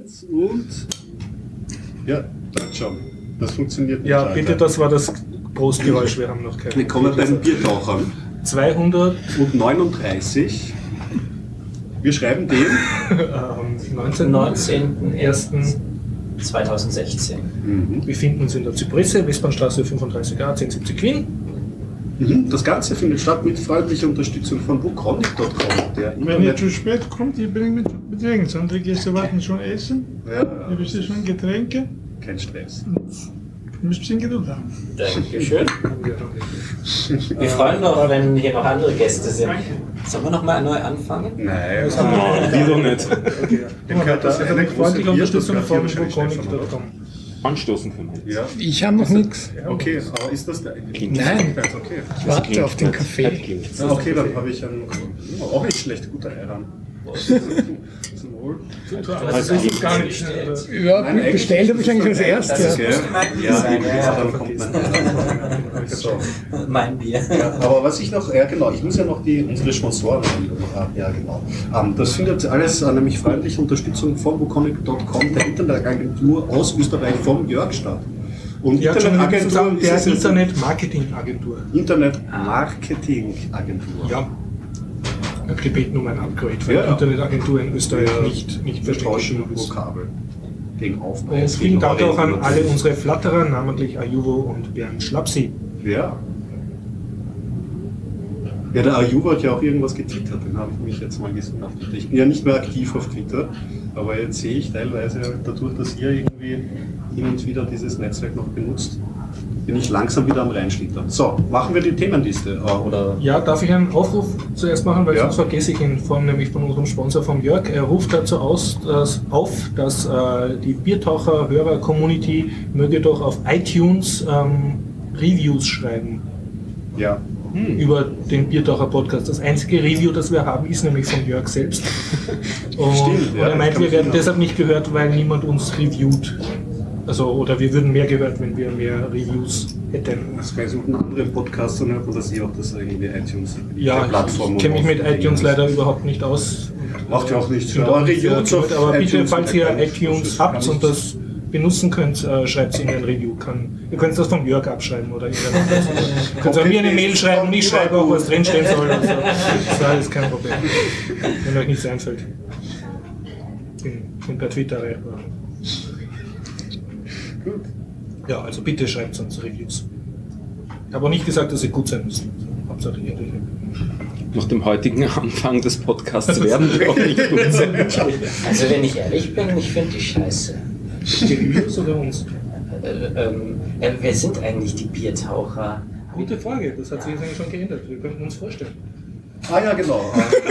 1 und... Ja, schon. Das funktioniert nicht. Ja, bitte, das war das Prostgeräusch, wir haben noch keine. Wir kommen bei den Biertauchern. 239. Wir schreiben den 19.01.2016. Wir befinden uns in der Zypresse, Westbahnstraße 35a, 1070 Wien. Das Ganze findet statt mit freundlicher Unterstützung von wukonic.com. Wenn ihr zu spät kommt, ich bringe mit Getränke. Andere Gäste warten schon essen. Ja, Ihr wisst schon Getränke. kein Stress. Ihr müsst ein bisschen Geduld haben. Dankeschön. Wir freuen uns auch, wenn hier noch andere Gäste sind. Sollen wir nochmal neu anfangen? Nein, Die doch nicht. dem gehört das eine große freundliche Bier, das Unterstützung gehört von hier wahrscheinlich Stefan, oder? wukonic.com. Anstoßen können wir jetzt. Ja, Ich habe noch nichts. okay, aber ist das der... Nein. Okay. Ich warte auf den Kaffee. Ja, okay, dann habe ich einen... Auch nicht schlecht, guter Eiran. Zum Wohl. Also das ist gar nicht. Ja, bestellt habe ich eigentlich als erstes. Gell? Ja, dann kommt mein Eiran. So. Mein Bier. Ja, aber was ich noch, ja genau, ich muss ja noch unsere Sponsoren ja genau. Das findet alles nämlich freundliche Unterstützung von wukonic.com, der Internetagentur aus Österreich vom Jörg statt. Und Ja, Internetagentur der ist es Internet-Marketing-Agentur. Internet-Marketing-Agentur. Ja. Wir gebeten um ein Upgrade, weil Ja, ja. Internetagentur in Österreich Ja, nicht Wir verständlich tauschen genug ist. Vokabel gegen Aufbau. Und vielen Dank auch an alle unsere Flatterer, namentlich Ayuvo und Bernd Schlapsi. Ja. Ja, der Ayuvo hat ja auch irgendwas getwittert, den habe ich mich jetzt mal gesucht. Ich bin ja nicht mehr aktiv auf Twitter, aber jetzt sehe ich teilweise dadurch, dass ihr irgendwie hin und wieder dieses Netzwerk noch benutzt, bin ich langsam wieder am Reinschlittern. So, machen wir die Themenliste, oder? Ja, darf ich einen Aufruf zuerst machen, weil Ja. sonst vergesse ich ihn, nämlich von unserem Sponsor, vom Jörg. Er ruft dazu auf, dass die Biertaucher-Hörer-Community möge doch auf iTunes Reviews schreiben Ja. über den Biertaucher-Podcast. Das einzige Review, das wir haben, ist nämlich von Jörg selbst. Und, Stimmt, ja, und er meint, das wir kann werden ich deshalb nicht gehört, weil niemand uns reviewt. Also, oder wir würden mehr gehört, wenn wir mehr Reviews hätten. Das bei so einem anderen Podcast und dass ihr auch das irgendwie iTunes Ja, Plattform ich kenne mich mit iTunes leider überhaupt nicht aus. Macht ja auch nichts. Sind Aber auch nicht Reviews sehr auf gut, aber bitte, iTunes falls ihr kann ich- iTunes habt und das benutzen könnt, schreibt es in ein Review. Ihr könnt das vom Jörg abschreiben oder irgendwas. Ihr könnt auch mir eine Mail schreiben, ich schreibe auch, was drinstehen soll. Also, das ist alles kein Problem. Wenn euch nichts einfällt. Bin per Twitter erreichbar. Gut. Ja, also bitte schreibt uns Reviews. Ich habe auch nicht gesagt, dass sie gut sein müssen. Hauptsache ihr. Nach dem heutigen Anfang des Podcasts werden wir auch nicht gut sein. Also wenn ich ehrlich bin, ich finde die scheiße. Die Reviews oder uns? Wer sind eigentlich die Biertaucher? Gute Frage, das hat sich jetzt eigentlich schon geändert. Wir könnten uns vorstellen. Ah ja, genau.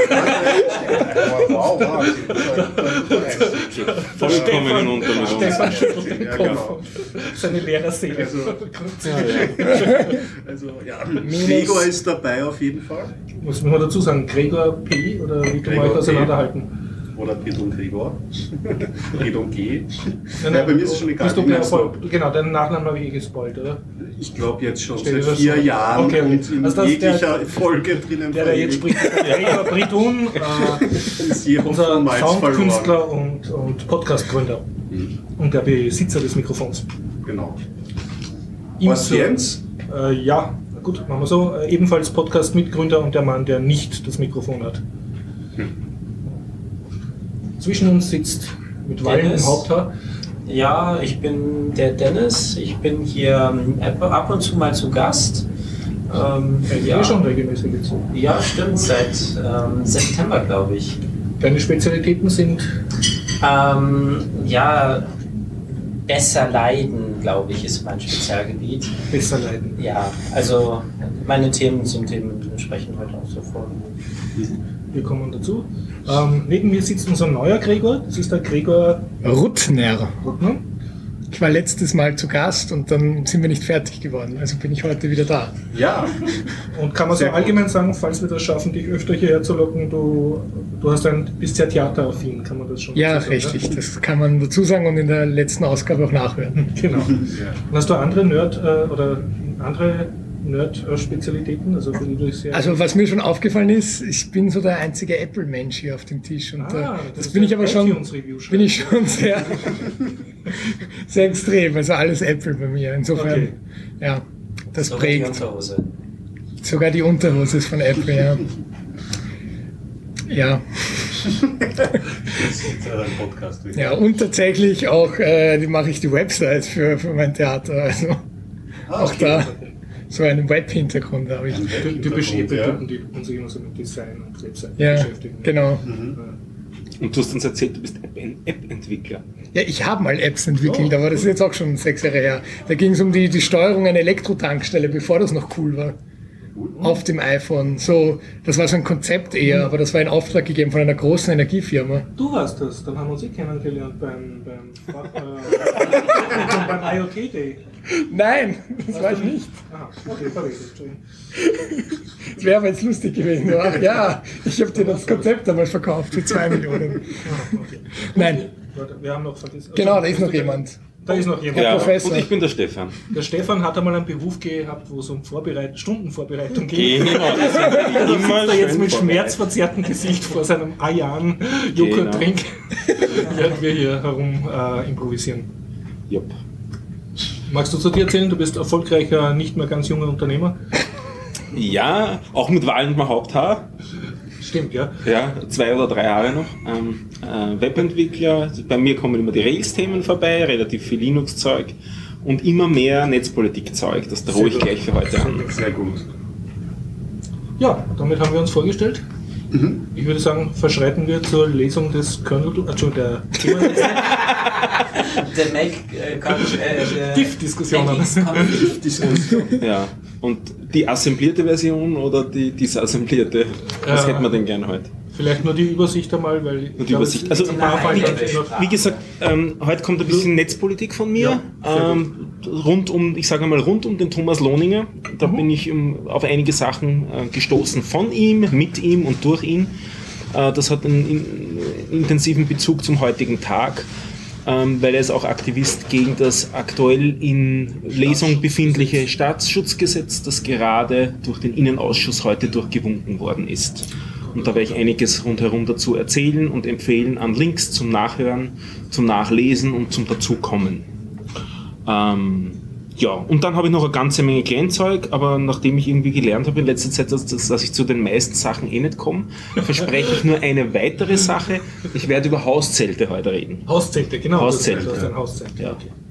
Wow, wow. Vollkommen hinunter mit uns. Stefan schüttelt den Ja, Kopf. genau. Seine Lehrerseele. Also, ja, Gregor ist dabei auf jeden Fall. Muss man dazu sagen, Gregor P. oder wie du Gregor mal P. auseinanderhalten? Oder Pidon Gregor. Pidon G. Nein, Ja, bei mir ist es schon egal. bist du wie man voll, genau, deinen Nachnamen habe ich gespoilt, oder? Ich glaube jetzt schon Steht seit das 4 so? Jahren Okay, okay. und in Also das ist jeglicher Folge drinnen. Der jetzt spricht, Gregor Britun, ist hier unser von Mainz Soundkünstler und Podcastgründer und der Besitzer des Mikrofons. Genau. Ihm Was zu- Jens? Ja, gut, machen wir so. Ebenfalls Podcast-Mitgründer und der Mann, der nicht das Mikrofon hat. Zwischen uns sitzt mit Wallen im Dennis. Haupthaar. Ja, ich bin der Dennis. Ich bin hier ab und zu mal zu Gast. Ja. Schon regelmäßig jetzt. Ja, stimmt, seit September, glaube ich. Deine Spezialitäten sind Ja, besser leiden, glaube ich, ist mein Spezialgebiet. besser leiden. Ja, also meine Themen sind dementsprechend heute auch so vor. Wir kommen dazu. Neben mir sitzt unser neuer Gregor. Das ist der Gregor Ruttner. Ruttner. Ich war letztes Mal zu Gast und dann sind wir nicht fertig geworden. Also bin ich heute wieder da. Ja. Und kann man so Sehr gut. allgemein sagen, falls wir das schaffen, dich öfter hierher zu locken, du bist sehr theateraffin, kann man das schon Ja, dazu sagen, richtig. Das kann man dazu sagen und in der letzten Ausgabe auch nachhören. Genau. Und hast du andere Nerd-Spezialitäten? Also was mir schon aufgefallen ist, ich bin so der einzige Apple-Mensch hier auf dem Tisch. Und das bin ich aber schon sehr, sehr extrem. Also alles Apple bei mir. Insofern, ja, das sogar prägt. Die Unterhose. Sogar die Unterhose ist von Apple, ja. Ja. Podcast. Ja, und tatsächlich auch mache ich die Website für mein Theater. Also auch da so einen Web-Hintergrund habe ich. Typische Apple-Typen, die uns immer so mit Design und Website beschäftigen. Genau. Und du hast uns erzählt, du bist App-Entwickler. Ja, ich habe mal Apps entwickelt, aber das ist jetzt auch schon 6 Jahre her. Da ging es um die Steuerung einer Elektrotankstelle, bevor das noch cool war. Auf dem iPhone. So, das war so ein Konzept eher, aber das war in Auftrag gegeben von einer großen Energiefirma. Du warst das, dann haben wir uns kennengelernt beim IoT Day. Nein, das war ich nicht. Aha, okay, verwechselt. Das wäre aber jetzt lustig gewesen. Ach ja, ich habe dir das Konzept einmal verkauft für 2 Millionen. Okay. Nein. Wir haben noch vergessen. Genau, da ist noch jemand. Da ist noch jemand. Ja, Professor. und ich bin der Stefan. Der Stefan hat einmal einen Beruf gehabt, wo es um Stundenvorbereitung geht. Genau, das ist immer Da jetzt schön mit vorbereitet. schmerzverzerrtem Gesicht vor seinem Ayan Joghurt trinkt, werden wir hier herum improvisieren. Jupp. Magst du zu dir erzählen? Du bist erfolgreicher, nicht mehr ganz junger Unternehmer. Ja, auch mit wallendem Haupthaar. Stimmt, ja. Ja, 2 oder 3 Jahre noch. Webentwickler, bei mir kommen immer die Rails-Themen vorbei, relativ viel Linux-Zeug und immer mehr Netzpolitik-Zeug. Das drohe ich gleich für heute an. Sehr gut. Ja, damit haben wir uns vorgestellt. Ich würde sagen, verschreiten wir zur Lesung des Der Diff-Diskussionen. Ja, und die assemblierte Version oder die disassemblierte? Was hätten wir denn gern heute? Vielleicht nur die Übersicht einmal, weil Nur die Übersicht. Also, wie gesagt, heute kommt ein bisschen Netzpolitik von mir. Rund um den Thomas Lohninger. Da bin ich auf einige Sachen gestoßen von ihm, mit ihm und durch ihn. Das hat einen intensiven Bezug zum heutigen Tag, weil er ist auch Aktivist gegen das aktuell in Lesung befindliche Staatsschutzgesetz, das gerade durch den Innenausschuss heute durchgewunken worden ist. Und da werde ich einiges rundherum dazu erzählen und empfehlen an Links zum Nachhören, zum Nachlesen und zum Dazukommen. Ja, und dann habe ich noch eine ganze Menge Kleinzeug, aber nachdem ich irgendwie gelernt habe in letzter Zeit, dass ich zu den meisten Sachen nicht komme, verspreche ich nur eine weitere Sache. Ich werde über Hauszelte heute reden. Hauszelte, genau. Hauszelte. Das ist ein Hauszelt. Ja.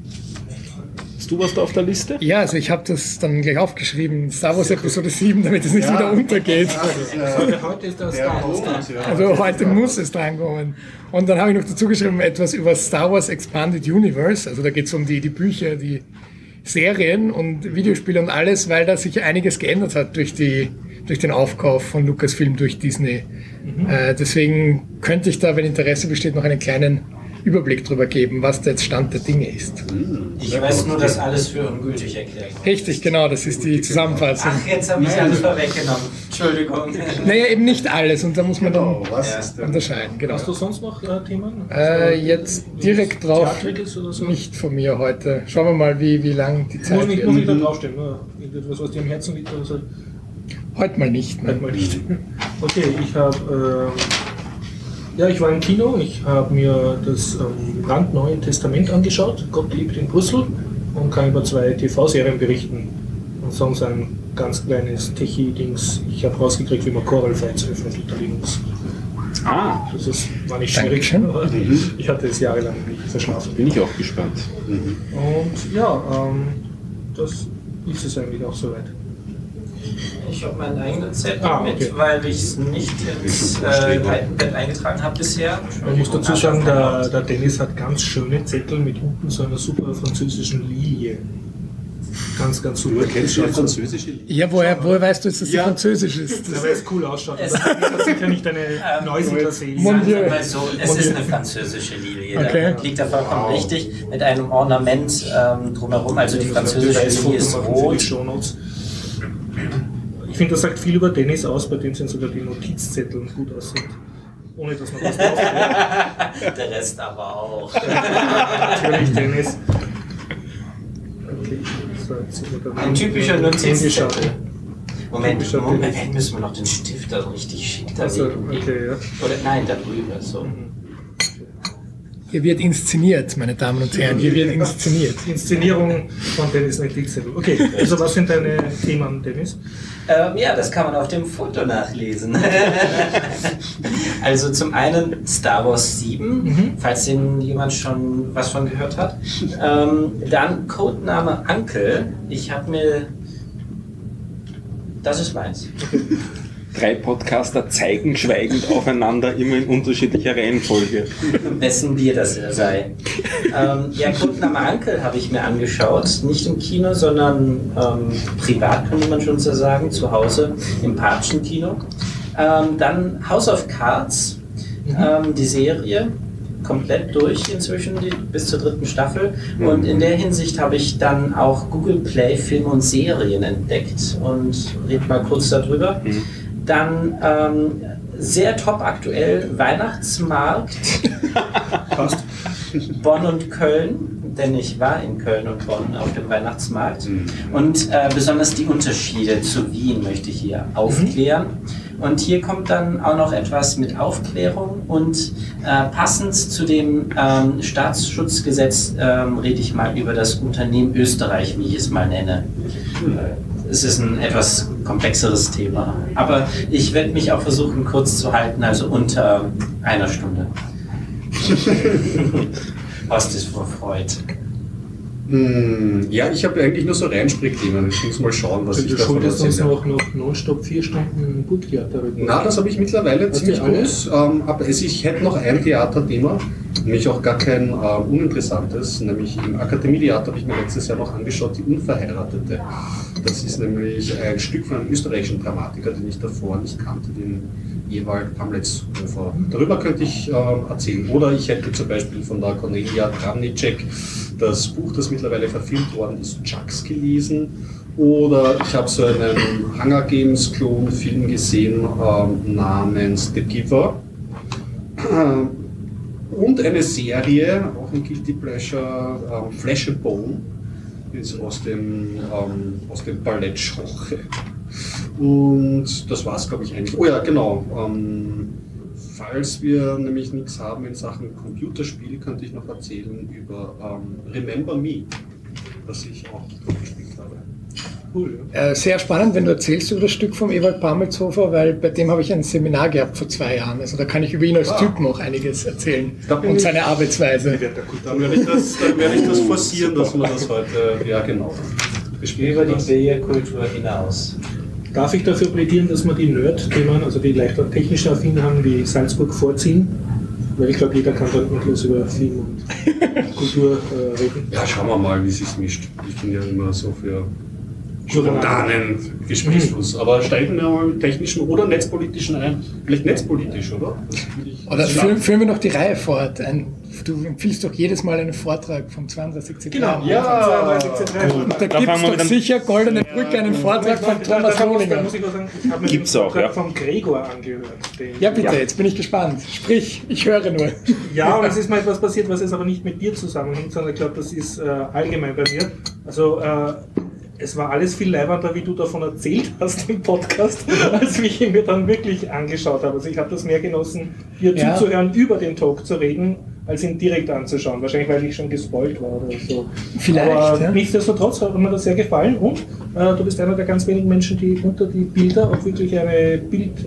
Hast du was da auf der Liste? Ja, also ich habe das dann gleich aufgeschrieben, Star Wars Episode 7, damit es nicht wieder untergeht. Heute ist der Star Wars Tag. Also heute muss es drankommen. Und dann habe ich noch dazu geschrieben etwas über Star Wars Expanded Universe. Also da geht es um die Bücher, die Serien und Videospiele und alles, weil da sich einiges geändert hat durch den Aufkauf von Lucasfilm durch Disney. Deswegen könnte ich da, wenn Interesse besteht, noch einen kleinen Überblick darüber geben, was da jetzt Stand der Dinge ist. Ich weiß nur, dass alles für ungültig erklärt wird. Richtig, genau, das ist die Zusammenfassung. Ach, jetzt habe ich alles vorweggenommen. Entschuldigung. Naja, eben nicht alles und da muss man dann Was ist denn? unterscheiden. Genau. Hast du sonst noch Themen? Jetzt direkt drauf, Theatriges oder so? nicht von mir heute. Schauen wir mal, wie lang die Zeit Muss nicht da wird. draufstehen, nur irgendetwas, was dir am Herzen liegt oder so. Heute mal nicht. Ne? Halt mal nicht. Okay, ich habe ich war im Kino, ich habe mir das brandneue Testament angeschaut, Gott lebt in Brüssel, und kann über 2 TV-Serien berichten. Und sonst ein ganz kleines Techie-Dings. Ich habe rausgekriegt, wie man Choral Fights öffnet unter Linux. Das war nicht schwierig, Dankeschön. aber ich hatte es jahrelang nicht verschlafen. Bin ich auch gespannt. Und ja, das ist es eigentlich auch soweit. Ich habe meinen eigenen Zettel okay. mit, weil ich es nicht ins Bett eingetragen habe bisher. Man muss dazu sagen, der Dennis hat ganz schöne Zettel mit unten so einer super französischen Lilie. Ganz, ganz super. Du kennst schon französische Lieder. Ja, woher weißt du jetzt, dass sie französisch ist? Ja, weil es cool ausschaut. Das hat sicher nicht eine Neusiedler-Seele. Mon Dieu. Sagen wir mal so, es ist eine französische Lilie. Okay. Da liegt da vollkommen richtig mit einem Ornament drumherum. Also die französische Lilie ist rot. Ich finde, das sagt viel über Dennis aus, bei dem sind sogar die Notizzettel gut aussehen. Ohne dass man was drauf hat. Der Rest aber auch. Natürlich Dennis. Okay. Ein typischer Notizzettel. Typischer. Moment, müssen wir noch den Stift da richtig schick da legen. Okay, ja. Oder nein, da drüber. So. Hier wird inszeniert, meine Damen und Herren, hier wird inszeniert. Inszenierung von Dennis Notizzettel. Okay, also was sind deine Themen, Dennis? Ja, das kann man auf dem Foto nachlesen. Also zum einen Star Wars 7, falls den jemand schon was von gehört hat. Dann Codename Uncle. Ich habe mir... Das ist meins. 3 Podcaster zeigen schweigend aufeinander, immer in unterschiedlicher Reihenfolge. Wessen Bier das sei. Ja, Codename Uncle habe ich mir angeschaut. Nicht im Kino, sondern privat, könnte man schon so sagen, zu Hause im Papstchen-Kino. Dann House of Cards, die Serie. Komplett durch inzwischen, bis zur 3. Staffel. Und in der Hinsicht habe ich dann auch Google Play Filme und Serien entdeckt und rede mal kurz darüber. Dann sehr top aktuell Weihnachtsmarkt Bonn und Köln, denn ich war in Köln und Bonn auf dem Weihnachtsmarkt. Und besonders die Unterschiede zu Wien möchte ich hier aufklären. Und hier kommt dann auch noch etwas mit Aufklärung und passend zu dem Staatsschutzgesetz rede ich mal über das Unternehmen Österreich, wie ich es mal nenne. Es ist ein etwas komplexeres Thema, aber ich werde mich auch versuchen kurz zu halten, also unter einer Stunde. Was ist vor Freud? Ja, ich habe eigentlich nur so Reinsprechthemen. Ich muss mal schauen, was ich davon erzähle. Du schuldest uns noch nonstop 4 Stunden Burgtheater. Na, das habe ich mittlerweile ziemlich gut. Aber ich hätte noch ein Theaterthema, nämlich auch gar kein uninteressantes, nämlich im Akademietheater habe ich mir letztes Jahr noch angeschaut, Die Unverheiratete. Das ist nämlich ein Stück von einem österreichischen Dramatiker, den ich davor nicht kannte, den Ewald Pamletzhofer. Darüber könnte ich erzählen. Oder ich hätte zum Beispiel von der Cornelia Travnicek das Buch, das mittlerweile verfilmt worden ist, Chucks gelesen. Oder ich habe so einen Hunger Games Klon-Film gesehen namens The Giver. Und eine Serie, auch ein Guilty Pleasure, Flesh and Bone, ist aus dem Ballettgenre. Und das war es, glaube ich, eigentlich. Oh ja, genau. Falls wir nämlich nichts haben in Sachen Computerspiel, könnte ich noch erzählen über Remember Me, das ich auch gespielt habe. Cool. Sehr spannend, wenn du erzählst über das Stück vom Ewald Pamelshofer, weil bei dem habe ich ein Seminar gehabt vor 2 Jahren. Also da kann ich über ihn als Typ noch einiges erzählen und seine Arbeitsweise. Dann werde ich das forcieren, dass wir das heute, ja genau, über die Bierkultur hinaus. Darf ich dafür plädieren, dass wir die Nerd-Themen, also die leichter technischen Affinheiten wie Salzburg vorziehen? Weil ich glaube, jeder kann dann endlos über Film und Kultur reden. Ja, schauen wir mal, wie es sich mischt. Ich bin ja immer so für spontanen Gesprächsfluss. Aber steigen wir mal mit technischen oder netzpolitischen ein. Vielleicht netzpolitisch, oder? Oder führen wir noch die Reihe fort. Du empfiehlst doch jedes Mal einen Vortrag vom 32C3. Genau, ja. Und da gibt es doch sicher Goldene Brücke einen Vortrag von Thomas Lohninger. Ich habe mir den Vortrag von Gregor angehört. Ja bitte, jetzt bin ich gespannt. Sprich, ich höre nur. Ja, und es ist mal etwas passiert, was jetzt aber nicht mit dir zusammenhängt, sondern ich glaube, das ist allgemein bei mir. Also es war alles viel leibender, wie du davon erzählt hast im Podcast, als wie ich ihn mir dann wirklich angeschaut habe. Also ich habe das mehr genossen, dir zuzuhören, über den Talk zu reden, als ihn direkt anzuschauen. Wahrscheinlich, weil ich schon gespoilt war oder so. Vielleicht, aber nichtsdestotrotz hat mir das sehr gefallen und du bist einer der ganz wenigen Menschen, die unter die Bilder auch wirklich eine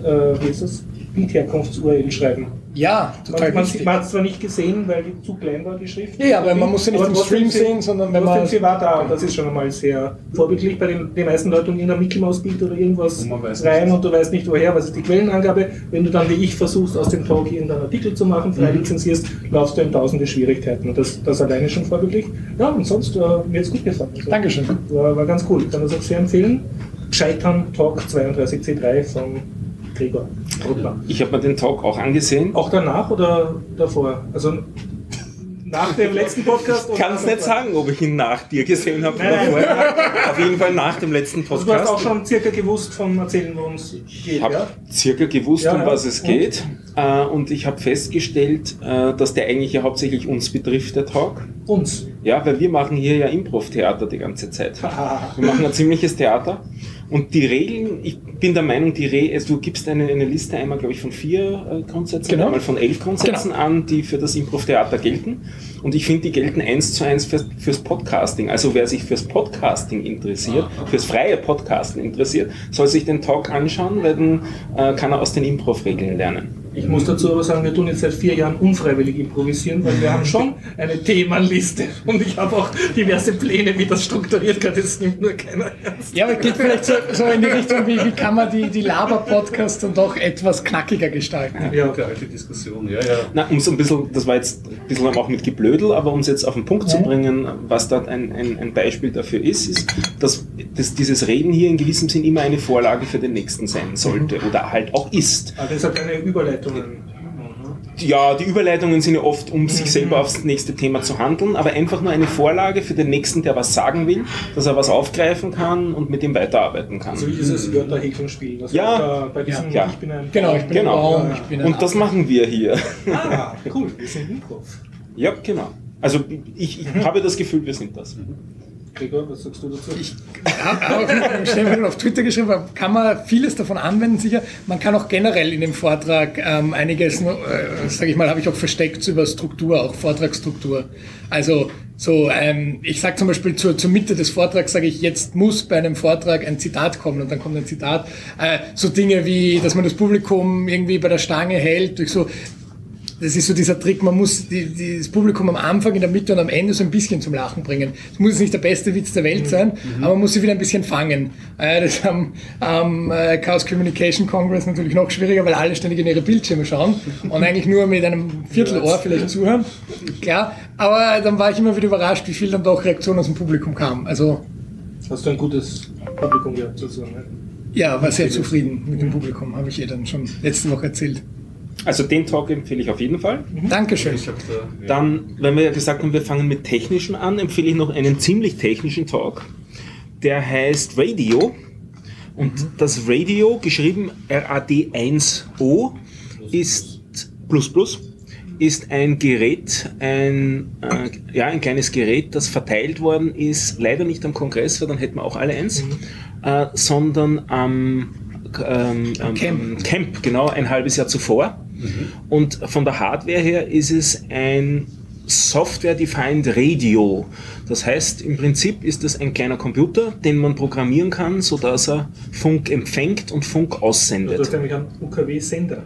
Bildherkunfts-URL schreiben. Ja, total man hat es zwar nicht gesehen, weil die zu klein war, die Schrift. Ja, aber man muss sie nicht im Stream sehen, sondern wenn man... Sie war da und das ist schon einmal sehr vorbildlich. Bei den meisten Leuten in ein Mickey-Maus-Bild oder irgendwas rein und du weißt nicht woher, was ist die Quellenangabe. Wenn du dann wie ich versuchst, aus dem Talk irgendeinen Artikel zu machen, frei lizenzierst, laufst du in tausende Schwierigkeiten und das alleine schon vorbildlich. Ja, und sonst mir hat es gut gefallen. Also, Dankeschön. War ganz cool. Ich kann das auch sehr empfehlen. Scheitern Talk 32C3 von Gregor. Ich habe mir den Talk auch angesehen. Auch danach oder davor? Also nach dem letzten Podcast? Ich kann es nicht sagen, ob ich ihn nach dir gesehen habe oder vorher. Auf jeden Fall nach dem letzten Podcast. Du hast auch schon circa gewusst vom Erzählen, worum es geht. Ich habe circa gewusst, um was es geht. Und ich habe festgestellt, dass der eigentlich ja hauptsächlich uns betrifft, der Talk. Uns? Ja, weil wir machen hier ja Improv-Theater die ganze Zeit. Wir machen ein ziemliches Theater. Und die Regeln, ich bin der Meinung, du gibst eine Liste einmal, glaube ich, von 4 Grundsätzen, Genau. einmal von 11 Grundsätzen an, die für das Improv-Theater gelten. Und ich finde, die gelten 1:1 fürs Podcasting. Also wer sich fürs Podcasting interessiert, fürs freie Podcasten interessiert, soll sich den Talk anschauen, weil dann kann er aus den Improv-Regeln lernen. Ich muss dazu aber sagen, wir tun jetzt seit 4 Jahren unfreiwillig improvisieren, weil wir haben schon eine Themenliste und ich habe auch diverse Pläne, wie das strukturiert wird. Das nimmt nur keiner ernst. Ja, aber geht vielleicht so in die Richtung, wie kann man die Laber-Podcasts dann doch etwas knackiger gestalten? Ja, die alte Diskussion, ja. Na, um so ein bisschen, das war jetzt ein bisschen auch mit Geblödel, aber um es jetzt auf den Punkt zu bringen, was da ein Beispiel dafür ist, dass dieses Reden hier in gewissem Sinn immer eine Vorlage für den nächsten sein sollte oder halt auch ist. Aber das hat keine Überleitungen. Ja, die Überleitungen sind ja oft, um sich selber aufs nächste Thema zu handeln, aber einfach nur eine Vorlage für den Nächsten, der was sagen will, dass er was aufgreifen kann und mit dem weiterarbeiten kann. So wie dieses Wörterhäkeln spielen. Das Ja. war bei diesem Ja. Ich bin ein Genau, ich bin ein Genau. Baum, ich bin ein Und das machen wir hier. Ah, cool, wir sind Improv. Ja, genau. Also ich habe das Gefühl, wir sind das. Gregor, was sagst du dazu? Ich habe auch mit Stefan auf Twitter geschrieben, kann man vieles davon anwenden, sicher. Man kann auch generell in dem Vortrag einiges, sage ich mal, habe ich auch versteckt über Struktur, auch Vortragsstruktur. Also so, ich sage zum Beispiel zur Mitte des Vortrags, sage ich, jetzt muss bei einem Vortrag ein Zitat kommen und dann kommt ein Zitat. So Dinge wie, dass man das Publikum irgendwie bei der Stange hält, durch so. Das ist so dieser Trick, man muss das Publikum am Anfang, in der Mitte und am Ende so ein bisschen zum Lachen bringen. Es muss jetzt nicht der beste Witz der Welt sein, aber man muss sie wieder ein bisschen fangen. Das ist am Chaos Communication Congress natürlich noch schwieriger, weil alle ständig in ihre Bildschirme schauen und eigentlich nur mit einem Viertelohr vielleicht zuhören. Klar, aber dann war ich immer wieder überrascht, wie viel dann doch Reaktion aus dem Publikum kam. Also, Hast du ein gutes Publikum gehabt sozusagen? Ne? ja, war sehr zufrieden mit dem Publikum, habe ich dann schon letzte Woche erzählt. Also den Talk empfehle ich auf jeden Fall. Dankeschön. Dann, wenn wir ja gesagt haben, wir fangen mit Technischen an, empfehle ich noch einen ziemlich technischen Talk. Der heißt Radio. Und das Radio, geschrieben RAD1O, ist ist ein Gerät, ein kleines Gerät, das verteilt worden ist, leider nicht am Kongress, weil dann hätten wir auch alle eins, sondern am Camp, genau, ein halbes Jahr zuvor. Und von der Hardware her ist es ein Software-Defined Radio. Das heißt, im Prinzip ist es ein kleiner Computer, den man programmieren kann, sodass er Funk empfängt und Funk aussendet. Du hast nämlich einen UKW-Sender.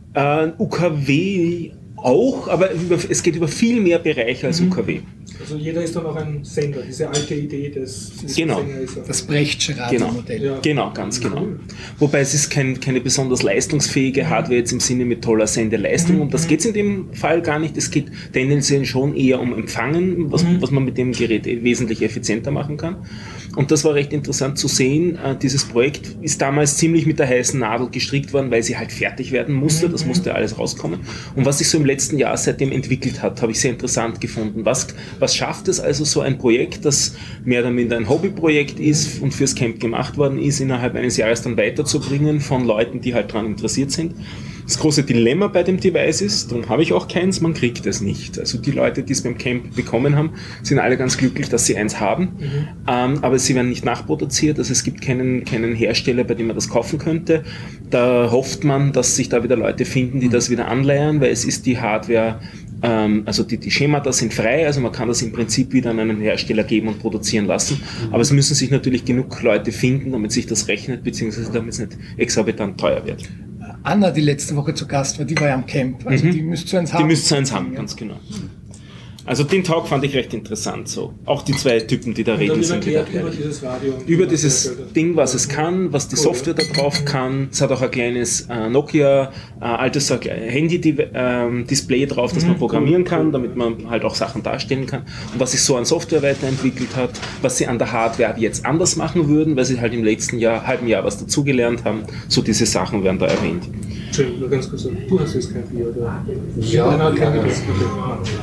UKW auch, aber es geht über viel mehr Bereiche als UKW. Also jeder ist dann auch ein Sender, diese alte Idee des Genau. Sängers. Das Brechtsche Radiomodell. Ja. Genau, ganz genau. Wobei es ist keine besonders leistungsfähige Hardware jetzt im Sinne mit toller Sendeleistung. Um das geht es in dem Fall gar nicht. Es geht tendenziell schon eher um Empfangen, was man mit dem Gerät wesentlich effizienter machen kann. Und das war recht interessant zu sehen. Dieses Projekt ist damals ziemlich mit der heißen Nadel gestrickt worden, weil sie halt fertig werden musste. Das musste alles rauskommen. Und was sich so im letzten Jahr seitdem entwickelt hat, habe ich sehr interessant gefunden. Was schafft es also, so ein Projekt, das mehr oder minder ein Hobbyprojekt ist und fürs Camp gemacht worden ist, innerhalb eines Jahres dann weiterzubringen von Leuten, die halt daran interessiert sind? Das große Dilemma bei dem Device ist, darum habe ich auch keins, man kriegt es nicht. Also die Leute, die es beim Camp bekommen haben, sind alle ganz glücklich, dass sie eins haben, aber sie werden nicht nachproduziert, also es gibt keinen Hersteller, bei dem man das kaufen könnte. Da hofft man, dass sich da wieder Leute finden, die das wieder anleiern, weil es ist die Hardware, also die Schemata sind frei, also man kann das im Prinzip wieder an einen Hersteller geben und produzieren lassen, aber es müssen sich natürlich genug Leute finden, damit sich das rechnet, beziehungsweise damit es nicht exorbitant teuer wird. Anna, die letzte Woche zu Gast war, die war ja am Camp. Also die müsst ihr eins haben. Die müsst ihr eins haben, ganz genau. Also den Talk fand ich recht interessant. So. Auch die zwei Typen, die da reden, sind wieder über dieses Radio. über dieses Ding, was es kann, was die Software da drauf kann. Es hat auch ein kleines Nokia, altes Handy-Display drauf, das man programmieren kann, damit man halt auch Sachen darstellen kann. Und was sich so an Software weiterentwickelt hat, was sie an der Hardware jetzt anders machen würden, weil sie halt im letzten halben Jahr was dazugelernt haben. So diese Sachen werden da erwähnt. Entschuldigung, nur ganz kurz. Du hast jetzt kein Bier, oder? Ja, Einer hat kein ja, Bier. ja. Okay.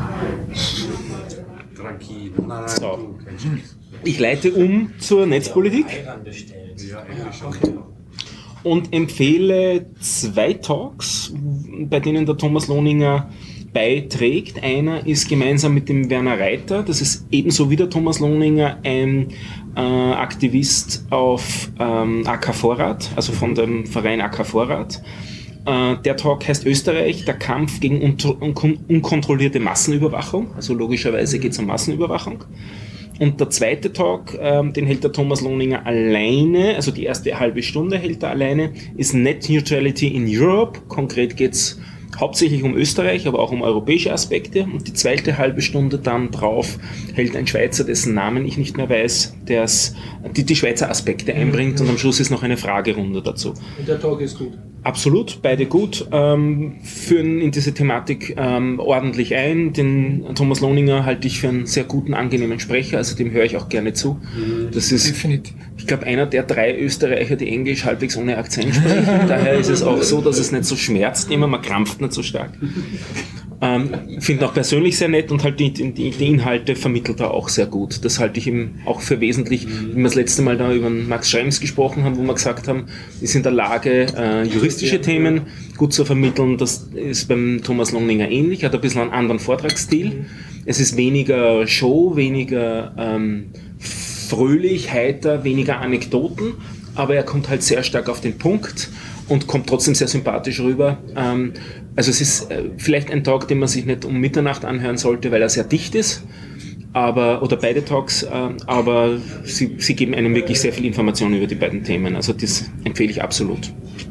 Tranquilo. Nein, So. du, kein Stress. Ich leite um zur Netzpolitik Ayran bestellt. Ja, eigentlich schon. und empfehle 2 Talks, bei denen der Thomas Lohninger beiträgt. Einer ist gemeinsam mit dem Werner Reiter, das ist ebenso wie der Thomas Lohninger, ein Aktivist auf AK Vorrat, also von dem Verein AK Vorrat. Der Talk heißt Österreich, der Kampf gegen unkontrollierte Massenüberwachung. Also logischerweise geht es um Massenüberwachung. Und der zweite Talk, den hält der Thomas Lohninger alleine, also die erste halbe Stunde hält er alleine, ist Net Neutrality in Europe. Konkret geht es hauptsächlich um Österreich, aber auch um europäische Aspekte. Und die zweite halbe Stunde dann drauf hält ein Schweizer, dessen Namen ich nicht mehr weiß, der die Schweizer Aspekte einbringt. Und am Schluss ist noch eine Fragerunde dazu. Und der Talk ist gut? Absolut, beide gut, führen in diese Thematik ordentlich ein. Den Thomas Lohninger halte ich für einen sehr guten, angenehmen Sprecher, also dem höre ich auch gerne zu. Das ist, ich glaube, einer der 3 Österreicher, die Englisch halbwegs ohne Akzent sprechen. Daher ist es auch so, dass es nicht so schmerzt, immer man krampft nicht so stark. Ich finde ihn auch persönlich sehr nett und halt die Inhalte vermittelt er auch sehr gut. Das halte ich ihm auch für wesentlich, wie wir das letzte Mal da über Max Schrems gesprochen haben, wo wir gesagt haben, ist in der Lage, juristische Themen gut zu vermitteln. Das ist beim Thomas Lohninger ähnlich, hat ein bisschen einen anderen Vortragsstil. Es ist weniger Show, weniger fröhlich, heiter, weniger Anekdoten, aber er kommt halt sehr stark auf den Punkt und kommt trotzdem sehr sympathisch rüber. Also es ist vielleicht ein Talk, den man sich nicht um Mitternacht anhören sollte, weil er sehr dicht ist, oder beide Talks, aber sie geben einem wirklich sehr viel Information über die beiden Themen. Also das empfehle ich absolut.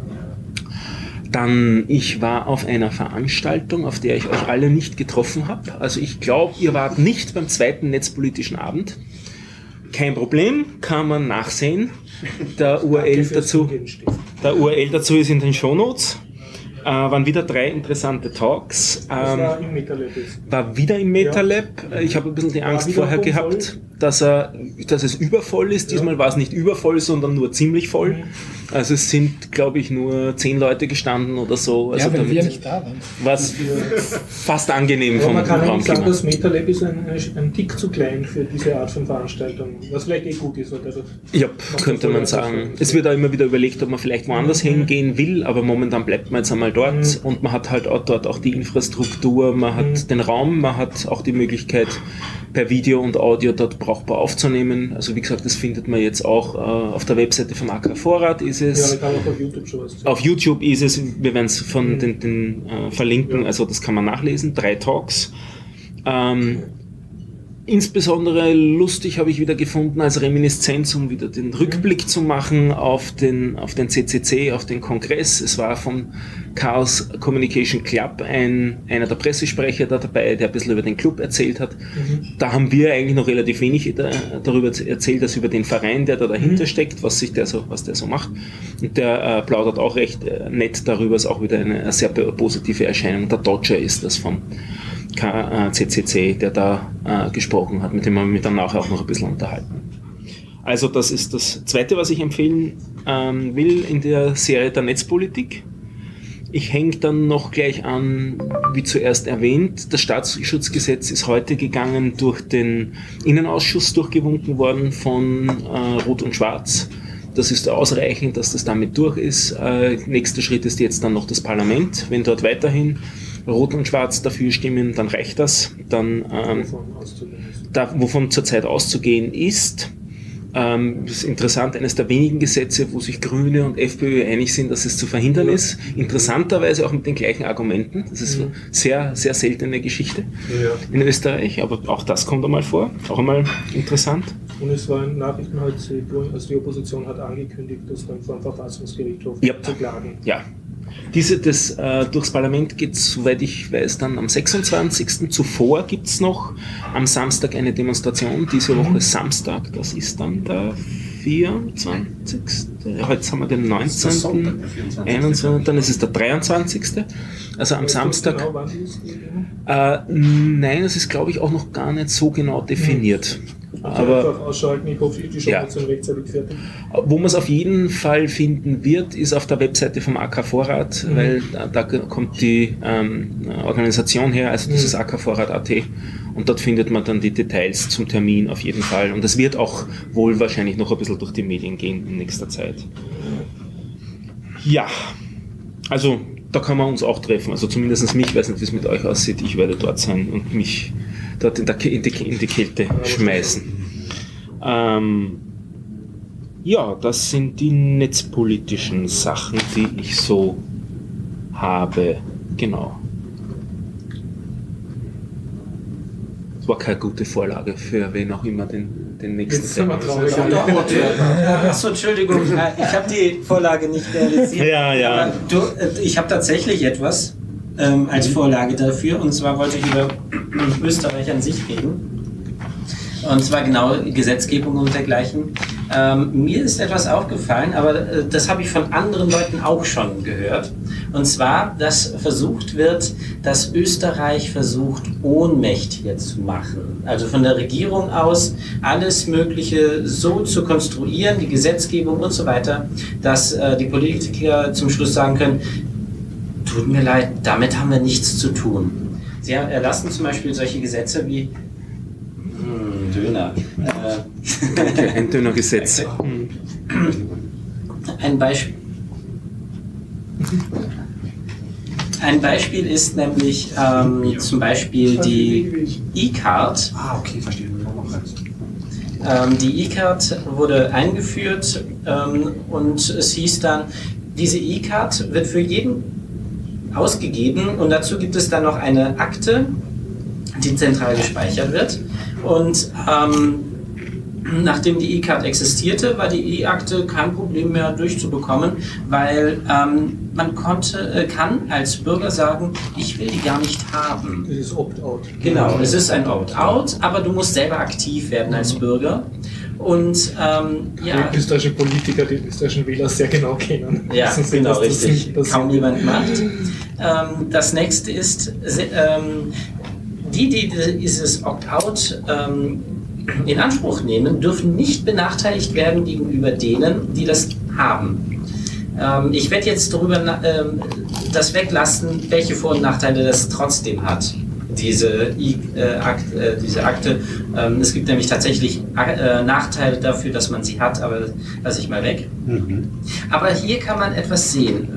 Dann, ich war auf einer Veranstaltung, auf der ich euch alle nicht getroffen habe. Also ich glaube, ihr wart nicht beim zweiten netzpolitischen Abend. Kein Problem, kann man nachsehen. Der URL dazu ist in den Shownotes. Waren wieder 3 interessante Talks. War im MetaLab. War wieder im MetaLab. Ja. Ich habe ein bisschen die Angst vorher gehabt, dass es übervoll ist. Diesmal war es nicht übervoll, sondern nur ziemlich voll. Also es sind, glaube ich, nur 10 Leute gestanden oder so. Also ja, wenn wir nicht da waren. War es fast angenehm vom Raumklima. Man kann eigentlich sagen, das MetaLab ist ein Tick zu klein für diese Art von Veranstaltung, was vielleicht gut ist. Also ja, könnte man sagen. Es wird auch immer wieder überlegt, ob man vielleicht woanders hingehen will, aber momentan bleibt man jetzt einmal dort und man hat halt auch dort auch die Infrastruktur, man hat den Raum, man hat auch die Möglichkeit, per Video und Audio dort brauchbar aufzunehmen. Also wie gesagt, das findet man jetzt auch auf der Webseite vom AK Vorrat ist es. Ja, kann auch auf YouTube schon was. Auf YouTube ist es, wir werden es von den verlinken, also das kann man nachlesen, 3 Talks. Insbesondere lustig habe ich wieder gefunden als Reminiszenz, um wieder den Rückblick zu machen auf den CCC, auf den Kongress. Es war vom Chaos Communication Club einer der Pressesprecher da dabei, der ein bisschen über den Club erzählt hat. Da haben wir eigentlich noch relativ wenig darüber erzählt, als über den Verein, der da dahinter steckt, was der so macht. Und der plaudert auch recht nett darüber, ist auch wieder eine sehr positive Erscheinung. Der Dodger ist das vom CCC, der da gesprochen hat, mit dem wir mich dann nachher auch noch ein bisschen unterhalten. Also das ist das Zweite, was ich empfehlen will in der Serie der Netzpolitik. Ich hänge dann noch gleich an, wie zuerst erwähnt, das Staatsschutzgesetz ist heute gegangen durch den Innenausschuss durchgewunken worden von Rot und Schwarz. Das ist ausreichend, dass das damit durch ist. Nächster Schritt ist jetzt dann noch das Parlament. Wenn dort weiterhin Rot und Schwarz dafür stimmen, dann reicht das. Dann, wovon zurzeit auszugehen ist, ist interessant, eines der wenigen Gesetze, wo sich Grüne und FPÖ einig sind, dass es zu verhindern ist. Interessanterweise auch mit den gleichen Argumenten. Das ist sehr, sehr seltene Geschichte in Österreich, aber auch das kommt einmal vor. Auch einmal interessant. Und es war in Nachrichten heute, also die Opposition hat angekündigt, das dann vor dem Verfassungsgerichtshof zu klagen. Ja. Durchs Parlament geht es, soweit ich weiß, dann am 26. Zuvor gibt es noch am Samstag eine Demonstration, diese Woche Samstag, das ist dann der 24. Heute haben wir den 19. 21. Dann ist es der 23. Also am Samstag. Genau, wann ist die nein, das ist, glaube ich, auch noch gar nicht so genau definiert. Aber ausschalten, ich hoffe, die Information rechtzeitig fertig. Wo man es auf jeden Fall finden wird, ist auf der Webseite vom AK Vorrat, weil da kommt die Organisation her, also das ist akvorrat.at und dort findet man dann die Details zum Termin auf jeden Fall und das wird auch wohl wahrscheinlich noch ein bisschen durch die Medien gehen in nächster Zeit. Ja, also da kann man uns auch treffen. Also zumindest mich, ich weiß nicht, wie es mit euch aussieht. Ich werde dort sein und mich dort in die Kälte schmeißen. Ja, das sind die netzpolitischen Sachen, die ich so habe. Genau. Das war keine gute Vorlage für wen auch immer den nächsten. Jetzt sind wir traurig. Achso, Entschuldigung, ich habe die Vorlage nicht realisiert. Ja. Aber ich habe tatsächlich etwas als Vorlage dafür, und zwar wollte ich über Österreich an sich reden. Und zwar genau Gesetzgebung und dergleichen. Mir ist etwas aufgefallen, aber das habe ich von anderen Leuten auch schon gehört. Und zwar, dass versucht wird, dass Österreich versucht, ohnmächtiger zu machen. Also von der Regierung aus alles Mögliche so zu konstruieren, die Gesetzgebung und so weiter, dass die Politiker zum Schluss sagen können, tut mir leid, damit haben wir nichts zu tun. Sie erlassen zum Beispiel solche Gesetze wie Döner. Ein Dönergesetz. Ein Beispiel ist nämlich zum Beispiel die E-Card. Okay, verstehe. Die E-Card wurde eingeführt und es hieß dann, diese E-Card wird für jeden ausgegeben und dazu gibt es dann noch eine Akte, die zentral gespeichert wird. Und nachdem die E-Card existierte, war die E-Akte kein Problem mehr durchzubekommen, weil man kann als Bürger sagen, ich will die gar nicht haben. Das ist Opt-out. Genau, es ist ein Opt-out, aber du musst selber aktiv werden als Bürger. Und Die österreichischen Politiker, die österreichischen Wähler sehr genau kennen. Ja, genau, richtig. Kaum niemand macht. Das nächste ist, die dieses Opt-out in Anspruch nehmen, dürfen nicht benachteiligt werden gegenüber denen, die das haben. Ich werde jetzt darüber das weglassen, welche Vor- und Nachteile das trotzdem hat, diese Akte. Es gibt nämlich tatsächlich Nachteile dafür, dass man sie hat, aber das lasse ich mal weg. Aber hier kann man etwas sehen.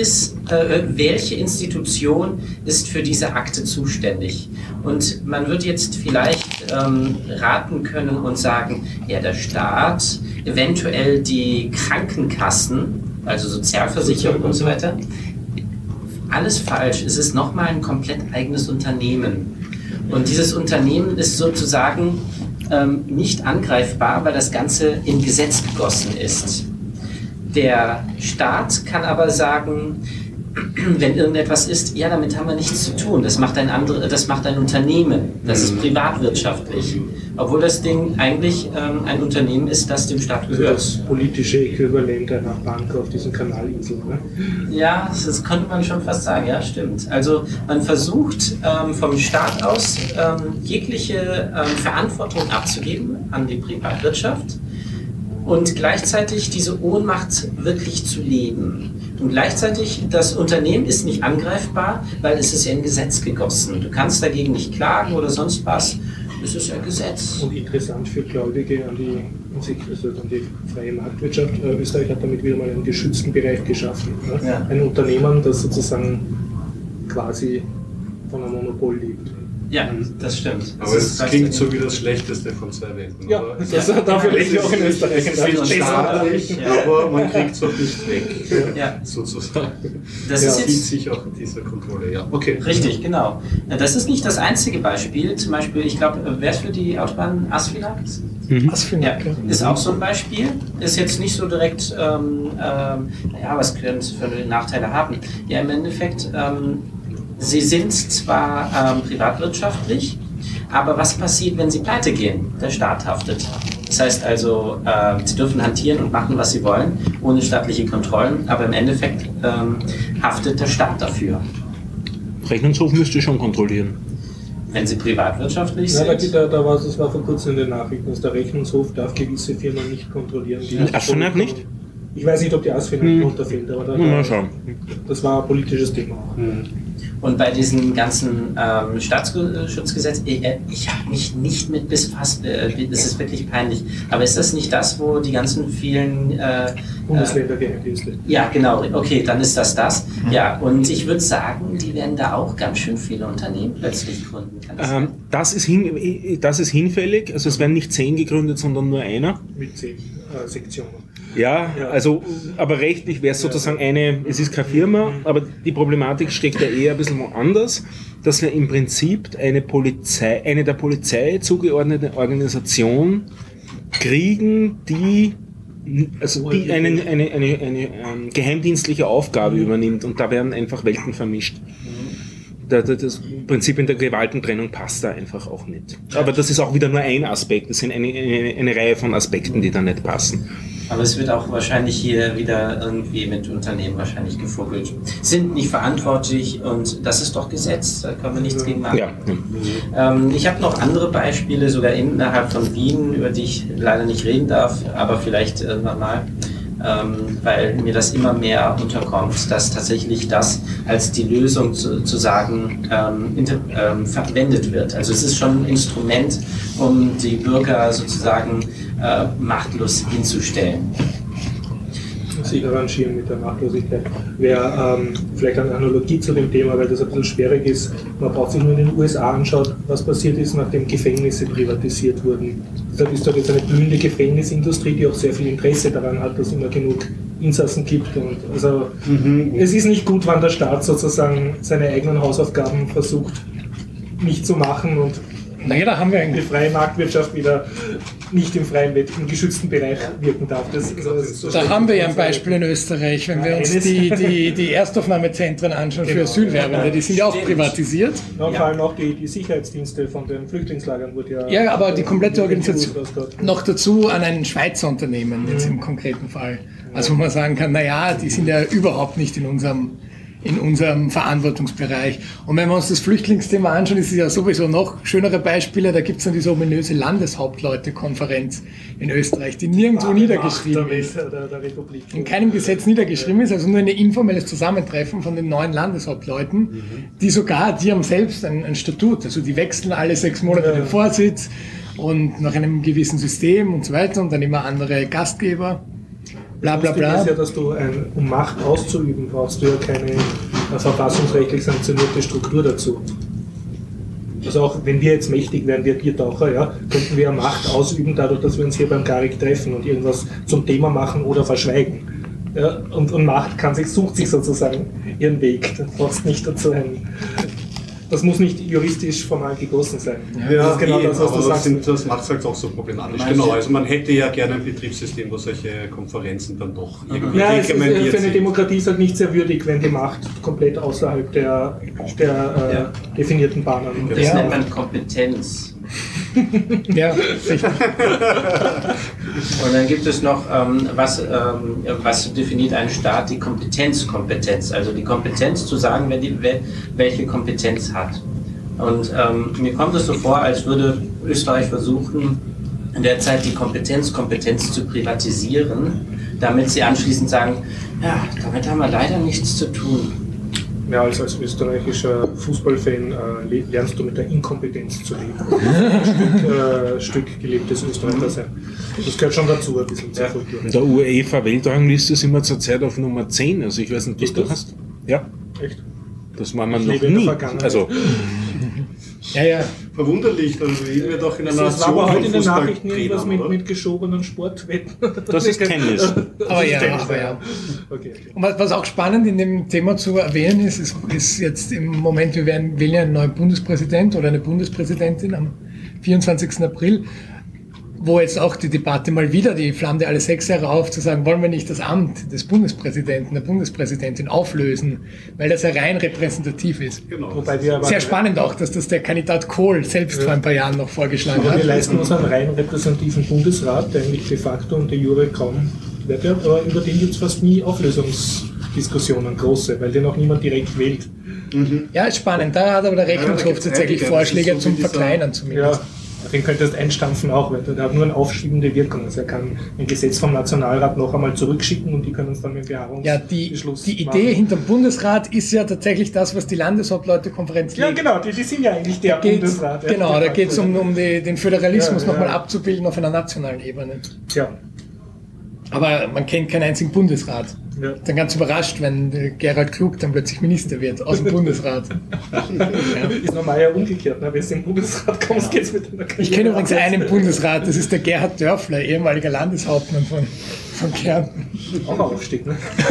Welche Institution ist für diese Akte zuständig? Und man wird jetzt vielleicht raten können und sagen, ja, der Staat, eventuell die Krankenkassen, also Sozialversicherung und so weiter. Alles falsch. Es ist nochmal ein komplett eigenes Unternehmen. Und dieses Unternehmen ist sozusagen nicht angreifbar, weil das Ganze in Gesetz gegossen ist. Der Staat kann aber sagen, wenn irgendetwas ist, ja, damit haben wir nichts zu tun. Das macht ein Unternehmen. Das ist privatwirtschaftlich. Obwohl das Ding eigentlich ein Unternehmen ist, das dem Staat gehört. Das politische Äquivalent einer Bank auf diesen Kanalinseln. Ne? Ja, das könnte man schon fast sagen, ja, stimmt. Also man versucht vom Staat aus jegliche Verantwortung abzugeben an die Privatwirtschaft und gleichzeitig diese Ohnmacht wirklich zu leben. Und gleichzeitig, das Unternehmen ist nicht angreifbar, weil es ist ja in Gesetz gegossen. Du kannst dagegen nicht klagen oder sonst was. Es ist ja Gesetz. Und interessant für Gläubige an die freie Marktwirtschaft. Österreich hat damit wieder mal einen geschützten Bereich geschaffen. Ne? Ja. Ein Unternehmen, das sozusagen quasi von einem Monopol lebt. Ja, das stimmt. Aber es klingt so wie das Schlechteste von zwei Welten. Ja, oder? dafür lebe ich auch in Österreich. Es ist staatlich, aber man kriegt es auch nicht weg, Ja. sozusagen. Das Ja, ist zieht jetzt sich auch in dieser Kontrolle, ja. Okay. richtig, genau. Das ist nicht das einzige Beispiel. Zum Beispiel, ich glaube, wer ist für die Autobahn Asfinag? Ja, ist auch so ein Beispiel. Ist jetzt nicht so direkt, was können es für Nachteile haben? Ja, im Endeffekt, sie sind zwar privatwirtschaftlich, aber was passiert, wenn sie pleite gehen? Der Staat haftet. Das heißt also, sie dürfen hantieren und machen, was sie wollen, ohne staatliche Kontrollen, aber im Endeffekt haftet der Staat dafür. Rechnungshof müsste schon kontrollieren. Wenn sie privatwirtschaftlich Ja, sind. das war vor kurzem in den Nachrichten, dass der Rechnungshof darf gewisse Firmen nicht kontrollieren. Die Asfinag nicht? Ich weiß nicht, ob die Asfinanz runterfällt, aber das war ein politisches Thema auch. Und bei diesem ganzen Staatsschutzgesetz, ich habe mich nicht mit befasst, das ist wirklich peinlich, aber ist das nicht das, wo die ganzen vielen Bundesländergeheimdienste? Ja, genau, okay, dann ist das. Ja, und ich würde sagen, die werden da auch ganz schön viele Unternehmen plötzlich gründen. Das ist hinfällig, also es werden nicht 10 gegründet, sondern nur einer. Mit 10 Sektionen. Ja, also, aber rechtlich wäre es sozusagen es ist keine Firma, aber die Problematik steckt ja eher ein bisschen woanders, dass wir im Prinzip eine der Polizei zugeordnete Organisation kriegen, die eine geheimdienstliche Aufgabe übernimmt, und da werden einfach Welten vermischt. Das Prinzip in der Gewaltentrennung passt da einfach auch nicht. Aber das ist auch wieder nur ein Aspekt, das sind eine Reihe von Aspekten, die da nicht passen. Aber es wird auch wahrscheinlich hier wieder irgendwie mit Unternehmen wahrscheinlich gefuggelt. Sind nicht verantwortlich, und das ist doch Gesetz, da kann man nichts gegen machen. Ja. Ich habe noch andere Beispiele, sogar innerhalb von Wien, über die ich leider nicht reden darf, aber vielleicht irgendwann mal, weil mir das immer mehr unterkommt, dass tatsächlich das als die Lösung sozusagen verwendet wird. Also es ist schon ein Instrument, um die Bürger sozusagen machtlos hinzustellen. Sie arrangieren mit der Machtlosigkeit. Wäre vielleicht eine Analogie zu dem Thema, weil das ein bisschen schwierig ist. Man braucht sich nur in den USA anschauen, was passiert ist, nachdem Gefängnisse privatisiert wurden. Deshalb ist dort jetzt eine blühende Gefängnisindustrie, die auch sehr viel Interesse daran hat, dass es immer genug Insassen gibt. Und also es ist nicht gut, wenn der Staat sozusagen seine eigenen Hausaufgaben versucht nicht zu machen und da haben wir die freie Marktwirtschaft wieder nicht im geschützten Bereich wirken darf. Da haben wir ja ein Beispiel in Österreich, wenn wir uns die Erstaufnahmezentren anschauen für Asylwerbende, die sind ja auch privatisiert. Ja, vor allem auch die Sicherheitsdienste von den Flüchtlingslagern wurde ja... Ja, aber die komplette Organisation noch dazu an ein Schweizer Unternehmen, jetzt im konkreten Fall. Also wo man sagen kann, die sind ja überhaupt nicht in unserem Verantwortungsbereich. Und wenn wir uns das Flüchtlingsthema anschauen, ist es ja sowieso noch schönere Beispiele. Da gibt es dann diese ominöse Landeshauptleutekonferenz in Österreich, die nirgendwo niedergeschrieben ist. Der Republik. In keinem Gesetz niedergeschrieben ist, also nur ein informelles Zusammentreffen von den neuen Landeshauptleuten, die haben selbst ein Statut. Also die wechseln alle 6 Monate den Vorsitz und nach einem gewissen System und so weiter und dann immer andere Gastgeber. Bla bla bla. Das ist ja, dass du, um Macht auszuüben, brauchst du ja keine verfassungsrechtlich sanktionierte Struktur dazu. Also auch wenn wir jetzt mächtig wären, wir Biertaucher, könnten wir ja Macht ausüben, dadurch, dass wir uns hier beim Garik treffen und irgendwas zum Thema machen oder verschweigen. Ja, und Macht sucht sich sozusagen ihren Weg. Du brauchst nicht dazu das muss nicht juristisch formal gegossen sein. Ja, das ist genau das, was du sagst. Das macht es halt auch so problematisch. Genau, also man hätte ja gerne ein Betriebssystem, wo solche Konferenzen dann doch irgendwie reglementiert sind. Für eine Demokratie ist halt nicht sehr würdig, wenn die Macht komplett außerhalb der definierten Bahnen ist. Das nennt man Kompetenz. Ja, sicher. Und dann gibt es noch, was definiert einen Staat? Die Kompetenz. Also die Kompetenz zu sagen, welche Kompetenz hat. Und mir kommt es so vor, als würde Österreich versuchen, in der Zeit die Kompetenz zu privatisieren, damit sie anschließend sagen, ja, damit haben wir leider nichts zu tun. Ja, als österreichischer Fußballfan lernst du mit der Inkompetenz zu leben. Stück gelebtes Österreicher sein. Das gehört schon dazu, ein bisschen zur Kultur. In der UEFA-Weltrangliste sind wir zurzeit auf Nummer 10, also ich weiß nicht, was du hast. Ja. Echt? Das war man noch nie. Also, ja. Verwunderlich, also wird auch in einer Nation. Es war aber heute in den Nachrichten irgendwas mit geschobenen Sportwetten. Das ist Tennis. Aber ja. Okay. Und was auch spannend in dem Thema zu erwähnen ist jetzt im Moment, wir wählen ja einen neuen Bundespräsident oder eine Bundespräsidentin am 24. April, wo jetzt auch die Debatte mal wieder, die flammt alle 6 Jahre auf, zu sagen, wollen wir nicht das Amt des Bundespräsidenten, der Bundespräsidentin auflösen, weil das ja rein repräsentativ ist. Genau. Wobei wir sehr spannend auch, dass das der Kandidat Kohl selbst vor ein paar Jahren noch vorgeschlagen hat. Wir leisten uns einen rein repräsentativen Bundesrat, der eigentlich de facto und de jure kaum wird, aber über den gibt es fast nie Auflösungsdiskussionen, große, weil den auch niemand direkt wählt. Ja, ist spannend. Da hat aber der Rechnungshof tatsächlich Vorschläge zum Verkleinern zumindest. Den könntest du einstampfen auch, weil der hat nur eine aufschiebende Wirkung. Also er kann ein Gesetz vom Nationalrat noch einmal zurückschicken und die können es dann mit Beharrungsbeschluss die Idee hinterm Bundesrat ist ja tatsächlich das, was die Landeshauptleutekonferenz legt. Ja, genau, die sind ja eigentlich der Bundesrat. Genau, da geht es um den Föderalismus nochmal abzubilden auf einer nationalen Ebene. Ja. Aber man kennt keinen einzigen Bundesrat. Ja. Dann ganz überrascht, wenn Gerald Klug dann plötzlich Minister wird aus dem Bundesrat. Ist normal ja umgekehrt, ne? Wenn du im Bundesrat kommst, geht's mit einer Karriere. Ich kenne übrigens einen Bundesrat, das ist der Gerhard Dörfler, ehemaliger Landeshauptmann von Kärnten. Auch ein Aufstieg, ne?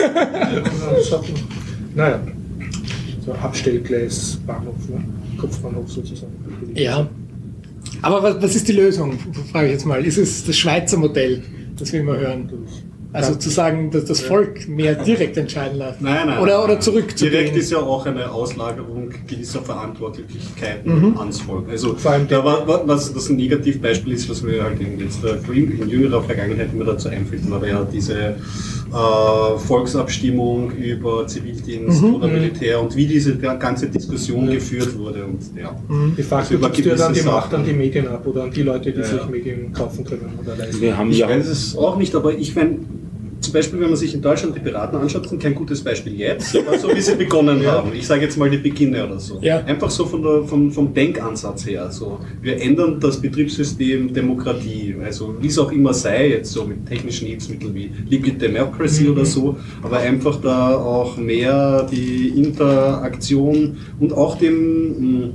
Naja, so Abstellgleis, Bahnhof, ne? Kopfbahnhof sozusagen. Ja, aber was ist die Lösung, frage ich jetzt mal. Ist es das Schweizer Modell, das wir immer hören? Also zu sagen, dass das Volk mehr direkt entscheiden lässt. Nein. Oder zurückzugehen. Direkt ist ja auch eine Auslagerung gewisser Verantwortlichkeiten ans Volk. Also vor allem was das ein Negativbeispiel ist, was mir halt in jüngerer Vergangenheit immer dazu einfällt, war ja diese Volksabstimmung über Zivildienst oder Militär und wie diese ganze Diskussion geführt wurde. Und, ja, de facto gibst du ja dann die Macht an die Medien ab oder an die Leute, die sich Medien kaufen können oder leisten. Ich weiß es auch nicht, aber ich meine, zum Beispiel, wenn man sich in Deutschland die Piraten anschaut, sind kein gutes Beispiel jetzt, aber so wie sie begonnen haben. Ich sage jetzt mal die Beginne oder so. Ja. Einfach so vom Denkansatz her. So. Wir ändern das Betriebssystem Demokratie, also wie es auch immer sei, jetzt so mit technischen Hilfsmitteln wie Liquid Democracy oder so, aber einfach da auch mehr die Interaktion und auch dem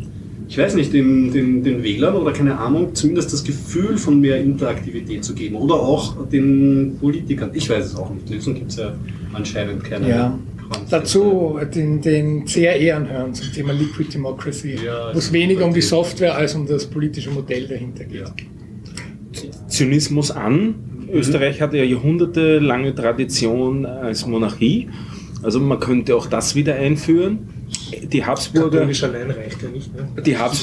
Wählern oder keine Ahnung, zumindest das Gefühl von mehr Interaktivität zu geben oder auch den Politikern. Ich weiß es auch nicht. Lösung gibt es ja anscheinend keine. Ja. Dazu den CRE anhören zum Thema Liquid Democracy, wo es weniger um die Software als um das politische Modell dahinter geht. Ja. Zynismus an. Österreich hat ja jahrhundertelange Tradition als Monarchie. Also man könnte auch das wieder einführen. Die Habsburger. Katholisch allein reicht ja nicht, ne?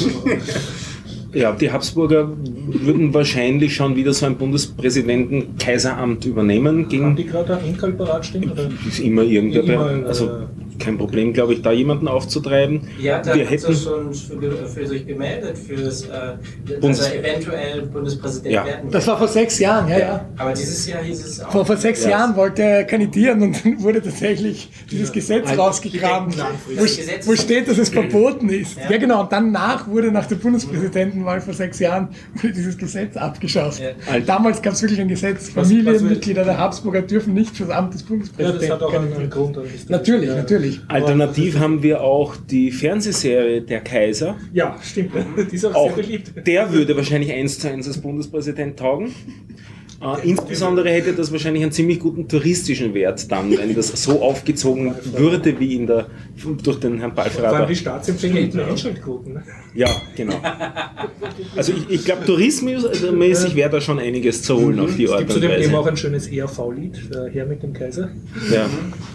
Die Habsburger würden wahrscheinlich schon wieder so ein Bundespräsidenten-Kaiseramt übernehmen. Haben die gerade ein Enkel parat stehen? Oder? Ist immer irgendwer. Also kein Problem, glaube ich, da jemanden aufzutreiben. Ja, da hat er schon für sich gemeldet, dass er eventuell Bundespräsident werden. Das war vor 6 Jahren, ja. Aber dieses Jahr hieß es auch. Vor 6 Jahren wollte er kandidieren und dann wurde tatsächlich dieses Gesetz rausgegraben, wo steht, dass es verboten ist. Ja, genau. Und danach wurde nach der Bundespräsidentenwahl vor 6 Jahren dieses Gesetz abgeschafft. Ja. Damals gab es wirklich ein Gesetz, Familienmitglieder der Habsburger dürfen nicht für das Amt des Bundespräsidenten. Ja, das hat auch einen Grund. Natürlich. Alternativ haben wir auch die Fernsehserie Der Kaiser. Ja, stimmt. Die ist auch sehr beliebt. Der würde wahrscheinlich 1:1 als Bundespräsident taugen. Insbesondere hätte das wahrscheinlich einen ziemlich guten touristischen Wert dann, wenn das so aufgezogen würde wie durch den Herrn Balfrader. Vor allem die Staatsempfänger hätten Einschaltquoten. Ne? Ja, genau. Also ich glaube, tourismusmäßig wäre da schon einiges zu holen auf die Art und Weise. Es gibt zu dem Thema auch ein schönes ERV-Lied, Herr mit dem Kaiser. Ja.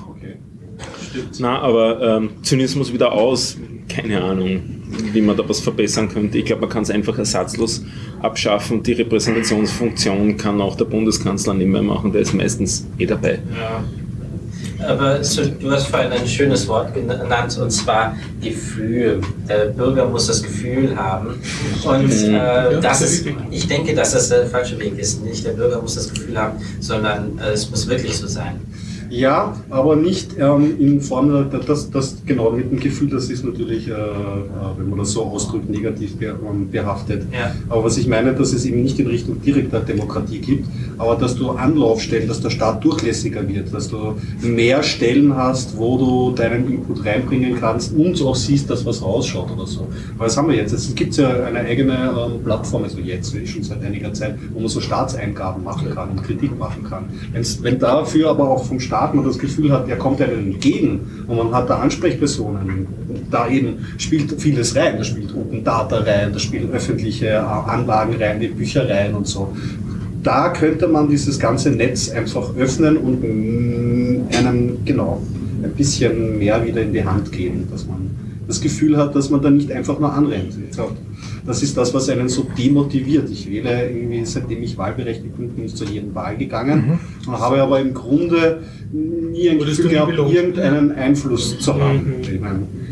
Stimmt. Na, aber Zynismus wieder aus, keine Ahnung, wie man da was verbessern könnte. Ich glaube, man kann es einfach ersatzlos abschaffen. Die Repräsentationsfunktion kann auch der Bundeskanzler nicht mehr machen, der ist meistens dabei. Ja. Aber du hast vorhin ein schönes Wort genannt, und zwar Gefühl. Der Bürger muss das Gefühl haben. Und ich denke, dass das der falsche Weg ist. Nicht der Bürger muss das Gefühl haben, sondern es muss wirklich so sein. Ja, aber nicht in Form, das genau mit dem Gefühl, das ist natürlich, wenn man das so ausdrückt, negativ behaftet. Ja. Aber was ich meine, dass es eben nicht in Richtung direkter Demokratie gibt, aber dass du Anlaufstellen, dass der Staat durchlässiger wird, dass du mehr Stellen hast, wo du deinen Input reinbringen kannst und auch siehst, dass was rausschaut oder so. Weil das haben wir jetzt. Es gibt ja eine eigene Plattform, also jetzt schon seit einiger Zeit, wo man so Staatseingaben machen kann und Kritik machen kann. Wenn dafür aber auch vom Staat man das Gefühl hat, er kommt einem entgegen und man hat da Ansprechpersonen, da eben spielt vieles rein, da spielt Open Data rein, da spielen öffentliche Anlagen rein, die Büchereien und so. Da könnte man dieses ganze Netz einfach öffnen und einem ein bisschen mehr wieder in die Hand geben, dass man das Gefühl hat, dass man da nicht einfach nur anrennt. Das ist das, was einen so demotiviert. Ich wähle irgendwie, seitdem ich wahlberechtigt bin, bin ich zu jedem Wahl gegangen und habe aber im Grunde nie ein Gefühl gehabt, irgendeinen Einfluss zu haben. Ich meine,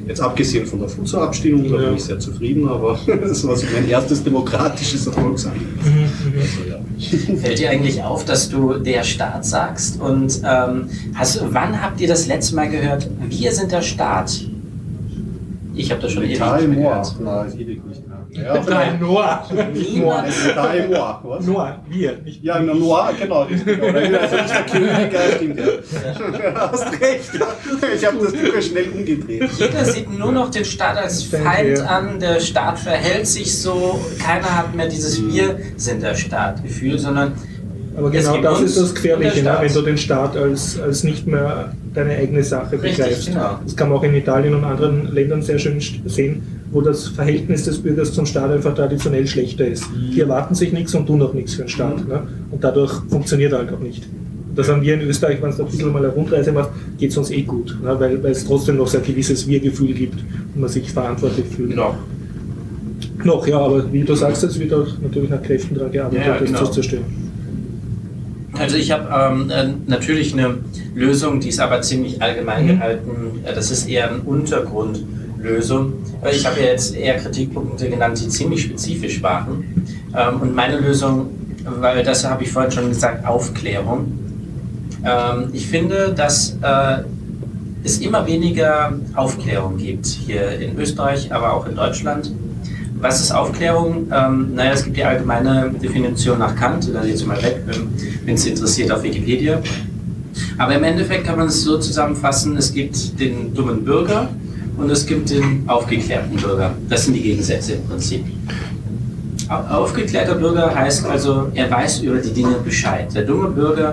Jetzt abgesehen von der Futsal-Abstimmung, da bin ich sehr zufrieden, aber das war so mein erstes demokratisches Erfolgserlebnis. Also, Fällt dir eigentlich auf, dass du der Staat sagst? Und wann habt ihr das letzte Mal gehört, wir sind der Staat? Ich habe das schon ewig nicht mehr gehört. Nein, ewig nicht mehr. Nein, Noah. Was? Noah, wir. Nicht Ja, Noah, genau. Also nicht der König, stimmt ja. Hast recht. Ich habe das Buch schnell umgedreht. Jeder sieht nur noch den Staat als Feind an, der Staat verhält sich so, keiner hat mehr dieses Wir sind der Staat-Gefühl, sondern aber genau das ist das Gefährliche, ne? Wenn du den Staat als nicht mehr deine eigene Sache begreifst. Genau. Das kann man auch in Italien und anderen Ländern sehr schön sehen, wo das Verhältnis des Bürgers zum Staat einfach traditionell schlechter ist. Die erwarten sich nichts und tun auch nichts für den Staat. Ne? Und dadurch funktioniert er halt auch nicht. Das haben wir in Österreich, wenn es ein bisschen mal eine Rundreise macht, geht es uns eh gut, ne? Weil es trotzdem noch so ein gewisses Wir-Gefühl gibt und man sich verantwortlich fühlt. Genau. Noch, ja, aber wie du sagst, es wird auch natürlich nach Kräften daran gearbeitet, das zu zerstören. Also ich habe natürlich eine Lösung, die ist aber ziemlich allgemein gehalten. Das ist eher eine Untergrundlösung. Ich habe ja jetzt eher Kritikpunkte genannt, die ziemlich spezifisch waren. Und meine Lösung, weil das habe ich vorhin schon gesagt, Aufklärung. Ich finde, dass es immer weniger Aufklärung gibt, hier in Österreich, aber auch in Deutschland. Was ist Aufklärung? Naja, es gibt die allgemeine Definition nach Kant, da jetzt mal weg, wenn es interessiert, auf Wikipedia. Aber im Endeffekt kann man es so zusammenfassen, es gibt den dummen Bürger und es gibt den aufgeklärten Bürger. Das sind die Gegensätze im Prinzip. Aufgeklärter Bürger heißt also, er weiß über die Dinge Bescheid. Der dumme Bürger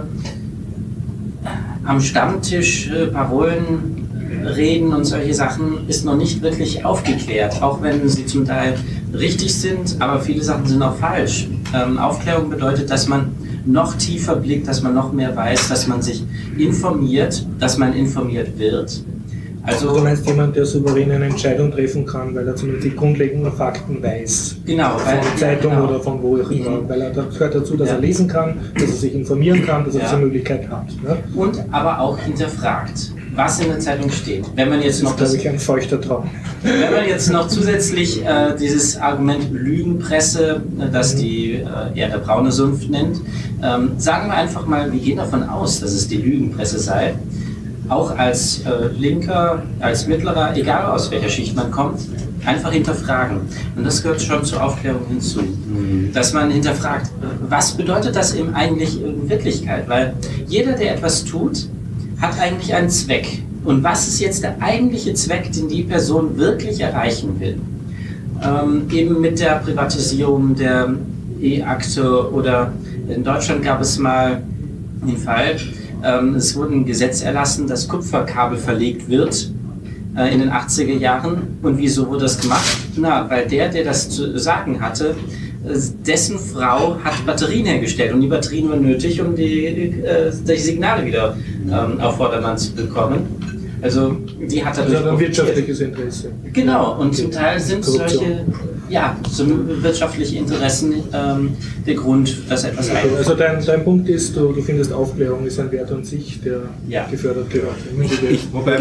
am Stammtisch Parolen reden und solche Sachen ist noch nicht wirklich aufgeklärt, auch wenn sie zum Teil richtig sind, aber viele Sachen sind auch falsch. Aufklärung bedeutet, dass man noch tiefer blickt, dass man noch mehr weiß, dass man sich informiert, dass man informiert wird. Also du meinst jemand, der souverän eine Entscheidung treffen kann, weil er zumindest die grundlegenden Fakten weiß. Genau. Von der Zeitung oder von wo auch immer. Weil er gehört dazu, dass er lesen kann, dass er sich informieren kann, dass er diese Möglichkeit hat. Ne? Und aber auch hinterfragt, was in der Zeitung steht. Wenn man jetzt noch das ist, glaube ich, ein feuchter Traum. Wenn man jetzt noch zusätzlich dieses Argument Lügenpresse, das die der braune Sumpf nennt, sagen wir einfach mal, wir gehen davon aus, dass es die Lügenpresse sei. Auch als Linker, als Mittlerer, egal aus welcher Schicht man kommt, einfach hinterfragen. Und das gehört schon zur Aufklärung hinzu. Dass man hinterfragt, was bedeutet das eben eigentlich in Wirklichkeit? Weil jeder, der etwas tut, hat eigentlich einen Zweck. Und was ist jetzt der eigentliche Zweck, den die Person wirklich erreichen will? Eben mit der Privatisierung der E-Akte oder in Deutschland gab es mal den Fall, es wurde ein Gesetz erlassen, dass Kupferkabel verlegt wird in den 80er Jahren. Und wieso wurde das gemacht? Na, weil der das zu sagen hatte, dessen Frau hat Batterien hergestellt und die Batterien waren nötig, um die Signale wieder auf Vordermann zu bekommen. Also die hat dadurch ein wirtschaftliches Interesse. Genau, und zum Teil sind solche so wirtschaftliche Interessen der Grund, dass etwas einfällt. Also dein Punkt ist, du findest Aufklärung ist ein Wert an sich, der gefördert gehört. Wobei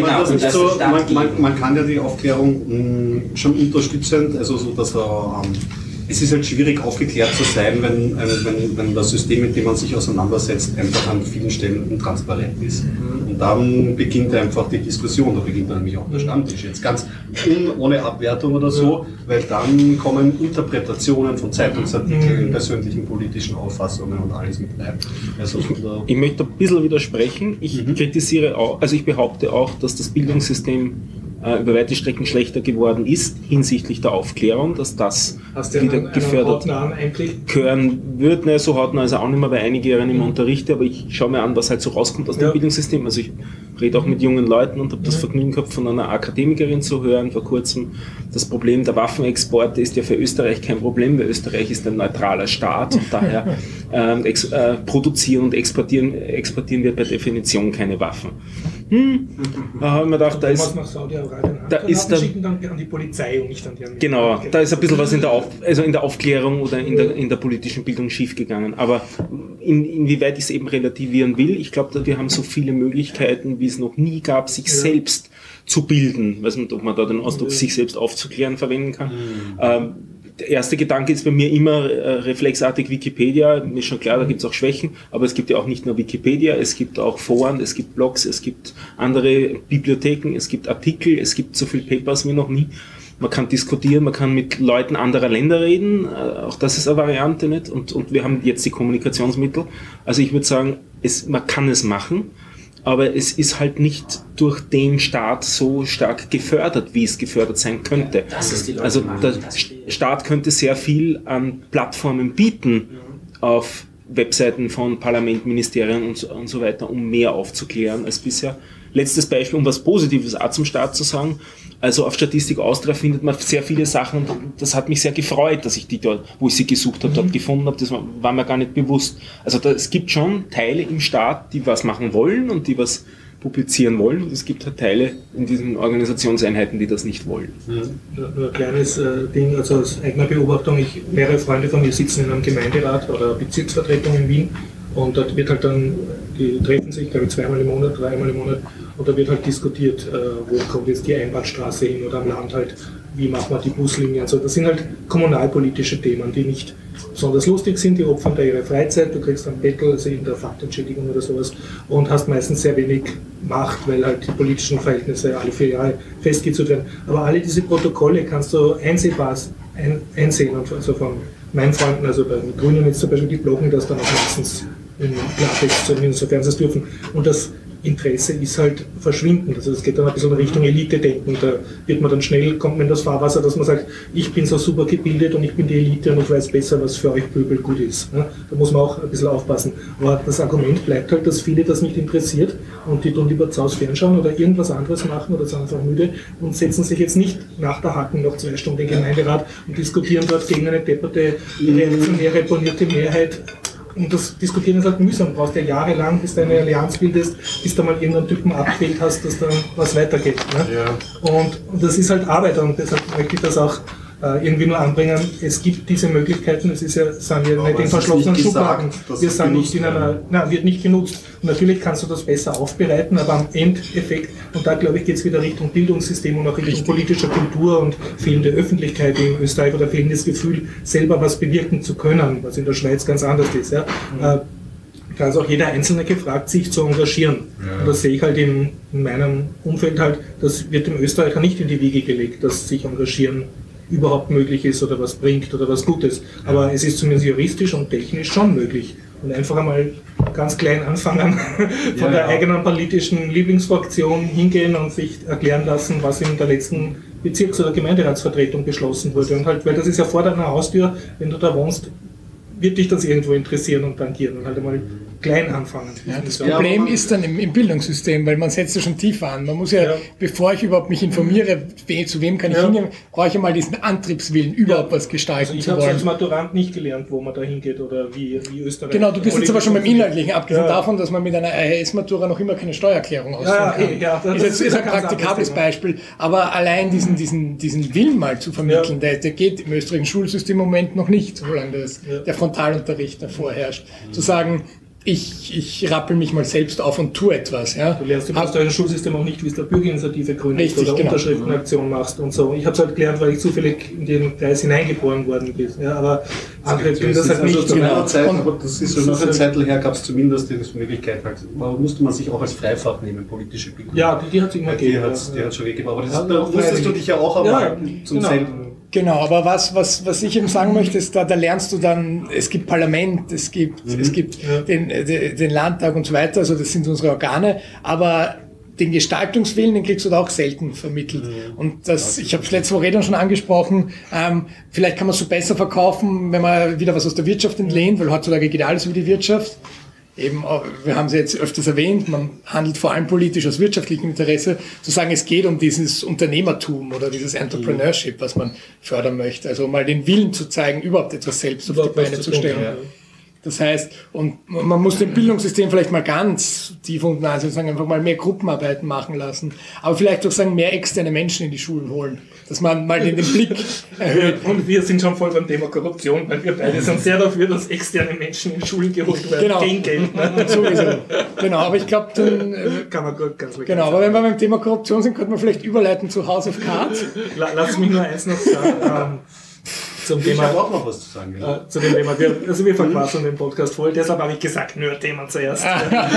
man kann ja die Aufklärung schon unterstützend, also so, dass es ist halt schwierig aufgeklärt zu sein, wenn das System, mit dem man sich auseinandersetzt, einfach an vielen Stellen intransparent ist. Und dann beginnt einfach die Diskussion, da beginnt dann nämlich auch der Stammtisch. Jetzt ganz ohne Abwertung oder so, weil dann kommen Interpretationen von Zeitungsartikeln, persönlichen politischen Auffassungen und alles mit rein. Also ich möchte ein bisschen widersprechen. Ich kritisiere auch, also ich behaupte auch, dass das Bildungssystem über weite Strecken schlechter geworden ist hinsichtlich der Aufklärung, dass das wieder gefördert gehören wird. Ne, so hautnah also auch nicht mehr, weil einige Jahre nicht mehr unterrichte, aber ich schaue mir an, was halt so rauskommt aus dem Bildungssystem. Also ich rede auch mit jungen Leuten und habe das Vergnügen gehabt, von einer Akademikerin zu hören vor kurzem. Das Problem der Waffenexporte ist ja für Österreich kein Problem, weil Österreich ist ein neutraler Staat und daher produzieren und exportieren wir per Definition keine Waffen. Da habe ich mir gedacht, da ist dann an die Polizei und nicht an die Armee. Genau, da ist ein bisschen was in der Aufklärung oder in der politischen Bildung schiefgegangen. Aber inwieweit ich es eben relativieren will. Ich glaube, wir haben so viele Möglichkeiten, wie es noch nie gab, sich selbst zu bilden. Ich weiß nicht, ob man da den Ausdruck sich selbst aufzuklären verwenden kann. Der erste Gedanke ist bei mir immer reflexartig Wikipedia. Mir ist schon klar, da gibt es auch Schwächen, aber es gibt ja auch nicht nur Wikipedia, es gibt auch Foren, es gibt Blogs, es gibt andere Bibliotheken, es gibt Artikel, es gibt so viele Papers wie noch nie. Man kann diskutieren, man kann mit Leuten anderer Länder reden, auch das ist eine Variante, nicht? Und wir haben jetzt die Kommunikationsmittel. Also ich würde sagen, man kann es machen, aber es ist halt nicht durch den Staat so stark gefördert, wie es gefördert sein könnte. Also der Staat könnte sehr viel an Plattformen bieten auf Webseiten von Parlament, Ministerien und so weiter, um mehr aufzuklären als bisher. Letztes Beispiel, um was Positives auch zum Staat zu sagen. Also auf Statistik Austria findet man sehr viele Sachen und das hat mich sehr gefreut, dass ich die dort, wo ich sie gesucht habe, dort gefunden habe. Das war mir gar nicht bewusst. Also es gibt schon Teile im Staat, die was machen wollen und die was publizieren wollen und es gibt halt Teile in diesen Organisationseinheiten, die das nicht wollen. Nur ein kleines Ding, also aus eigener Beobachtung, mehrere Freunde von mir sitzen in einem Gemeinderat oder Bezirksvertretung in Wien und dort wird halt dann, die treffen sich, glaube ich, 2-mal im Monat, 3-mal im Monat und da wird halt diskutiert, wo kommt jetzt die Einbahnstraße hin oder am Land halt, wie macht man die Buslinien und so. Das sind halt kommunalpolitische Themen, die nicht besonders lustig sind, die opfern da ihre Freizeit, du kriegst einen Bettel, also in der Faktentschädigung oder sowas und hast meistens sehr wenig Macht, weil halt die politischen Verhältnisse alle 4 Jahre festgezurrt werden. Aber alle diese Protokolle kannst du einsehen und also von meinen Freunden, also bei den Grünen jetzt zum Beispiel, die bloggen das dann auch meistens in Klartext, sofern sie es dürfen. Und das Interesse ist halt verschwindend. Also es geht dann ein bisschen in Richtung Elite-Denken. Da wird man dann schnell, kommt man in das Fahrwasser, dass man sagt, ich bin so super gebildet und ich bin die Elite und ich weiß besser, was für euch Pöbel gut ist. Da muss man auch ein bisschen aufpassen. Aber das Argument bleibt halt, dass viele das nicht interessiert und die tun lieber zu Hause fernschauen oder irgendwas anderes machen oder sind einfach müde und setzen sich jetzt nicht nach der Hacken noch 2 Stunden in den Gemeinderat und diskutieren dort gegen eine depperte, reaktionäre, bonierte Mehrheit. Und das Diskutieren ist halt mühsam. Du brauchst ja jahrelang, bis du eine Allianz bildest, bis du mal irgendeinen Typen abgewählt hast, dass dann was weitergeht. Ne? Ja. Und das ist halt Arbeit und deshalb möchte ich das auch irgendwie nur anbringen. Es gibt diese Möglichkeiten, es ist ja, sind wir nicht in verschlossenen Schubladen. Wir sind nicht in einer, wird nicht genutzt. Und natürlich kannst du das besser aufbereiten, aber am Endeffekt, und da glaube ich, geht es wieder Richtung Bildungssystem und auch Richtung politischer Kultur und fehlende Öffentlichkeit in Österreich oder fehlendes Gefühl, selber was bewirken zu können, was in der Schweiz ganz anders ist. Ja. Da ist auch jeder Einzelne gefragt, sich zu engagieren. Ja. Und das sehe ich halt in meinem Umfeld halt, das wird dem Österreicher nicht in die Wiege gelegt, dass sich engagieren überhaupt möglich ist oder was bringt oder was Gutes. Aber es ist zumindest juristisch und technisch schon möglich. Und einfach einmal ganz klein anfangen, von der eigenen politischen Lieblingsfraktion hingehen und sich erklären lassen, was in der letzten Bezirks- oder Gemeinderatsvertretung beschlossen wurde. Und halt, weil das ist ja vor deiner Haustür, wenn du da wohnst, wird dich das irgendwo interessieren und tangieren und halt einmal klein anfangen. Ja, das Problem ist dann im Bildungssystem, weil man setzt ja schon tiefer an. Man muss ja, bevor ich überhaupt mich informiere, zu wem kann ich hingehen, brauche ich ja mal diesen Antriebswillen, überhaupt was gestalten zu wollen. Ich habe als Maturant nicht gelernt, wo man da hingeht oder wie Österreich. Genau, du bist jetzt aber schon beim Inhaltlichen, abgesehen davon, dass man mit einer RHS-Matura noch immer keine Steuererklärung ausführen kann. Das ist ein praktikables Beispiel. Aber allein diesen Willen mal zu vermitteln, der geht im österreichischen Schulsystem im Moment noch nicht, solange der Frontalunterricht davor herrscht. Zu sagen, ich rappel mich mal selbst auf und tue etwas. Ja. Du lernst im österreichischen Schulsystem auch nicht, wie es der Bürgerinitiative gründest oder Unterschriftenaktion machst und so. Ich habe es halt gelernt, weil ich zufällig in den Kreis hineingeboren worden bin. Ja, aber andere tun das halt nicht. Zu meiner Zeit, aber das ist schon noch eine Zeit her, gab es zumindest die Möglichkeit, musste man sich auch als Freifach nehmen, politische Bildung. Ja, die hat es immer gegeben. Die hat schon gegeben, aber da musstest du dich ja auch einmal zum selben. Genau, aber was ich eben sagen möchte, ist, da lernst du dann, es gibt Parlament, es gibt den Landtag und so weiter, also das sind unsere Organe, aber den Gestaltungswillen, den kriegst du da auch selten vermittelt. Und ich habe es letzte Woche dann schon angesprochen, vielleicht kann man es so besser verkaufen, wenn man wieder was aus der Wirtschaft entlehnt, weil heutzutage geht alles über die Wirtschaft. Eben, wir haben es jetzt öfters erwähnt, man handelt vor allem politisch aus wirtschaftlichem Interesse, zu sagen, es geht um dieses Unternehmertum oder dieses Entrepreneurship, was man fördern möchte. Also mal den Willen zu zeigen, überhaupt etwas selbst auf die Beine zu stellen. Das heißt, und man muss dem Bildungssystem vielleicht mal ganz tief unten sagen, einfach mal mehr Gruppenarbeiten machen lassen, aber vielleicht auch sagen, mehr externe Menschen in die Schulen holen, dass man mal den Blick erhöht. Und wir sind schon voll beim Thema Korruption, weil wir beide sind sehr dafür, dass externe Menschen in Schulen geholt werden. Genau. Gegen Geld. Ne? Sowieso. Genau, aber ich glaube, dann... kann man gut, ganz genau, aber wenn wir beim Thema Korruption sind, könnte man vielleicht überleiten zu House of Cards. Lass mich nur eins noch sagen. Zum Ich Thema, habe auch noch was zu sagen. Ja. zu dem Thema. Wir verquasseln den Podcast voll, deshalb habe ich gesagt, nur Themen zuerst.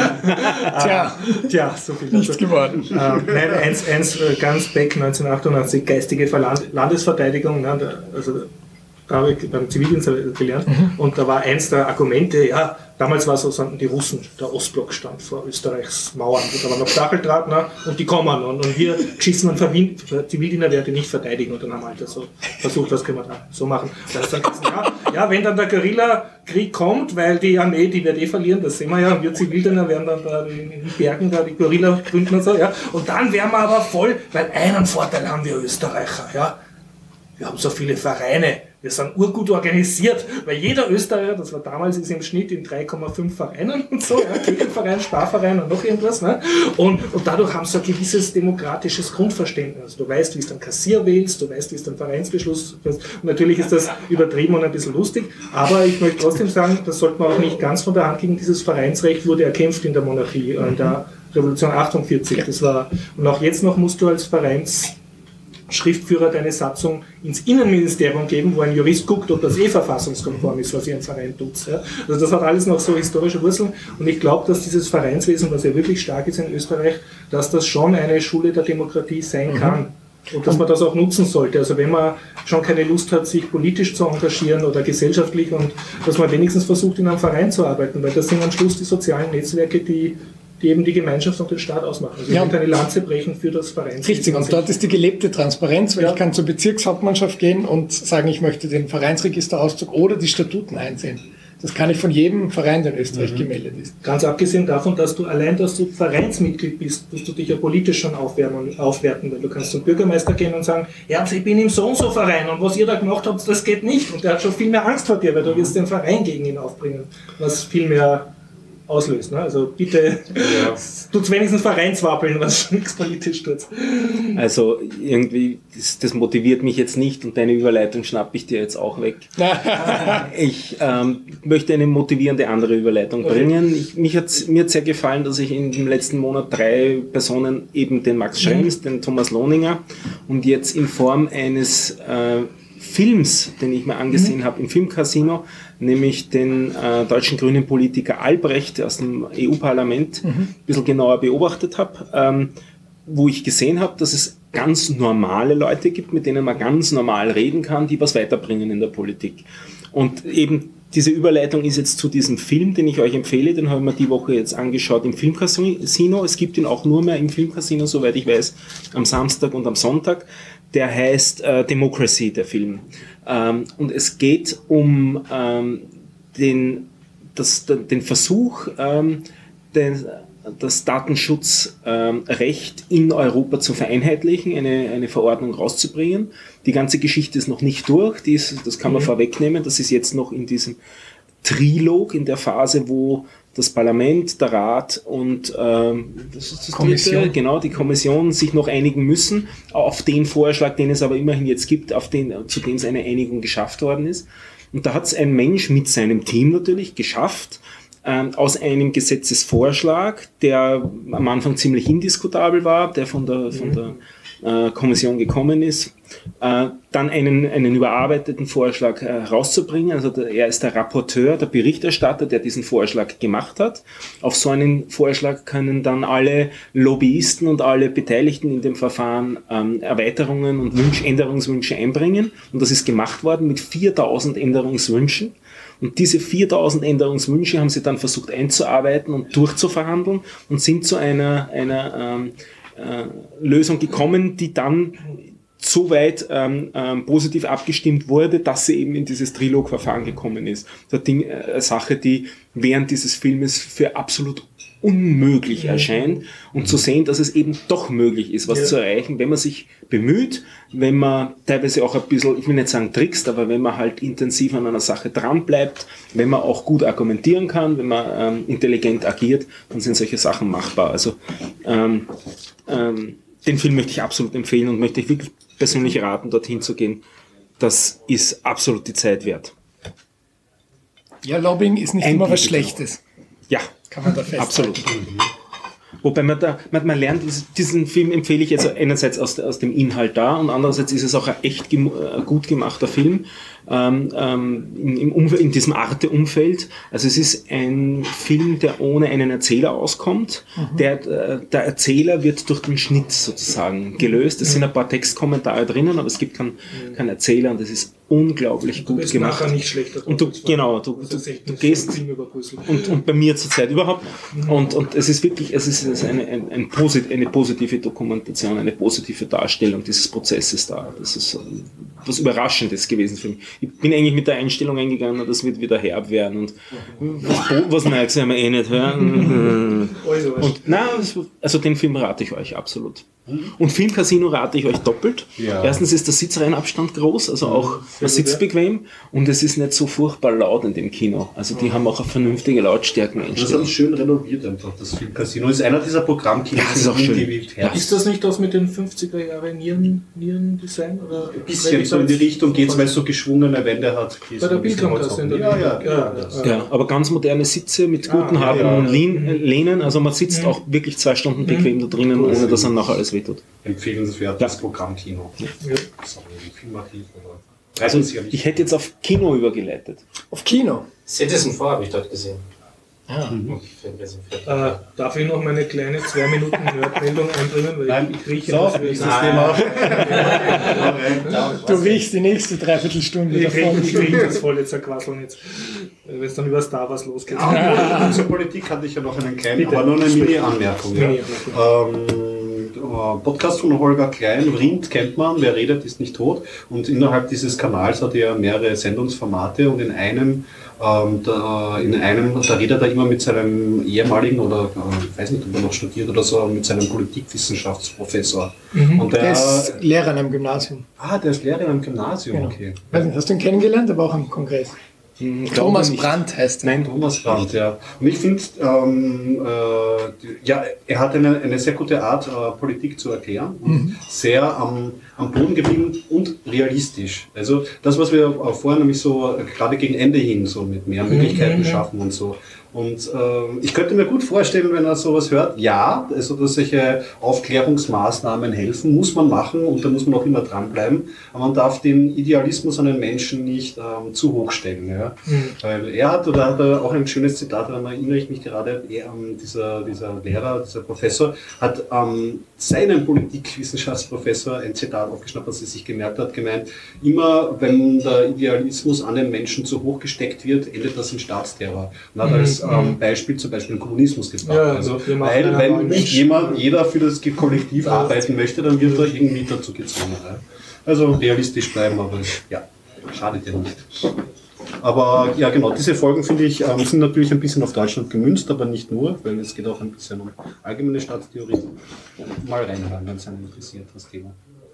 Tja, so viel dazu. Nichts geworden. Nein, eins ganz back 1988, geistige Landesverteidigung, ne, also da habe ich beim Zivildienst gelernt, und da war eins der Argumente, ja, damals war so, die Russen, der Ostblock stand vor Österreichs Mauern, da war noch Stacheldraht, ne, und die kommen, und wir schießen und Zivildiener werden die nicht verteidigen, und dann haben wir halt so versucht, was können wir da so machen. Da ist dann gesagt, ja, wenn dann der Guerillakrieg kommt, weil die Armee, die wird verlieren, das sehen wir ja, und wir Zivildiener werden dann da in den Bergen da die Guerilla gründen und so, ja, und dann wären wir aber voll, weil einen Vorteil haben wir Österreicher, ja, wir haben so viele Vereine, wir sind urgut organisiert, weil jeder Österreicher, das war damals, ist im Schnitt in 3,5 Vereinen und so, ja, Kegelverein, Sparverein und noch irgendwas, ne? Und dadurch haben sie ein gewisses demokratisches Grundverständnis. Du weißt, wie es dann Kassier wählst, du weißt, wie es dann Vereinsbeschluss ist. Natürlich ist das übertrieben und ein bisschen lustig, aber ich möchte trotzdem sagen, das sollte man auch nicht ganz von der Hand geben. Dieses Vereinsrecht wurde erkämpft in der Monarchie, in der Revolution 48. Das war, und auch jetzt noch musst du als Schriftführer deine Satzung ins Innenministerium geben, wo ein Jurist guckt, ob das verfassungskonform ist, was ihr im Verein tut. Ja. Also das hat alles noch so historische Wurzeln, und ich glaube, dass dieses Vereinswesen, was ja wirklich stark ist in Österreich, dass das schon eine Schule der Demokratie sein kann. Und dass man das auch nutzen sollte. Also wenn man schon keine Lust hat, sich politisch zu engagieren oder gesellschaftlich, und dass man wenigstens versucht, in einem Verein zu arbeiten, weil das sind am Schluss die sozialen Netzwerke, die eben die Gemeinschaft und den Staat ausmachen. Also ich möchte eine Lanze brechen für das Verein. Richtig, und dort ist die gelebte Transparenz, weil ich kann zur Bezirkshauptmannschaft gehen und sagen, ich möchte den Vereinsregisterauszug oder die Statuten einsehen. Das kann ich von jedem Verein, der in Österreich gemeldet ist. Ganz abgesehen davon, dass du Vereinsmitglied bist, musst du dich ja politisch schon aufwerten, weil du kannst zum Bürgermeister gehen und sagen, ja, ich bin im so-und-so Verein, und was ihr da gemacht habt, das geht nicht. Und der hat schon viel mehr Angst vor dir, weil du wirst den Verein gegen ihn aufbringen, was viel mehr auslöst. Ne? Also bitte tut wenigstens Vereinswappeln, was schon nichts politisch tut. Also irgendwie, das motiviert mich jetzt nicht, und deine Überleitung schnappe ich dir jetzt auch weg. Ich möchte eine motivierende andere Überleitung bringen. Mir hat sehr gefallen, dass ich in dem letzten Monat 3 Personen, eben den Max Schrems, den Thomas Lohninger, und jetzt in Form eines Films, den ich mir angesehen habe im Filmcasino, nämlich den deutschen grünen Politiker Albrecht aus dem EU-Parlament ein bisschen genauer beobachtet habe, wo ich gesehen habe, dass es ganz normale Leute gibt, mit denen man ganz normal reden kann, die was weiterbringen in der Politik. Und eben diese Überleitung ist jetzt zu diesem Film, den ich euch empfehle, den habe ich mir die Woche jetzt angeschaut im Filmcasino. Es gibt ihn auch nur mehr im Filmcasino, soweit ich weiß, am Samstag und am Sonntag. Der heißt Democracy, der Film. Und es geht um den Versuch, das Datenschutzrecht in Europa zu vereinheitlichen, eine Verordnung rauszubringen. Die ganze Geschichte ist noch nicht durch, das kann man vorwegnehmen, das ist jetzt noch in diesem Trilog, in der Phase, wo das Parlament, der Rat und das ist das Kommission. Genau, die Kommission sich noch einigen müssen auf den Vorschlag, den es aber immerhin jetzt gibt, zu dem es eine Einigung geschafft worden ist. Und da hat es ein Mensch mit seinem Team natürlich geschafft, aus einem Gesetzesvorschlag, der am Anfang ziemlich indiskutabel war, der von der Kommission gekommen ist, dann einen überarbeiteten Vorschlag rauszubringen. Also er ist der Rapporteur, der Berichterstatter, der diesen Vorschlag gemacht hat. Auf so einen Vorschlag können dann alle Lobbyisten und alle Beteiligten in dem Verfahren Erweiterungen und Änderungswünsche einbringen. Und das ist gemacht worden mit 4000 Änderungswünschen. Und diese 4000 Änderungswünsche haben sie dann versucht einzuarbeiten und durchzuverhandeln und sind zu einer Lösung gekommen, die dann so weit positiv abgestimmt wurde, dass sie eben in dieses Trilog-Verfahren gekommen ist. Eine Sache, die während dieses Filmes für absolut unmöglich erscheint und zu sehen, dass es eben doch möglich ist, was zu erreichen, wenn man sich bemüht, wenn man teilweise auch ein bisschen, ich will nicht sagen trickst, aber wenn man halt intensiv an einer Sache dran bleibt, wenn man auch gut argumentieren kann, wenn man intelligent agiert, dann sind solche Sachen machbar. Also den Film möchte ich absolut empfehlen und möchte ich wirklich persönlich raten, dorthin zu gehen. Das ist absolut die Zeit wert. Ja, Lobbying ist nicht immer was Schlechtes. Ja, kann man da festhalten. Absolut. Wobei man lernt, diesen Film empfehle ich jetzt einerseits aus dem Inhalt da und andererseits ist es auch ein echt gut gemachter Film in diesem Arte-Umfeld. Also es ist ein Film, der ohne einen Erzähler auskommt. Der Erzähler wird durch den Schnitt sozusagen gelöst. Es sind ein paar Textkommentare drinnen, aber es gibt keinen Erzähler und das ist unglaublich gut gemacht. Nachher nicht schlechter. Und du gehst und bei mir zurzeit überhaupt und es ist wirklich, es ist eine positive Dokumentation, eine positive Darstellung dieses Prozesses da. Das ist was Überraschendes gewesen für mich. Ich bin eigentlich mit der Einstellung eingegangen, das wird wieder herb werden und was Neues werden wir eh nicht hören. Und also den Film rate ich euch absolut. Und Filmcasino rate ich euch doppelt. Ja. Erstens ist der Sitzreihenabstand groß, also auch man sitzt bequem und es ist nicht so furchtbar laut in dem Kino. Also die haben auch eine vernünftige Lautstärkeneinstellung. Das haben schön renoviert einfach, das Filmcasino. Ist einer dieser Programmkinos, ja, das ist auch schön. Ist das nicht das mit den 50er Jahren Nierendesign? Oder ein bisschen so in die Richtung geht es, weil es so geschwungene Wände hat. Bei der Bildschirmkasse. Ja, aber ganz moderne Sitze mit guten harten Lehnen. Also man sitzt auch wirklich 2 Stunden bequem da drinnen, ohne dass dann nachher alles wehtut. Empfehlenswertes Programmkino. Ja. Filmarchiv oder also ich hätte jetzt auf Kino übergeleitet. Auf Kino? Citizen 4 habe ich dort gesehen. Darf ich noch meine kleine 2 Minuten Nerdmeldung einbringen? Weil ich rieche das Thema. Du riechst die nächste Dreiviertelstunde davon. Ich rieche das voll jetzt Quasseln jetzt, wenn es dann über Star Wars losgeht. Zur Politik hatte ich ja noch einen kleinen, aber nur eine Mini-Anmerkung. Podcast von Holger Klein, Rind kennt man, wer redet, ist nicht tot. Und innerhalb dieses Kanals hat er mehrere Sendungsformate und in einem, da redet er immer mit seinem ehemaligen oder ich weiß nicht, ob er noch studiert oder so, mit seinem Politikwissenschaftsprofessor. Und der ist Lehrer in einem Gymnasium. Der ist Lehrer in einem Gymnasium, genau. Okay. Weiß nicht, hast du ihn kennengelernt, aber auch am Kongress? Thomas Brandt heißt er. Nein, Thomas Brandt, ja. Und ich finde, er hat eine sehr gute Art, Politik zu erklären. Sehr am Boden geblieben und realistisch. Also das, was wir vorher nämlich so gerade gegen Ende hin so mit mehr Möglichkeiten schaffen und so. Und ich könnte mir gut vorstellen, wenn er sowas hört, ja, also dass solche Aufklärungsmaßnahmen helfen, muss man machen und da muss man auch immer dranbleiben. Aber man darf den Idealismus an den Menschen nicht zu hoch stellen. Ja? Weil er hat auch ein schönes Zitat, daran erinnere ich mich gerade, dieser Lehrer, dieser Professor, hat seinem Politikwissenschaftsprofessor ein Zitat aufgeschnappt, das er sich gemerkt hat, gemeint, immer wenn der Idealismus an den Menschen zu hoch gesteckt wird, endet das in Staatsterror. Und hat als Beispiel zum Beispiel den Kommunismus gebracht. Ja, also, weil wenn nicht jeder für das Kollektiv arbeiten möchte, dann wird er irgendwie dazu gezwungen. Ja? Also realistisch bleiben, aber ja, schadet ja nicht. Aber ja genau, diese Folgen finde ich sind natürlich ein bisschen auf Deutschland gemünzt, aber nicht nur, weil es geht auch ein bisschen um allgemeine Staatstheorie. Mal reinhören, wenn es einen interessiert, das Thema.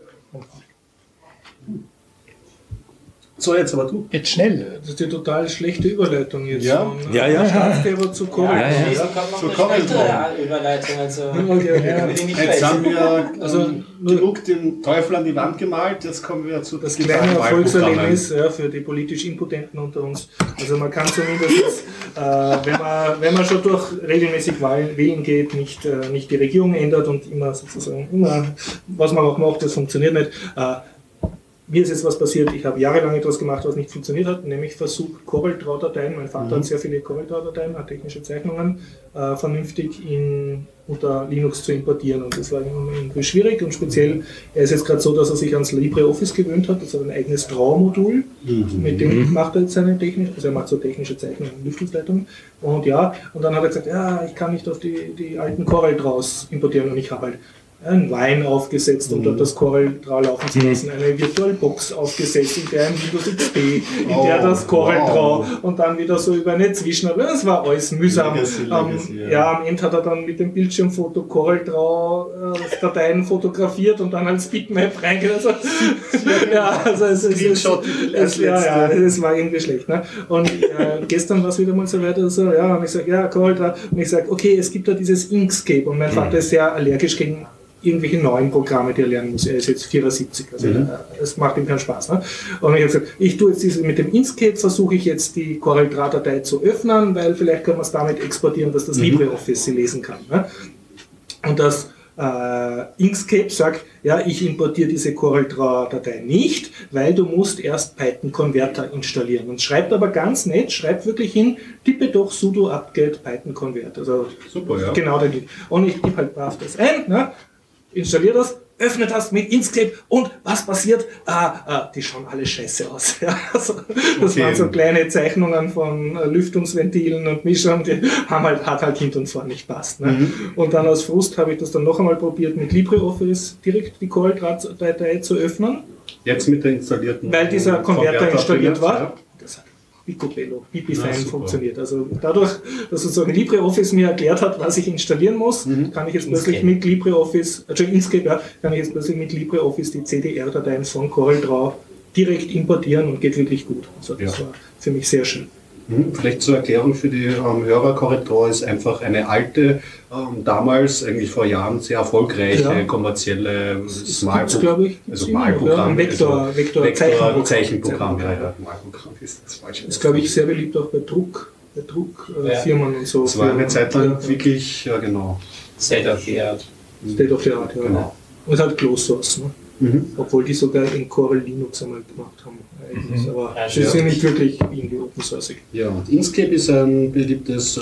So, jetzt aber du. Jetzt schnell. Das ist die total schlechte Überleitung jetzt. Ja, von Staatstheorie zu Coral. Zur Überleitung. Also jetzt haben wir genug den Teufel an die Wand gemalt, jetzt kommen wir zu das kleine Erfolgserlebnis für die politisch Impotenten unter uns. Also man kann zumindest, wenn man schon durch regelmäßig wählen geht, nicht die Regierung ändert und immer, was man auch macht, das funktioniert nicht. Mir ist jetzt was passiert, ich habe jahrelang etwas gemacht, was nicht funktioniert hat, nämlich versucht, CorelDRAW-Dateien, mein Vater hat sehr viele CorelDRAW-Dateien, hat technische Zeichnungen, vernünftig unter Linux zu importieren. Und das war irgendwie schwierig und speziell, er ist jetzt gerade so, dass er sich ans LibreOffice gewöhnt hat, das hat ein eigenes DRAW-Modul, mit dem macht er jetzt seine er macht so technische Zeichnungen, Lüftungsleitungen. Und dann hat er gesagt, ich kann nicht auf die alten CorelDRAWs importieren und ich habe halt ein Wine aufgesetzt, um dort das CorelDRAW laufen zu lassen, eine VirtualBox aufgesetzt, in der ein Windows XP, in der das CorelDRAW und dann wieder so über eine Zwischenarbeit. Das war alles mühsam. Legacy, am Ende hat er dann mit dem Bildschirmfoto CorelDRAW-Dateien fotografiert und dann als Bitmap reingegangen. Also es war irgendwie schlecht. Ne? Und gestern war es wieder mal so weiter, und ich sage, CorelDRAW, und ich sage, okay, es gibt da dieses Inkscape und mein Vater ist sehr allergisch gegen irgendwelche neuen Programme, die er lernen muss. Er ist jetzt 74, also es macht ihm keinen Spaß. Ne? Und ich habe gesagt, ich tue jetzt mit dem Inkscape, versuche ich jetzt die CorelDRAW-Datei zu öffnen, weil vielleicht können wir es damit exportieren, dass das LibreOffice sie lesen kann. Ne? Und das Inkscape sagt, ich importiere diese CorelDRAW-Datei nicht, weil du musst erst Python-Converter installieren. Und schreibt aber ganz nett, schreibt wirklich hin, tippe doch sudo apt-get Python-Convert. Also super, ja. Genau dagegen. Und ich tippe halt brav das ein, ne? Installiere das, öffne das mit Inkscape und was passiert? Die schauen alle scheiße aus. Ja, also, das waren so kleine Zeichnungen von Lüftungsventilen und Mischern, die hat halt hinten und vorne nicht passt. Ne? Und dann aus Frust habe ich das dann noch einmal probiert, mit LibreOffice direkt die CorelDRAW-Datei zu öffnen. Jetzt mit der installierten. Weil dieser Konverter installiert war. Ja. Das hat picobello, pipi-fein funktioniert. Also dadurch, dass sozusagen LibreOffice mir erklärt hat, was ich installieren muss, kann ich jetzt plötzlich mit LibreOffice, Inkscape, kann ich jetzt plötzlich mit LibreOffice die CDR-Dateien von CorelDRAW direkt importieren und geht wirklich gut. Also das war für mich sehr schön. Vielleicht zur Erklärung für die Hörer, CorelDRAW ist einfach eine alte, damals, eigentlich vor Jahren, sehr erfolgreiche kommerzielle Malprogramm. Vektor-Zeichenprogramm. Malprogramm ist das falsche. Ist, glaube ich, sehr beliebt auch bei Druckfirmen und so. Das war eine Zeit lang wirklich, genau. State of the Art. State of the Art, ja. Genau. Und es hat Closed Source, ne? Obwohl die sogar in Corel Linux einmal gemacht haben. Aber sie sind nicht wirklich irgendwie open source. Ja, und Inkscape ist ein beliebtes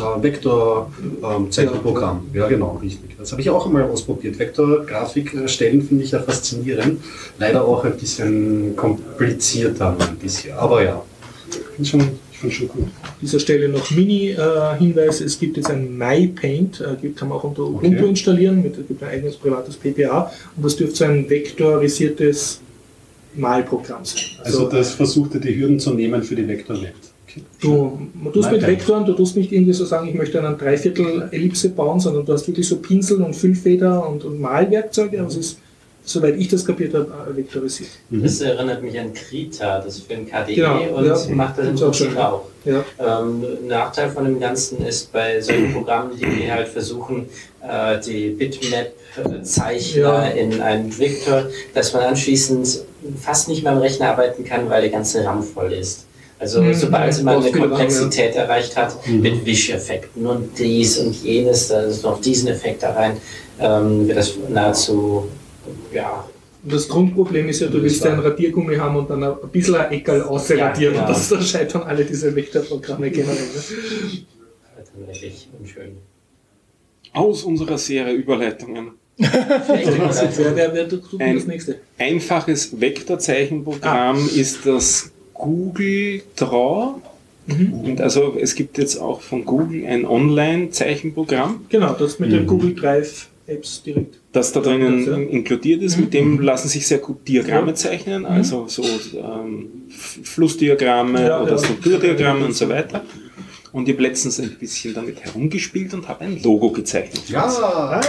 Vektor-Zeichenprogramm. Ja, genau, richtig. Das habe ich auch einmal ausprobiert. Vektor-Grafik erstellen finde ich ja faszinierend. Leider auch ein bisschen komplizierter bisher. Aber ja, ich finde schon gut. An dieser Stelle noch Mini-Hinweis, es gibt jetzt ein MyPaint, kann man auch unter Ubuntu installieren, es gibt ein eigenes privates PPA und das dürfte so ein vektorisiertes Malprogramm sein. Also das versuchte die Hürden zu nehmen für die Vektorwelt. Okay. Du tust mit Vektoren, du tust nicht irgendwie so sagen, ich möchte einen Dreiviertel-Ellipse bauen, sondern du hast wirklich so Pinsel und Füllfeder und Malwerkzeuge, aber es ist, soweit ich das kapiert habe, vektorisiert. Das erinnert mich an Krita, das ist für ein KDE und macht das im Prinzip auch. Ja. Nachteil von dem Ganzen ist bei solchen Programmen, die halt versuchen, die Bitmap-Zeichner in einem Vektor, dass man anschließend fast nicht mehr am Rechner arbeiten kann, weil der ganze RAM voll ist. Also sobald man eine Komplexität erreicht hat, mit Wischeffekten und dies und jenes, da ist noch diesen Effekt da rein, wird das nahezu, Und das Grundproblem ist ja, du willst ja ein Radiergummi haben und dann ein bisschen ein Eckerl ausradieren und das scheitern alle diese Vektorprogramme generell. Dann wirklich unschön. Aus unserer Serie Überleitungen. Wer tut das nächste? Einfaches Vektorzeichenprogramm ist das Google Draw. Und also es gibt jetzt auch von Google ein Online-Zeichenprogramm. Genau, das mit den Google Drive Apps direkt. Das da drinnen inkludiert ist, mit dem lassen sich sehr gut Diagramme zeichnen, also so Flussdiagramme oder Strukturdiagramme und so weiter. Und ich habe letztens ein bisschen damit herumgespielt und habe ein Logo gezeichnet. Ja,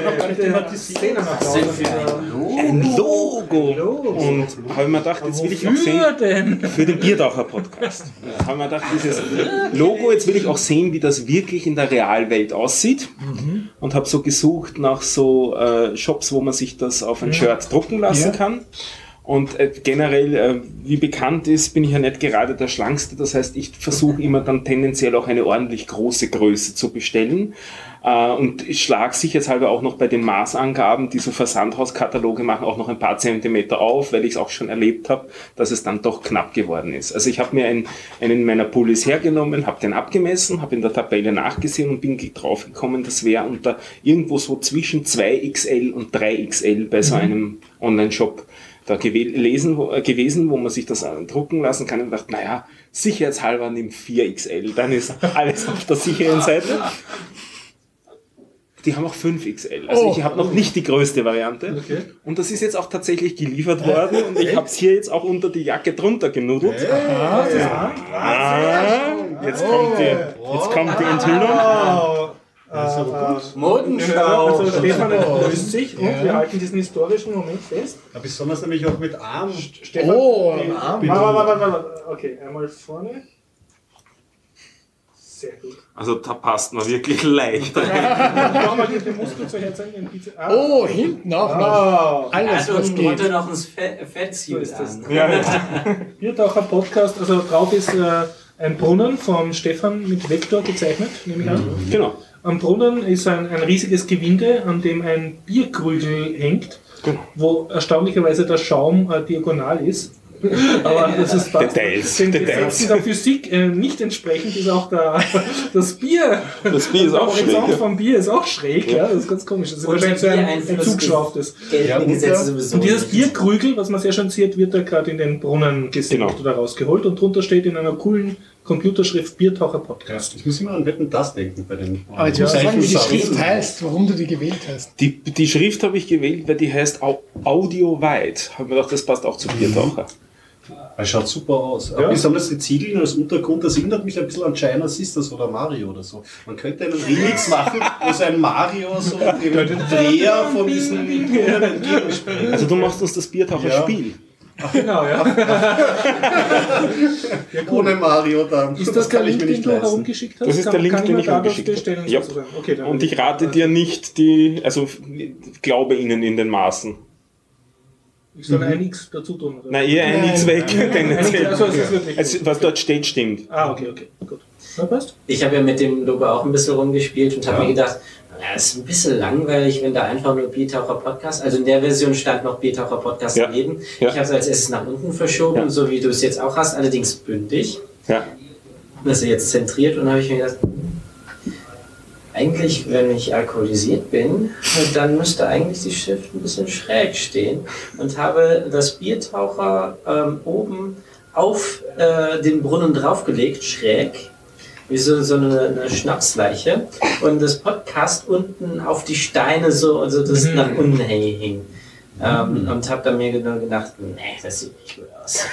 ein Logo! Und habe mir gedacht, jetzt will ich auch sehen, für den Biertaucher-Podcast. Habe mir gedacht, dieses Logo, jetzt will ich auch sehen, wie das wirklich in der Realwelt aussieht. Und habe so gesucht nach so Shops, wo man sich das auf ein Shirt drucken lassen kann. Und generell, wie bekannt ist, bin ich ja nicht gerade der Schlankste. Das heißt, ich versuche immer dann tendenziell auch eine ordentlich große Größe zu bestellen. Und ich schlage sicherheitshalber auch noch bei den Maßangaben, die so Versandhauskataloge machen, auch noch ein paar Zentimeter auf, weil ich es auch schon erlebt habe, dass es dann doch knapp geworden ist. Also ich habe mir einen meiner Pullis hergenommen, habe den abgemessen, habe in der Tabelle nachgesehen und bin drauf gekommen, das wäre unter irgendwo so zwischen 2XL und 3XL bei so einem Online-Shop da gewesen, wo man sich das drucken lassen kann und dachte, naja, sicherheitshalber nimm 4XL, dann ist alles auf der sicheren Seite. Die haben auch 5XL. Also ich habe noch nicht die größte Variante. Okay. Und das ist jetzt auch tatsächlich geliefert worden und ich habe es hier jetzt auch unter die Jacke drunter genudelt. Jetzt kommt die Enthüllung. Modenschau. Also Stefan löst sich und wir halten diesen historischen Moment fest. Ja, besonders nämlich auch mit Arm. Stefan, warte. Okay, einmal vorne. Sehr gut. Also da passt man wirklich leicht. Mach mal den Muskel zur Herzeigen. Oh, hinten auch noch. Alles, was Und geht. runter noch ein Fettziel an. Biertaucher Podcast, also drauf ist ein Brunnen von Stefan mit Vektor gezeichnet, nehme ich an. Genau. Am Brunnen ist ein riesiges Gewinde, an dem ein Bierkrügel hängt, wo erstaunlicherweise der Schaum diagonal ist. Aber das ist Details. den Gesetzen der Physik nicht entsprechend ist auch das Bier. Das Bier ist auch schräg. Der Horizont vom Bier ist auch schräg, ja, das ist ganz komisch. Das ist wahrscheinlich so ein zugschraubtes. Und dieses Bierkrügel, was man sehr schön sieht, wird da gerade in den Brunnen gesenkt oder rausgeholt und drunter steht in einer coolen Computerschrift Biertaucher Podcast. Ich muss immer an Wetten, das denken bei den. Aber jetzt musst du sagen, wie die Schrift heißt, warum du die gewählt hast. Die Schrift habe ich gewählt, weil die heißt Audio Wide. Habe mir gedacht, das passt auch zu Biertaucher. Es schaut super aus. Ja. Besonders die Ziegeln als Untergrund, das erinnert mich ein bisschen an China Sisters oder Mario oder so. Man könnte einen Remix machen, wo so ein Mario so den Dreher von diesen Brunnen entgegenspringt. Also du machst uns das Biertaucher-Spiel. Ach, genau, ja. Ohne Mario dann. Ist das der Link, den du herumgeschickt hast? Das ist der Link, den ich herumgeschickt habe. Ja. Okay, und ich rate dir nicht glaube ihnen in den Maßen. Ich soll ein X dazu tun, oder? Nein, eher ein X weg. Also, es ist wirklich Was dort steht, stimmt. Okay, gut. Na, passt. Ich habe ja mit dem Logo auch ein bisschen rumgespielt und habe mir gedacht, es ist ein bisschen langweilig, wenn da einfach nur Biertaucher Podcast, also in der Version stand noch Biertaucher Podcast daneben. Ich habe es als erstes nach unten verschoben, so wie du es jetzt auch hast, allerdings bündig. Ja. Das ist jetzt zentriert und habe ich mir gedacht, eigentlich, wenn ich alkoholisiert bin, dann müsste eigentlich die Schrift ein bisschen schräg stehen und habe das Biertaucher oben auf den Brunnen draufgelegt, schräg, wie so eine Schnapsleiche und das Podcast unten auf die Steine so, also das nach unten hing. Und habe dann mir gedacht, nee, das sieht nicht gut aus.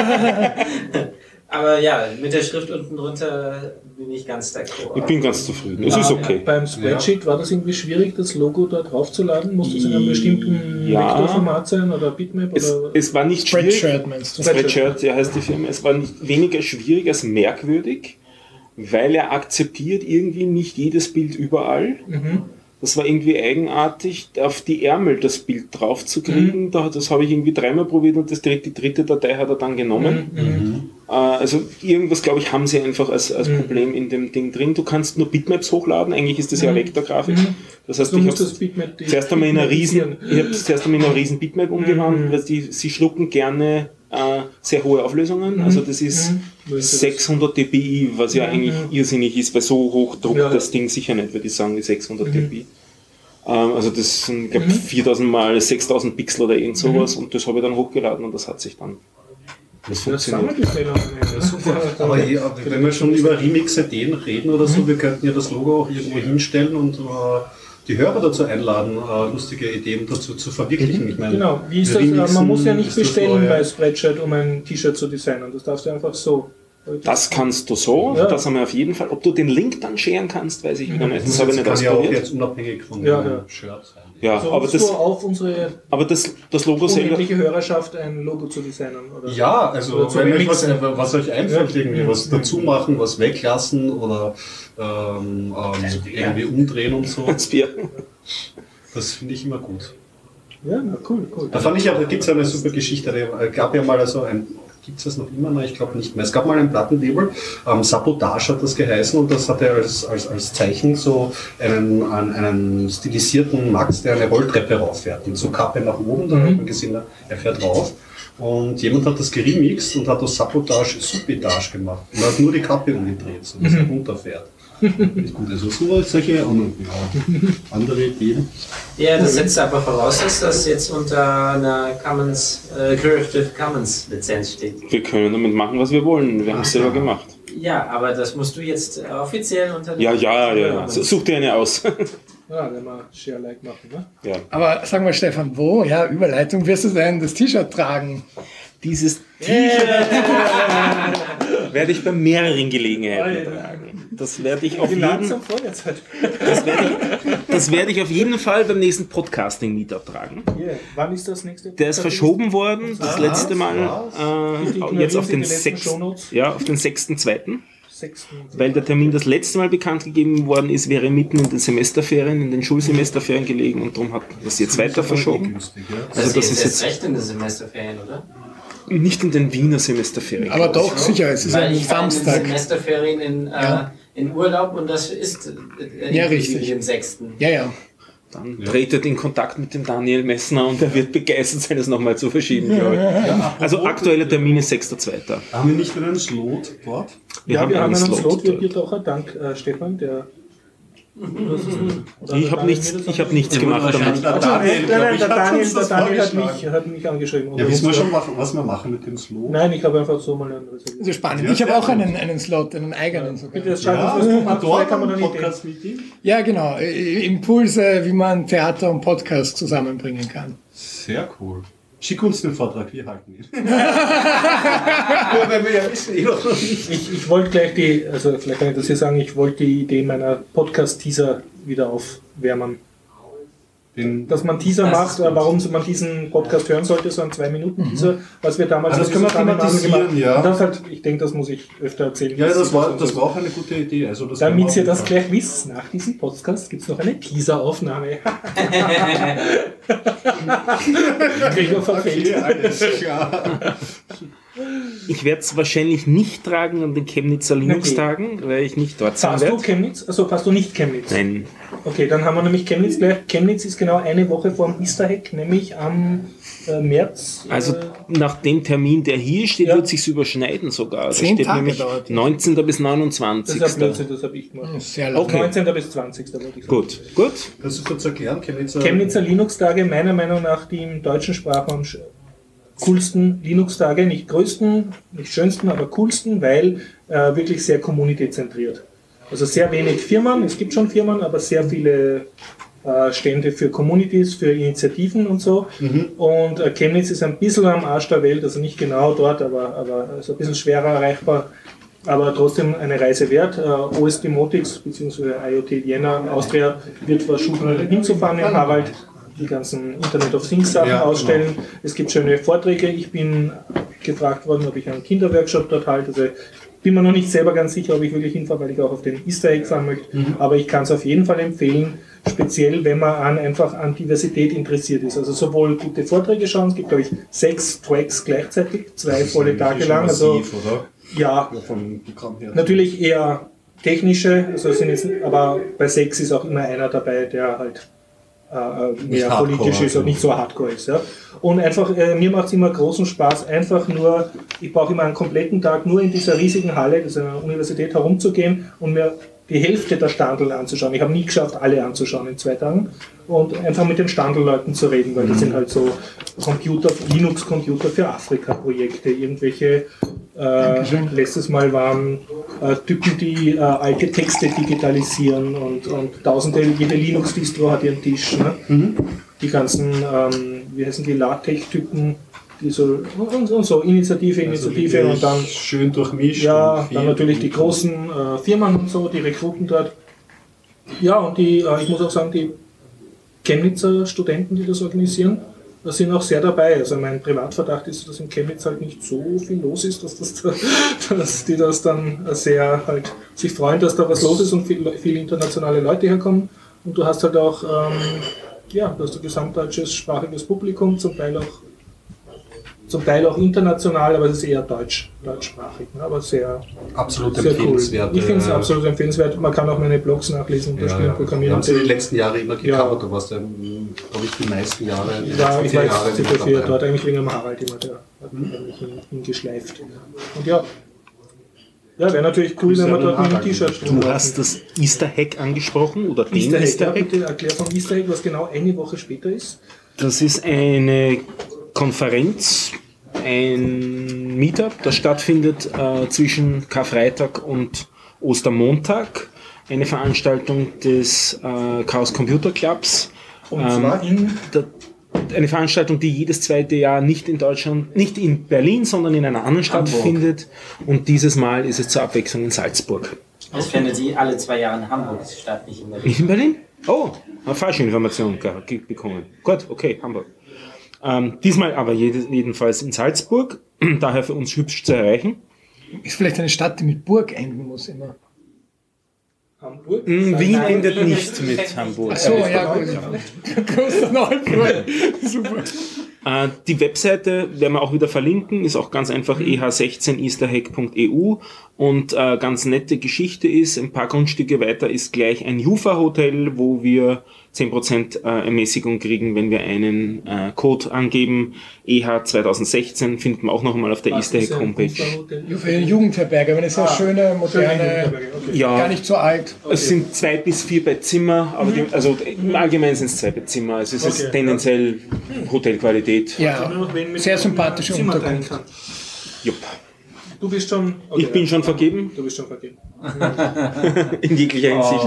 Aber ja, mit der Schrift unten drunter bin ich ganz d'accord. Ich bin ganz zufrieden. Es ist okay. Beim Spreadsheet war das irgendwie schwierig, das Logo da drauf zu laden? Musste es in einem bestimmten Vektorformat sein oder Bitmap? Es war nicht schwierig. Spreadshirt meinst du? Spreadshirt, ja, heißt die Firma. Es war nicht weniger schwierig als merkwürdig, weil er akzeptiert irgendwie nicht jedes Bild überall. Das war irgendwie eigenartig, auf die Ärmel das Bild drauf zu kriegen. Das habe ich irgendwie dreimal probiert und die dritte Datei hat er dann genommen. Also irgendwas, glaube ich, haben sie einfach als Problem in dem Ding drin. Du kannst nur Bitmaps hochladen, eigentlich ist das ja Vektorgrafik. Das heißt, ich habe zuerst einmal in einer riesen Bitmap umgewandelt, weil sie schlucken gerne sehr hohe Auflösungen. Also das ist 600 dpi, was ja eigentlich irrsinnig ist, weil so hoch druckt das Ding sicher nicht, würde ich sagen, die 600 dpi. Also das sind, glaube ich, 4000 mal 6000 Pixel oder irgend sowas und das habe ich dann hochgeladen und das hat sich dann... Das funktioniert. Aber wenn wir schon über Remix-Ideen reden oder so, wir könnten ja das Logo auch irgendwo hinstellen und die Hörer dazu einladen, lustige Ideen dazu zu verwirklichen. Ich meine, genau, wie ist das? Man muss ja nicht bestellen bei Spreadshirt, um ein T-Shirt zu designen. Das darfst du einfach so. Das kannst du so, das haben wir auf jeden Fall. Ob du den Link dann sharen kannst, weiß ich wieder nicht. Das habe ich nicht ausprobiert. Das kann ja auch jetzt unabhängig von dem Shirt sein. Ja, also aber das, auf unsere das Logo selber, Hörerschaft ein Logo zu designen? Oder? Ja, also wenn euch was euch einfällt, irgendwie was dazu machen, was weglassen oder irgendwie umdrehen und so. Das finde ich immer gut. Ja, na, cool. Da fand ich, da gibt es eine super Geschichte. Da gab ja mal so gibt es das noch immer? Nein, ich glaube nicht mehr. Es gab mal ein Plattenlabel, Sabotage hat das geheißen und das hatte als Zeichen so einen stilisierten Max, der eine Rolltreppe rauffährt. Und so Kappe nach oben, da hat man gesehen, er fährt rauf. Und jemand hat das geremixed und hat aus Sabotage Subitage gemacht. Und hat nur die Kappe umgedreht, so dass er runterfährt. Ist gut, also solche andere Ideen. Ja, das setzt aber voraus, dass das jetzt unter einer Creative Commons Lizenz steht. Wir können damit machen, was wir wollen. Wir haben es selber gemacht. Ja, aber das musst du jetzt offiziell unter... Ja. Such dir eine aus. Ja, wenn wir Share-Like machen, ne? Ja. Aber sag mal, Stefan, wo, ja, Überleitung, wirst du denn das T-Shirt tragen? Dieses T-Shirt werde ich bei mehreren Gelegenheiten tragen. Das werde ich auf auf jeden Fall beim nächsten Podcasting-Meetup tragen. Yeah. Wann ist das nächste? Der ist verschoben worden, das letzte Mal jetzt auf den 6.2. Weil der Termin das letzte Mal bekannt gegeben worden ist, wäre mitten in den Semesterferien, in den Schulsemesterferien gelegen und darum hat das jetzt weiter verschoben. Also das ist jetzt recht in den Semesterferien, oder? Nicht in den Wiener Semesterferien. Aber doch, sicher, es ist ein Samstag. In den Semesterferien in Urlaub und das ist richtig. Im 6. Ja. Dann tretet in Kontakt mit dem Daniel Messner und er wird begeistert sein, es nochmal zu verschieben, glaube ich. Ja, also aktueller Termin ist 6.2. Haben wir nicht wieder einen Slot dort? Wir haben einen Slot, wir Biertaucher, dank Stefan, der... Ich habe nichts gemacht damit. Der Daniel hat mich angeschrieben. Ja, wissen wir schon, was wir machen mit dem Slot? Nein, ich habe einfach so mal einen reserviert. Das ist spannend. Ich habe auch einen Slot, einen eigenen sogar. Bitte, das schreiben wir dort kann man dann Podcast-Meeting? Ja, genau. Impulse, wie man Theater und Podcast zusammenbringen kann. Sehr cool. Schick uns den Vortrag, wir halten ihn. Ja, weil wir ja wissen, noch nicht. Ich wollte gleich also vielleicht kann ich das hier sagen, ich wollte die Idee meiner Podcast-Teaser wieder aufwärmen. Dass man Teaser macht, warum man diesen Podcast hören sollte, so ein 2-Minuten-Teaser, was wir damals... das können wir thematisieren, ja. Und das halt, ich denke, das muss ich öfter erzählen. Ja, das war auch eine gute Idee. Also das damit ihr das gleich wisst, nach diesem Podcast gibt es noch eine Teaser-Aufnahme. Gregor verfehlt. Okay, alles klar. Ich werde es wahrscheinlich nicht tragen an den Chemnitzer Linux-Tagen, weil ich nicht dort sein werde. Fährst du Chemnitz? Also fährst du nicht Chemnitz? Nein. Okay, dann haben wir nämlich Chemnitz gleich. Chemnitz ist genau eine Woche vor dem Easter Hack, nämlich am März. Also nach dem Termin, der hier steht, wird es sich überschneiden sogar. Da 10 steht Tage nämlich dauert. 19. bis 29. Das ist Blödsinn, das habe ich gemacht. Sehr lang. Okay. 19. bis 20. würde ich sagen. Gut. Kannst du kurz erklären, Chemnitzer Linux-Tage, meiner Meinung nach die im deutschen Sprachraum coolsten Linux-Tage, nicht größten, nicht schönsten, aber coolsten, weil wirklich sehr community-zentriert. Also sehr wenig Firmen, es gibt schon Firmen, aber sehr viele Stände für Communities, für Initiativen und so. Und Chemnitz ist ein bisschen am Arsch der Welt, also nicht genau dort, aber ist ein bisschen schwerer erreichbar, aber trotzdem eine Reise wert. OS Demotics bzw. IoT Vienna Austria wird versuchen hinzufahren in Harald, die ganzen Internet of Things Sachen ausstellen. Genau. Es gibt schöne Vorträge. Ich bin gefragt worden, ob ich einen Kinderworkshop dort halte. Also bin mir noch nicht selber ganz sicher, ob ich wirklich hinfahre, weil ich auch auf den Easter Egg fahren möchte. Aber ich kann es auf jeden Fall empfehlen, speziell wenn man einfach an Diversität interessiert ist. Also sowohl gute Vorträge schauen, es gibt glaube ich 6 Tracks gleichzeitig, 2 volle Tage lang. Also massiv, oder? Ja, vom Programm her. Natürlich eher technische, also sind jetzt, aber bei 6 ist auch immer einer dabei, der halt mehr politisch ist und nicht so hardcore ist. Ja. Und einfach, mir macht es immer großen Spaß, einfach nur, ich brauche immer einen kompletten Tag nur in dieser riesigen Halle, das ist eine Universität, herumzugehen und mir die Hälfte der Standeln anzuschauen. Ich habe nie geschafft, alle anzuschauen in 2 Tagen und einfach mit den Standelleuten zu reden, weil das sind halt so Linux-Computer für Afrika-Projekte, irgendwelche letztes Mal waren Typen, die alte Texte digitalisieren und tausende, jede Linux-Distro hat ihren Tisch. Ne? Die ganzen, wie heißen die, LaTeX-Typen, die so, und so, Initiative und dann schön durchmischt. Ja, dann natürlich die großen Firmen und so, die Rekruten dort. Ja, und ich muss auch sagen, die Chemnitzer Studenten, die das organisieren, da sind auch sehr dabei. Also mein Privatverdacht ist, dass in Chemnitz halt nicht so viel los ist, dass die das dann sehr halt sich freuen, dass da was los ist und viele internationale Leute herkommen. Und du hast halt auch, du hast ein gesamtdeutsches sprachiges Publikum, zum Teil auch international, aber es ist eher deutschsprachig, ne? Aber absolut sehr empfehlenswert. Cool. Ich finde es absolut empfehlenswert. Man kann auch meine Blogs nachlesen und programmieren. Wir haben die letzten Jahre immer gecovert, du warst ja, glaube ich, die meisten Jahre. Ja, ich war jetzt dafür dort, eigentlich wegen dem Harald immer, der hat mich hingeschleift. Und ja, wäre natürlich cool, wenn man dort mit einem T-Shirt Du hast das Easter Hack angesprochen, oder den Easter Hack? Bitte erklär vom Easter Hack, was genau eine Woche später ist. Das ist eine Konferenz, ein Meetup, das stattfindet zwischen Karfreitag und Ostermontag eine Veranstaltung des Chaos Computer Clubs. Und zwar Eine Veranstaltung, die jedes zweite Jahr nicht in Deutschland, nicht in Berlin, sondern in einer anderen Stadt findet. Und dieses Mal ist es zur Abwechslung in Salzburg. Es findet sie alle 2 Jahre in Hamburg statt, nicht in Berlin. Nicht in Berlin? Oh, eine falsche Information bekommen. Gut, okay, Hamburg. Diesmal aber jedenfalls in Salzburg, daher für uns hübsch zu erreichen. Ist vielleicht eine Stadt, die mit Burg enden muss immer. Hamburg. Wien endet nicht mit Hamburg. Ach so, ja gut. Klosterneuburg. Super. Die Webseite werden wir auch wieder verlinken, ist auch ganz einfach eh16easterhack.eu und ganz nette Geschichte ist, ein paar Grundstücke weiter ist gleich ein Jufa-Hotel, wo wir 10% Ermäßigung kriegen, wenn wir einen Code angeben. EH 2016 finden wir auch noch einmal auf der Easterhack Homepage. Für eine Jugendherberge, aber eine sehr schöne, moderne, Ja, gar nicht so alt. es sind 2 bis 4 Bettzimmer, aber also im Allgemeinen sind es 2 Bettzimmer, also es ist tendenziell Hotelqualität. Ja, sehr sympathische Unterkunft. Jupp. Du bist schon... Okay, Ich bin schon vergeben, Du bist schon vergeben. in jeglicher Hinsicht.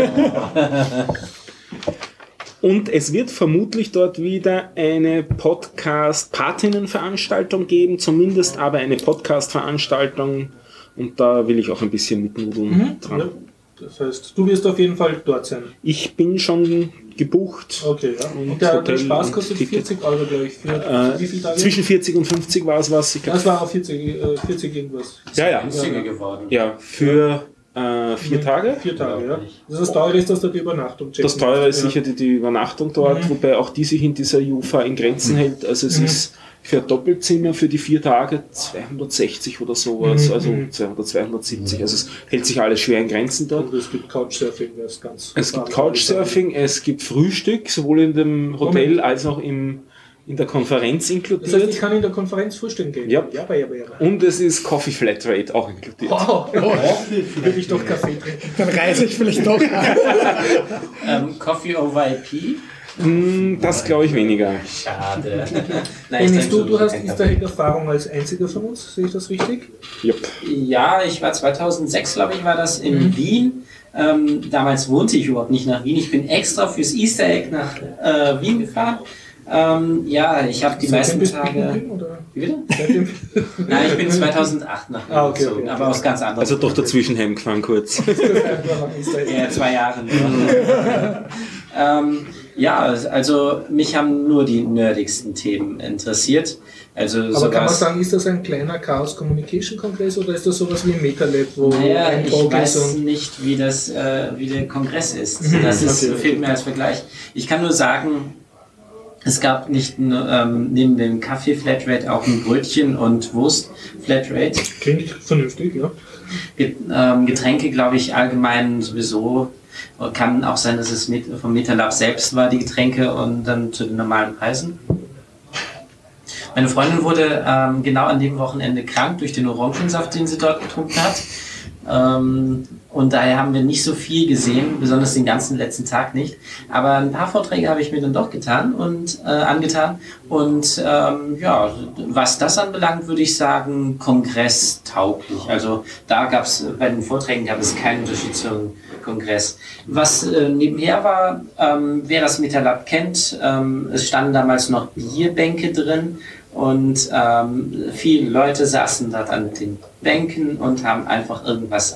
Und es wird vermutlich dort wieder eine Podcast-Patinnenveranstaltung geben, zumindest aber eine Podcast-Veranstaltung. Und da will ich auch ein bisschen mitnudeln dran. Ja. Das heißt, du wirst auf jeden Fall dort sein. Ich bin schon gebucht. Okay, ja. Und der Hotel Spaß und kostet Ticket. 40 Euro, glaube ich. Für wie viele Tage? Zwischen 40 und 50 war es was. Ich glaub, Das war auch 40 irgendwas. ja, Günstiger geworden. ja, für 4 Tage. 4 Tage, ja. Das teure ist, dass da die Übernachtung checken. Das teure ist Ja. sicher die Übernachtung dort, wobei auch die sich in dieser Jufa in Grenzen hält. Also es ist für ein Doppelzimmer für die 4 Tage 260 oder sowas, also 200, 270. Also es hält sich alles schwer in Grenzen dort. Und es gibt Couchsurfing, das ist ganz... Es gibt Couchsurfing, es gibt Frühstück, sowohl in dem Hotel als auch in der Konferenz Das heißt, ich inkludiert. kann in der Konferenz frühstücken gehen? Ja. Ja. Und es ist Coffee Flatrate auch inkludiert. Wow, will ich doch Kaffee trinken. Dann reise ich vielleicht doch an. Coffee over IP? Das glaube ich weniger. Schade. Nein, Dennis, trinke du hast keinen Easter-Hack-Erfahrung als einziger von uns, sehe ich das richtig? Jupp. Ja, ich war 2006, glaube ich, war das in Wien. Damals wohnte ich überhaupt nicht nach Wien. Ich bin extra fürs Easter Egg nach Wien gefahren. Ja, ich habe die meisten bist du in Tage... Wien, oder? Wie bitte? Seitdem? Nein, ich bin 2008 nach Wien Okay, gezogen, okay. aber aus ganz anderen Also doch dazwischen heimgefahren kurz. Ja, 2 Jahre. Ja, also mich haben nur die nerdigsten Themen interessiert. Also Aber kann man sowas, sagen, ist das ein kleiner Chaos Communication Kongress oder ist das sowas wie ein MetaLab, wo naja, ein ich Talk ist weiß und nicht, wie der Kongress ist. Das ist, Okay. fehlt mir als Vergleich. Ich kann nur sagen, es gab nicht neben dem Kaffee Flatrate auch ein Brötchen und Wurst Flatrate. klingt vernünftig, ja? Getränke, glaube ich, allgemein sowieso. Kann auch sein, dass es vom MetaLab selbst war, die Getränke, und dann zu den normalen Preisen. Meine Freundin wurde genau an dem Wochenende krank durch den Orangensaft, den sie dort getrunken hat. Und daher haben wir nicht so viel gesehen, besonders den ganzen letzten Tag nicht. Aber ein paar Vorträge habe ich mir dann doch angetan. Und ja, was das anbelangt, würde ich sagen, kongresstauglich. Also da gab es, bei den Vorträgen gab es keinen Unterschied zum Kongress. Was nebenher war, wer das MetaLab kennt, es standen damals noch Bierbänke drin. Und viele Leute saßen dort an den Bänken und haben einfach irgendwas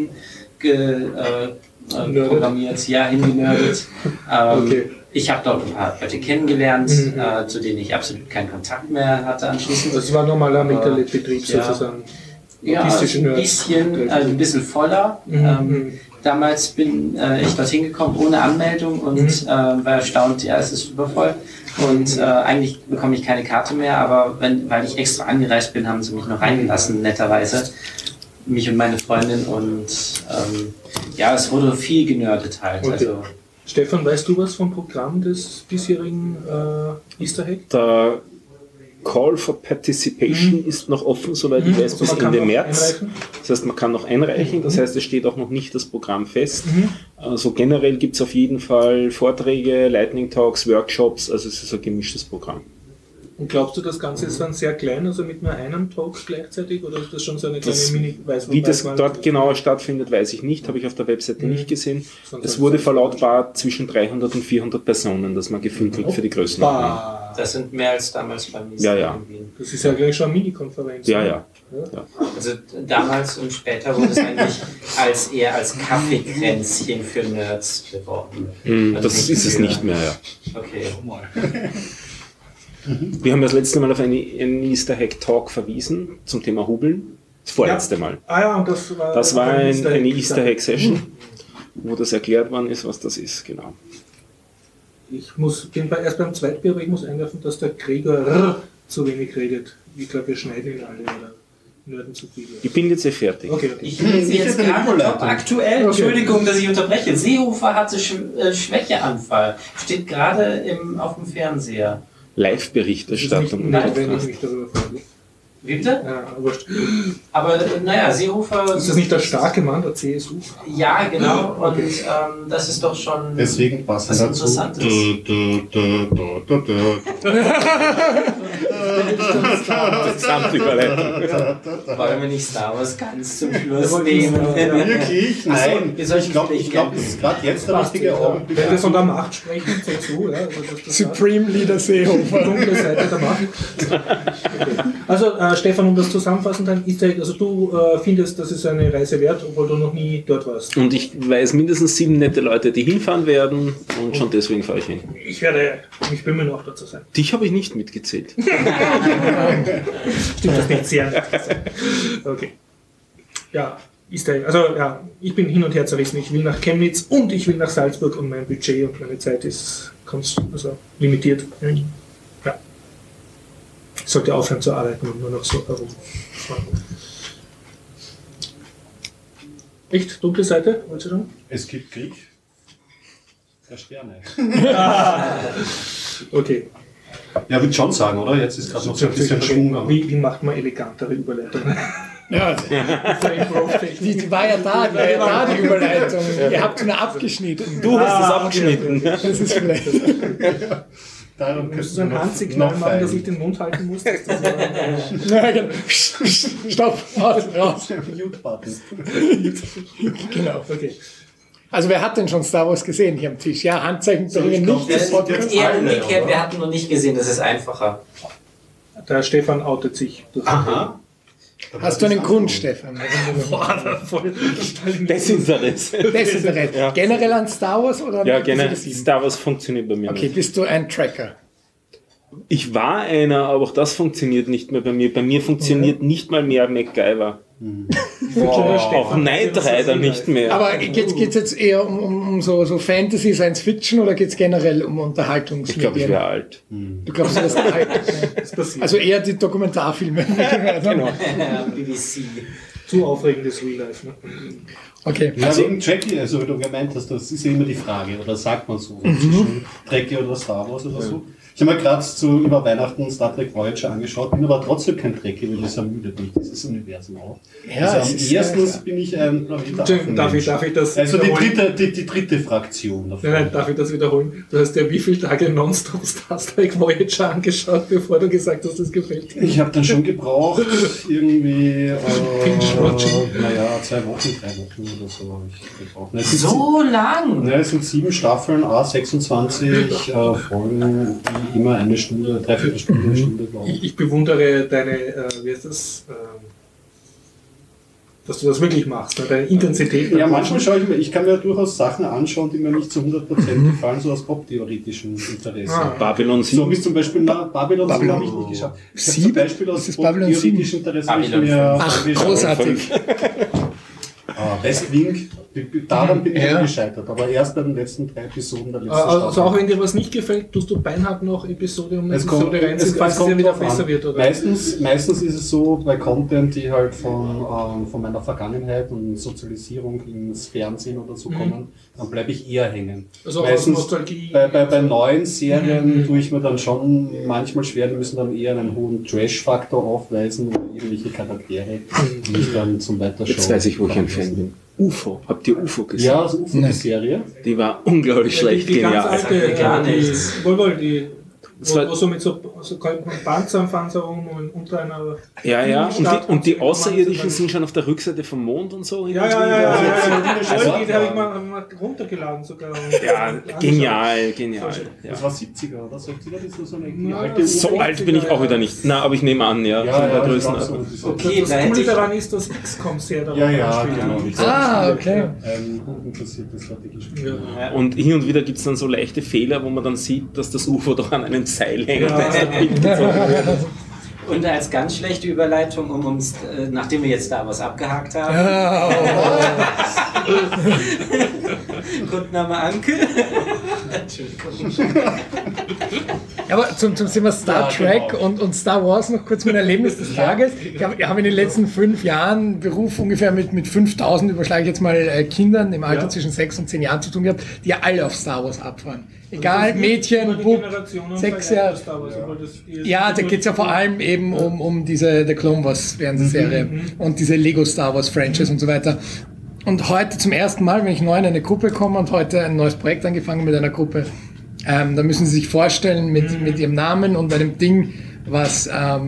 programmiert, ja, hingenördet. Okay. Ich habe dort ein paar Leute kennengelernt, zu denen ich absolut keinen Kontakt mehr hatte anschließend. Das war ein normaler MetaLab-Betrieb ja. sozusagen. Ja, Autistische ein Nerds. bisschen, ein bisschen voller. Damals bin ich dorthin gekommen ohne Anmeldung und war erstaunt, ja, es ist super voll. Und eigentlich bekomme ich keine Karte mehr, aber weil ich extra angereist bin, haben sie mich noch reingelassen, netterweise. Mich und meine Freundin, und ja, es wurde viel genördet halt. Okay. Also, Stefan, weißt du was vom Programm des diesjährigen Easter Hack? Der Call for Participation ist noch offen, soweit ich weiß, Also bis man kann Ende noch März. einreichen? Das heißt, man kann noch einreichen, das heißt, es steht auch noch nicht das Programm fest. Also generell gibt es auf jeden Fall Vorträge, Lightning Talks, Workshops, also es ist ein gemischtes Programm. Und glaubst du, das Ganze ist dann sehr klein, also mit nur einem Talk gleichzeitig, oder ist das schon so eine kleine Wie das dort genauer stattfindet, weiß ich nicht, habe ich auf der Webseite nicht gesehen. Es wurde verlautbart zwischen 300 und 400 Personen, dass man gefüllt wird für die Größenordnung. Das sind mehr als damals beim Miesen Ja. in Wien. Das ist ja gleich schon eine Mini-Konferenz. Ja. Also damals und später wurde es eigentlich eher als Kaffeekränzchen für Nerds beworben. Also Das ist es nicht mehr, ja. Okay. Wir haben das letzte Mal auf einen Easter Egg Talk verwiesen zum Thema Hubeln. Das vorletzte Mal. Und Das war eine Easter Egg Session, wo das erklärt worden ist, was das ist, genau. Bin erst beim Zweitbier, aber ich muss einwerfen, dass der Gregor zu wenig redet. Ich glaube, wir schneiden ihn alle oder nörden zu viel. Ich bin jetzt fertig. Okay. Ich lese jetzt gerade top aktuell, Entschuldigung, dass ich unterbreche. Seehofer hatte Schwächeanfall. Steht gerade auf dem Fernseher. Live-Berichterstattung. Nein, wenn ich mich darüber freue. Wie bitte? Ja, aber Aber Seehofer... ist das nicht der starke Mann der CSU? Ja, genau. Und das ist doch schon Deswegen passt was dazu. Interessantes. Gesamtüberleitung. Wollen wir nicht Star Wars ganz zum Schluss nehmen? Wirklich? Nein. wir sollten Ich glaube, das ist gerade jetzt der richtige Augenblick. Wenn wir von der Macht sprechen, so zu, ja. Also das Supreme Leader Seehofer. dunkle Seite der Macht. Okay. Also Stefan, um das zusammenfassend dann, also du findest, das ist eine Reise wert, obwohl du noch nie dort warst. Und ich weiß mindestens 7 nette Leute, die hinfahren werden und schon deswegen fahre ich hin. Ich werde mich bemühen, auch dort zu sein. Dich habe ich nicht mitgezählt. Stimmt das nicht sehr? Okay. Ja, ich bin hin und her zerrissen. Ich will nach Chemnitz und ich will nach Salzburg und mein Budget und meine Zeit ist limitiert. Ja. Ich sollte aufhören zu arbeiten und nur noch so herumfahren. Echt? Dunkle Seite? Wolltest du sagen? Es gibt Krieg der Sterne. Okay. Ja, würde schon sagen, oder? Jetzt ist gerade noch so ein bisschen Schwung. Aber Wie macht man elegantere Überleitungen? Ja, die war ja da, die Überleitung. Ihr habt nur abgeschnitten. Du hast es abgeschnitten. Das ist vielleicht. darum Du musst so ein Handsignal machen, dass ich den Mund halten muss. Dass das Ja, genau. Stopp, raus. Mute-Button. Genau, okay. Also wer hat denn schon Star Wars gesehen hier am Tisch? Ja, Handzeichen bringen nicht. Das ist eher umgekehrt, wir hatten noch nicht gesehen, das ist einfacher. Der Stefan outet sich. Aha. Hast du einen Grund, Stefan? Desinteresse. Desinteresse. Ja. Generell an Star Wars oder? Ja, generell. Star Wars funktioniert bei mir Okay, nicht. bist du ein Tracker? Ich war einer, aber auch das funktioniert nicht mehr bei mir. Bei mir funktioniert nicht mal mehr MacGyver. Auch Knight Rider nicht mehr. Aber geht's jetzt eher um so Fantasy, Science Fiction oder geht's generell um Unterhaltungsmedien? Ich glaube, ich wäre alt. Du glaubst, du wirst alt? Also eher die Dokumentarfilme. Genau. BBC. Zu aufregendes Real Life. Ne? Okay. Ja, wegen Trekkie, also wie du gemeint hast, das ist ja immer die Frage, oder sagt man so, zwischen Trekkie oder Star Wars oder so. Ich habe mir gerade über Weihnachten Star Trek Voyager angeschaut, bin aber trotzdem kein Trekkie, weil das ermüdet mich, dieses Universum auch. Ja, also erstens bin ich ein Darf ich das also wiederholen? die dritte Fraktion davon. Nein, darf ich das wiederholen? Du hast ja wie viele Tage nonstop Star Trek Voyager angeschaut, bevor du gesagt hast, das gefällt dir? Ich habe dann schon gebraucht, irgendwie, Binge-Watching. 2 Wochen, 3 Wochen oder so habe ich gebraucht. Ne, So lang! es sind 7 Staffeln, 26 Folgen, die immer eine Stunde, 3/4 Stunde, eine Stunde dauern. Ich bewundere deine, wie heißt das, dass du das wirklich machst, ne? Deine Intensität. Ja, manchmal schaue ich mir, ich kann mir durchaus Sachen anschauen, die mir nicht zu 100% gefallen, so aus poptheoretischen Interesse. Babylon 7. So wie zum Beispiel Babylon 7 habe ich nicht geschaut. Ich habe zum Beispiel aus Ist das Babylon 7? poptheoretischen Interesse habe ich Babylon mir Ach, großartig. West Wing, daran bin ich gescheitert, aber erst bei den letzten 3 Episoden der letzten Staffel. Also auch wenn dir was nicht gefällt, tust du beinhart noch Episode um Es Episode kommt, rein, falls es dir wieder drauf an. besser wird, oder? Meistens ist es so, bei Content, die halt von meiner Vergangenheit und Sozialisierung ins Fernsehen oder so kommen, dann bleibe ich eher hängen. Also aus Meistens Nostalgie. bei neuen Serien tue ich mir dann schon manchmal schwer, die müssen dann eher einen hohen Trash-Faktor aufweisen oder irgendwelche Charaktere, die ich dann zum Weiterschauen. Jetzt weiß ich, wo ich ein Fan bin. UFO. Habt ihr UFO gesehen? Ja, also UFO-Serie. Die war unglaublich schlecht die ganz genial. alte, Gar nichts. die Wo so mit so Panzerpanzerung unter einer... Ja, und die Außerirdischen sind schon auf der Rückseite vom Mond und so. Ja. Die habe ich mal runtergeladen sogar. Ja, genial. Das war 70er, oder? So So alt bin ich auch wieder nicht. Na, aber ich nehme an, ja. Okay, das Coole daran ist, dass XCOM sehr daran spielt. Okay. Hochinteressiertes Strategiespiel. Und hin und wieder gibt es dann so leichte Fehler, wo man dann sieht, dass das UFO doch an einem Seil hängt. Und als ganz schlechte Überleitung, nachdem wir jetzt da was abgehakt haben. Codename Anke. Entschuldigung. Aber zum Thema Star Trek und Star Wars noch kurz mein Erlebnis des Tages. Ich habe in den letzten 5 Jahren Beruf ungefähr mit 5000, überschlage ich jetzt mal, Kindern im Alter zwischen 6 und 10 Jahren zu tun gehabt, die ja alle auf Star Wars abfahren. Egal, Mädchen, Bub, 6 Jahre. Ja, da geht es ja vor allem eben um diese The Clone Wars Fernsehserie und diese Lego Star Wars Franchise und so weiter. Und heute zum ersten Mal, wenn ich neu in eine Gruppe komme und heute ein neues Projekt angefangen mit einer Gruppe, da müssen Sie sich vorstellen mit Ihrem Namen und einem Ding, was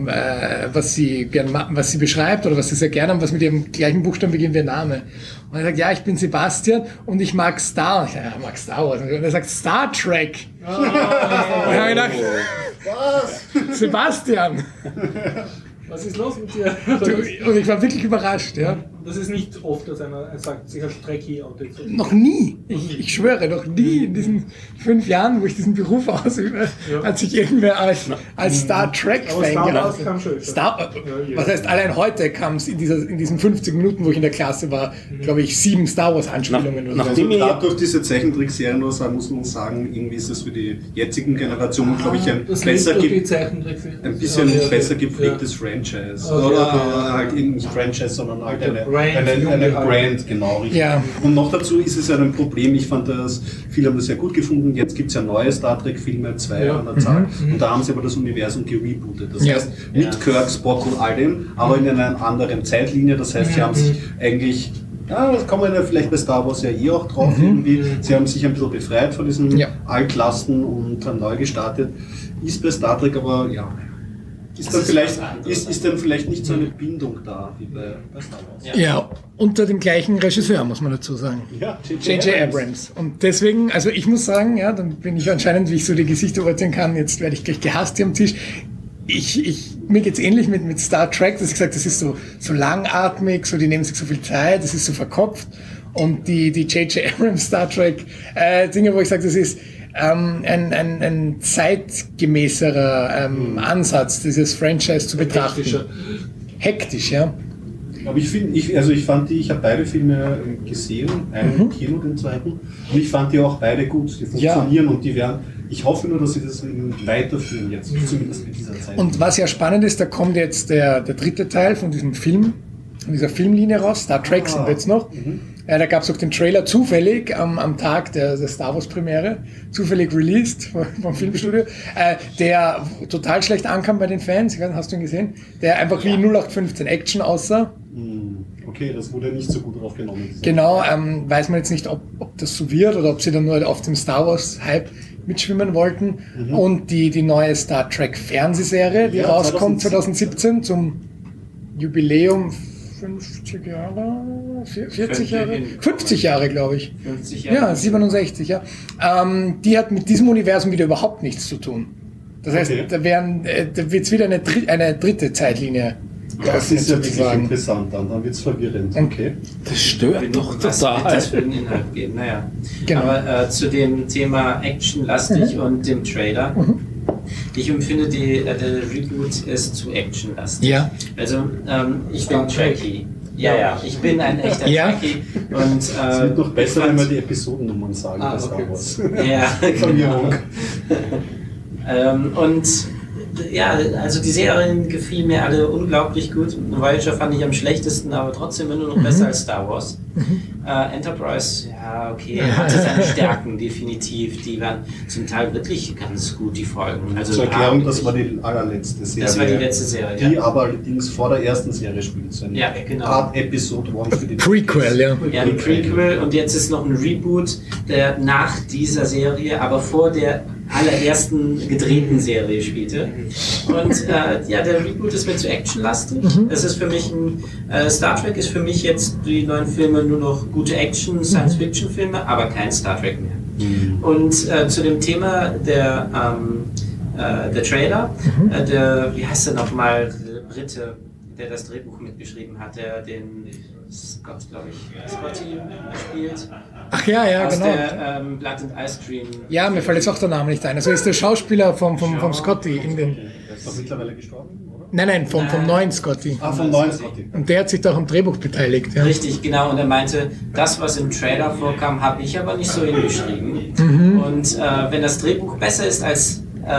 Sie beschreibt oder was Sie sehr gerne haben, was mit Ihrem gleichen Buchstaben beginnt wie Ihr Name. Und er sagt, ja, ich bin Sebastian und ich mag Star. Ja, ich mag Star Wars. Und er sagt, Star Trek. Und ich habe gedacht, was? Sebastian. Was ist los mit dir? Und ich war wirklich überrascht, ja. Das ist nicht oft, dass einer sagt, sich als Trekkie outet. Noch nie. Ich schwöre, noch nie in diesen 5 Jahren, wo ich diesen Beruf ausübe, hat sich irgendwer als Star Trek-Fan genannt. Was heißt, allein heute kam es in diesen 50 Minuten, wo ich in der Klasse war, glaube ich, 7 Star Wars-Anspielungen. Also gerade durch diese Zeichentrickserien muss man sagen, irgendwie ist es für die jetzigen Generationen, glaube ich, ein bisschen besser gepflegtes Franchise. Oder halt nicht Franchise, sondern halt eine Brand, genau, richtig. Ja. Und noch dazu ist es ein Problem, ich fand viele haben das sehr gut gefunden, jetzt gibt es ja neue Star Trek-Filme, 2 an der Zahl, und da haben sie aber das Universum gerebootet. Das heißt, mit Kirk, Spock und all dem, aber in einer anderen Zeitlinie, das heißt, sie haben sich eigentlich, das kommen wir ja vielleicht bei Star Wars ja auch drauf, irgendwie, sie haben sich ein bisschen befreit von diesen Altlasten und dann neu gestartet, ist bei Star Trek aber, ist dann vielleicht nicht so eine Bindung da wie bei Star Wars. Ja, unter dem gleichen Regisseur, muss man dazu sagen. Ja, J.J. Abrams. Und deswegen, also ich muss sagen, dann bin ich anscheinend, wie ich so die Gesichter urteilen kann, jetzt werde ich gleich gehasst hier am Tisch. Mir geht's ähnlich mit Star Trek, dass ich gesagt, das ist so langatmig, so die nehmen sich so viel Zeit, das ist so verkopft. Und die J.J. Abrams Star Trek Dinge, wo ich sage, das ist ein zeitgemäßerer Ansatz, dieses Franchise zu betrachten. Hektisch, ja. Aber ich habe beide Filme gesehen, einen im Kino, den zweiten, und ich fand die auch beide gut, die funktionieren und die werden. Ich hoffe nur, dass sie das weiterführen jetzt, zumindest mit dieser Zeit. Und was ja spannend ist, da kommt jetzt der 3. Teil von diesem Film, von dieser Filmlinie raus, Star Trek sind wir jetzt noch. Da gab es auch den Trailer zufällig am Tag der Star Wars Premiere, zufällig released vom Filmstudio, der total schlecht ankam bei den Fans, hast du ihn gesehen? Der einfach wie 0815 Action aussah. Okay, das wurde nicht so gut aufgenommen. Genau, weiß man jetzt nicht, ob das so wird oder ob sie dann nur auf dem Star Wars Hype mitschwimmen wollten. Und die neue Star Trek Fernsehserie, die rauskommt 2017 zum Jubiläum 50 Jahre, 40 Jahre, 50 Jahre, glaube ich. 50 Jahre. Ja, 67, ja. Die hat mit diesem Universum wieder überhaupt nichts zu tun. Das heißt, da wird es wieder eine dritte Zeitlinie. Das ist ja wirklich interessant, dann wird es verwirrend. Okay. Das stört doch total. Das für den Inhalt geben, naja. Genau. Aber zu dem Thema actionlastig und dem Trailer. Ich empfinde, der Reboot ist zu actionlastig. Ja. Also, ich bin Trekkie. Ja, ich bin ein echter Trekkie. Und, es wird noch besser, wenn wir die Episodennummern sagen bei Star Wars. Ja, Verwirrung. Und ja, also die Serien gefielen mir alle unglaublich gut. Voyager fand ich am schlechtesten, aber trotzdem immer noch besser als Star Wars. Enterprise, hatte seine Stärken, definitiv. Die waren zum Teil wirklich ganz gut, die Folgen. Also zur Erklärung, das war die allerletzte Serie. Das war die letzte Serie, die aber allerdings vor der ersten Serie spielt. So eine Art Episode 1 für die Prequel, Ja, ein Prequel, und jetzt ist noch ein Reboot, der nach dieser Serie, aber vor der allerersten gedrehten Serie spielte. Und der Reboot ist mir zu actionlastig. Es ist für mich Star Trek ist für mich jetzt die neuen Filme nur noch gute Action, Science-Fiction-Filme, aber kein Star Trek mehr. Und zu dem Thema der Trailer, wie heißt der nochmal, der Brite, der das Drehbuch mitgeschrieben hat, der den Scott, glaube ich, Scotty spielt. Ach ja, aus genau. Der Blood and Ice Cream. Ja, mir fällt jetzt auch der Name nicht ein. Also ist der Schauspieler vom Scotty in den... Der ist doch mittlerweile gestorben, oder? Nein, vom neuen Scotty. Vom neuen Scotty. Und der hat sich da auch am Drehbuch beteiligt. Ja. Richtig, genau. Und er meinte, das, was im Trailer vorkam, habe ich aber nicht so hingeschrieben. Und wenn das Drehbuch besser ist als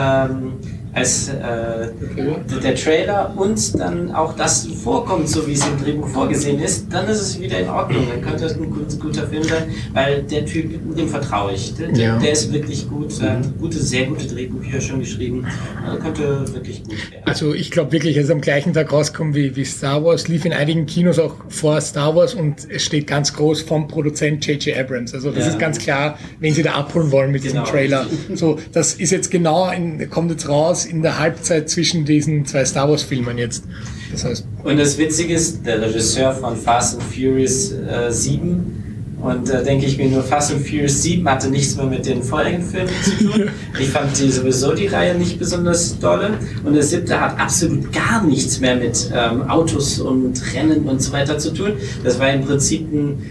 der Trailer und dann auch das vorkommt, so wie es im Drehbuch vorgesehen ist, dann ist es wieder in Ordnung. Dann könnte es ein guter Film sein, weil der Typ, dem vertraue ich. Der ist wirklich gut, hat sehr gute Drehbücher schon geschrieben. Also könnte wirklich gut werden. Also ich glaube wirklich, es ist am gleichen Tag rausgekommen wie Star Wars, lief in einigen Kinos auch vor Star Wars und es steht ganz groß vom Produzent J.J. Abrams. Also das ist ganz klar, wen sie da abholen wollen mit diesem Trailer. So, das ist jetzt kommt jetzt raus in der Halbzeit zwischen diesen 2 Star Wars Filmen jetzt. Das heißt. Und das Witzige ist, der Regisseur von Fast and Furious 7, und da denke ich mir nur, Fast and Furious 7 hatte nichts mehr mit den vorigen Filmen zu tun. Ich fand sowieso die Reihe nicht besonders dolle. Und der 7. hat absolut gar nichts mehr mit Autos und Rennen und so weiter zu tun. Das war im Prinzip ein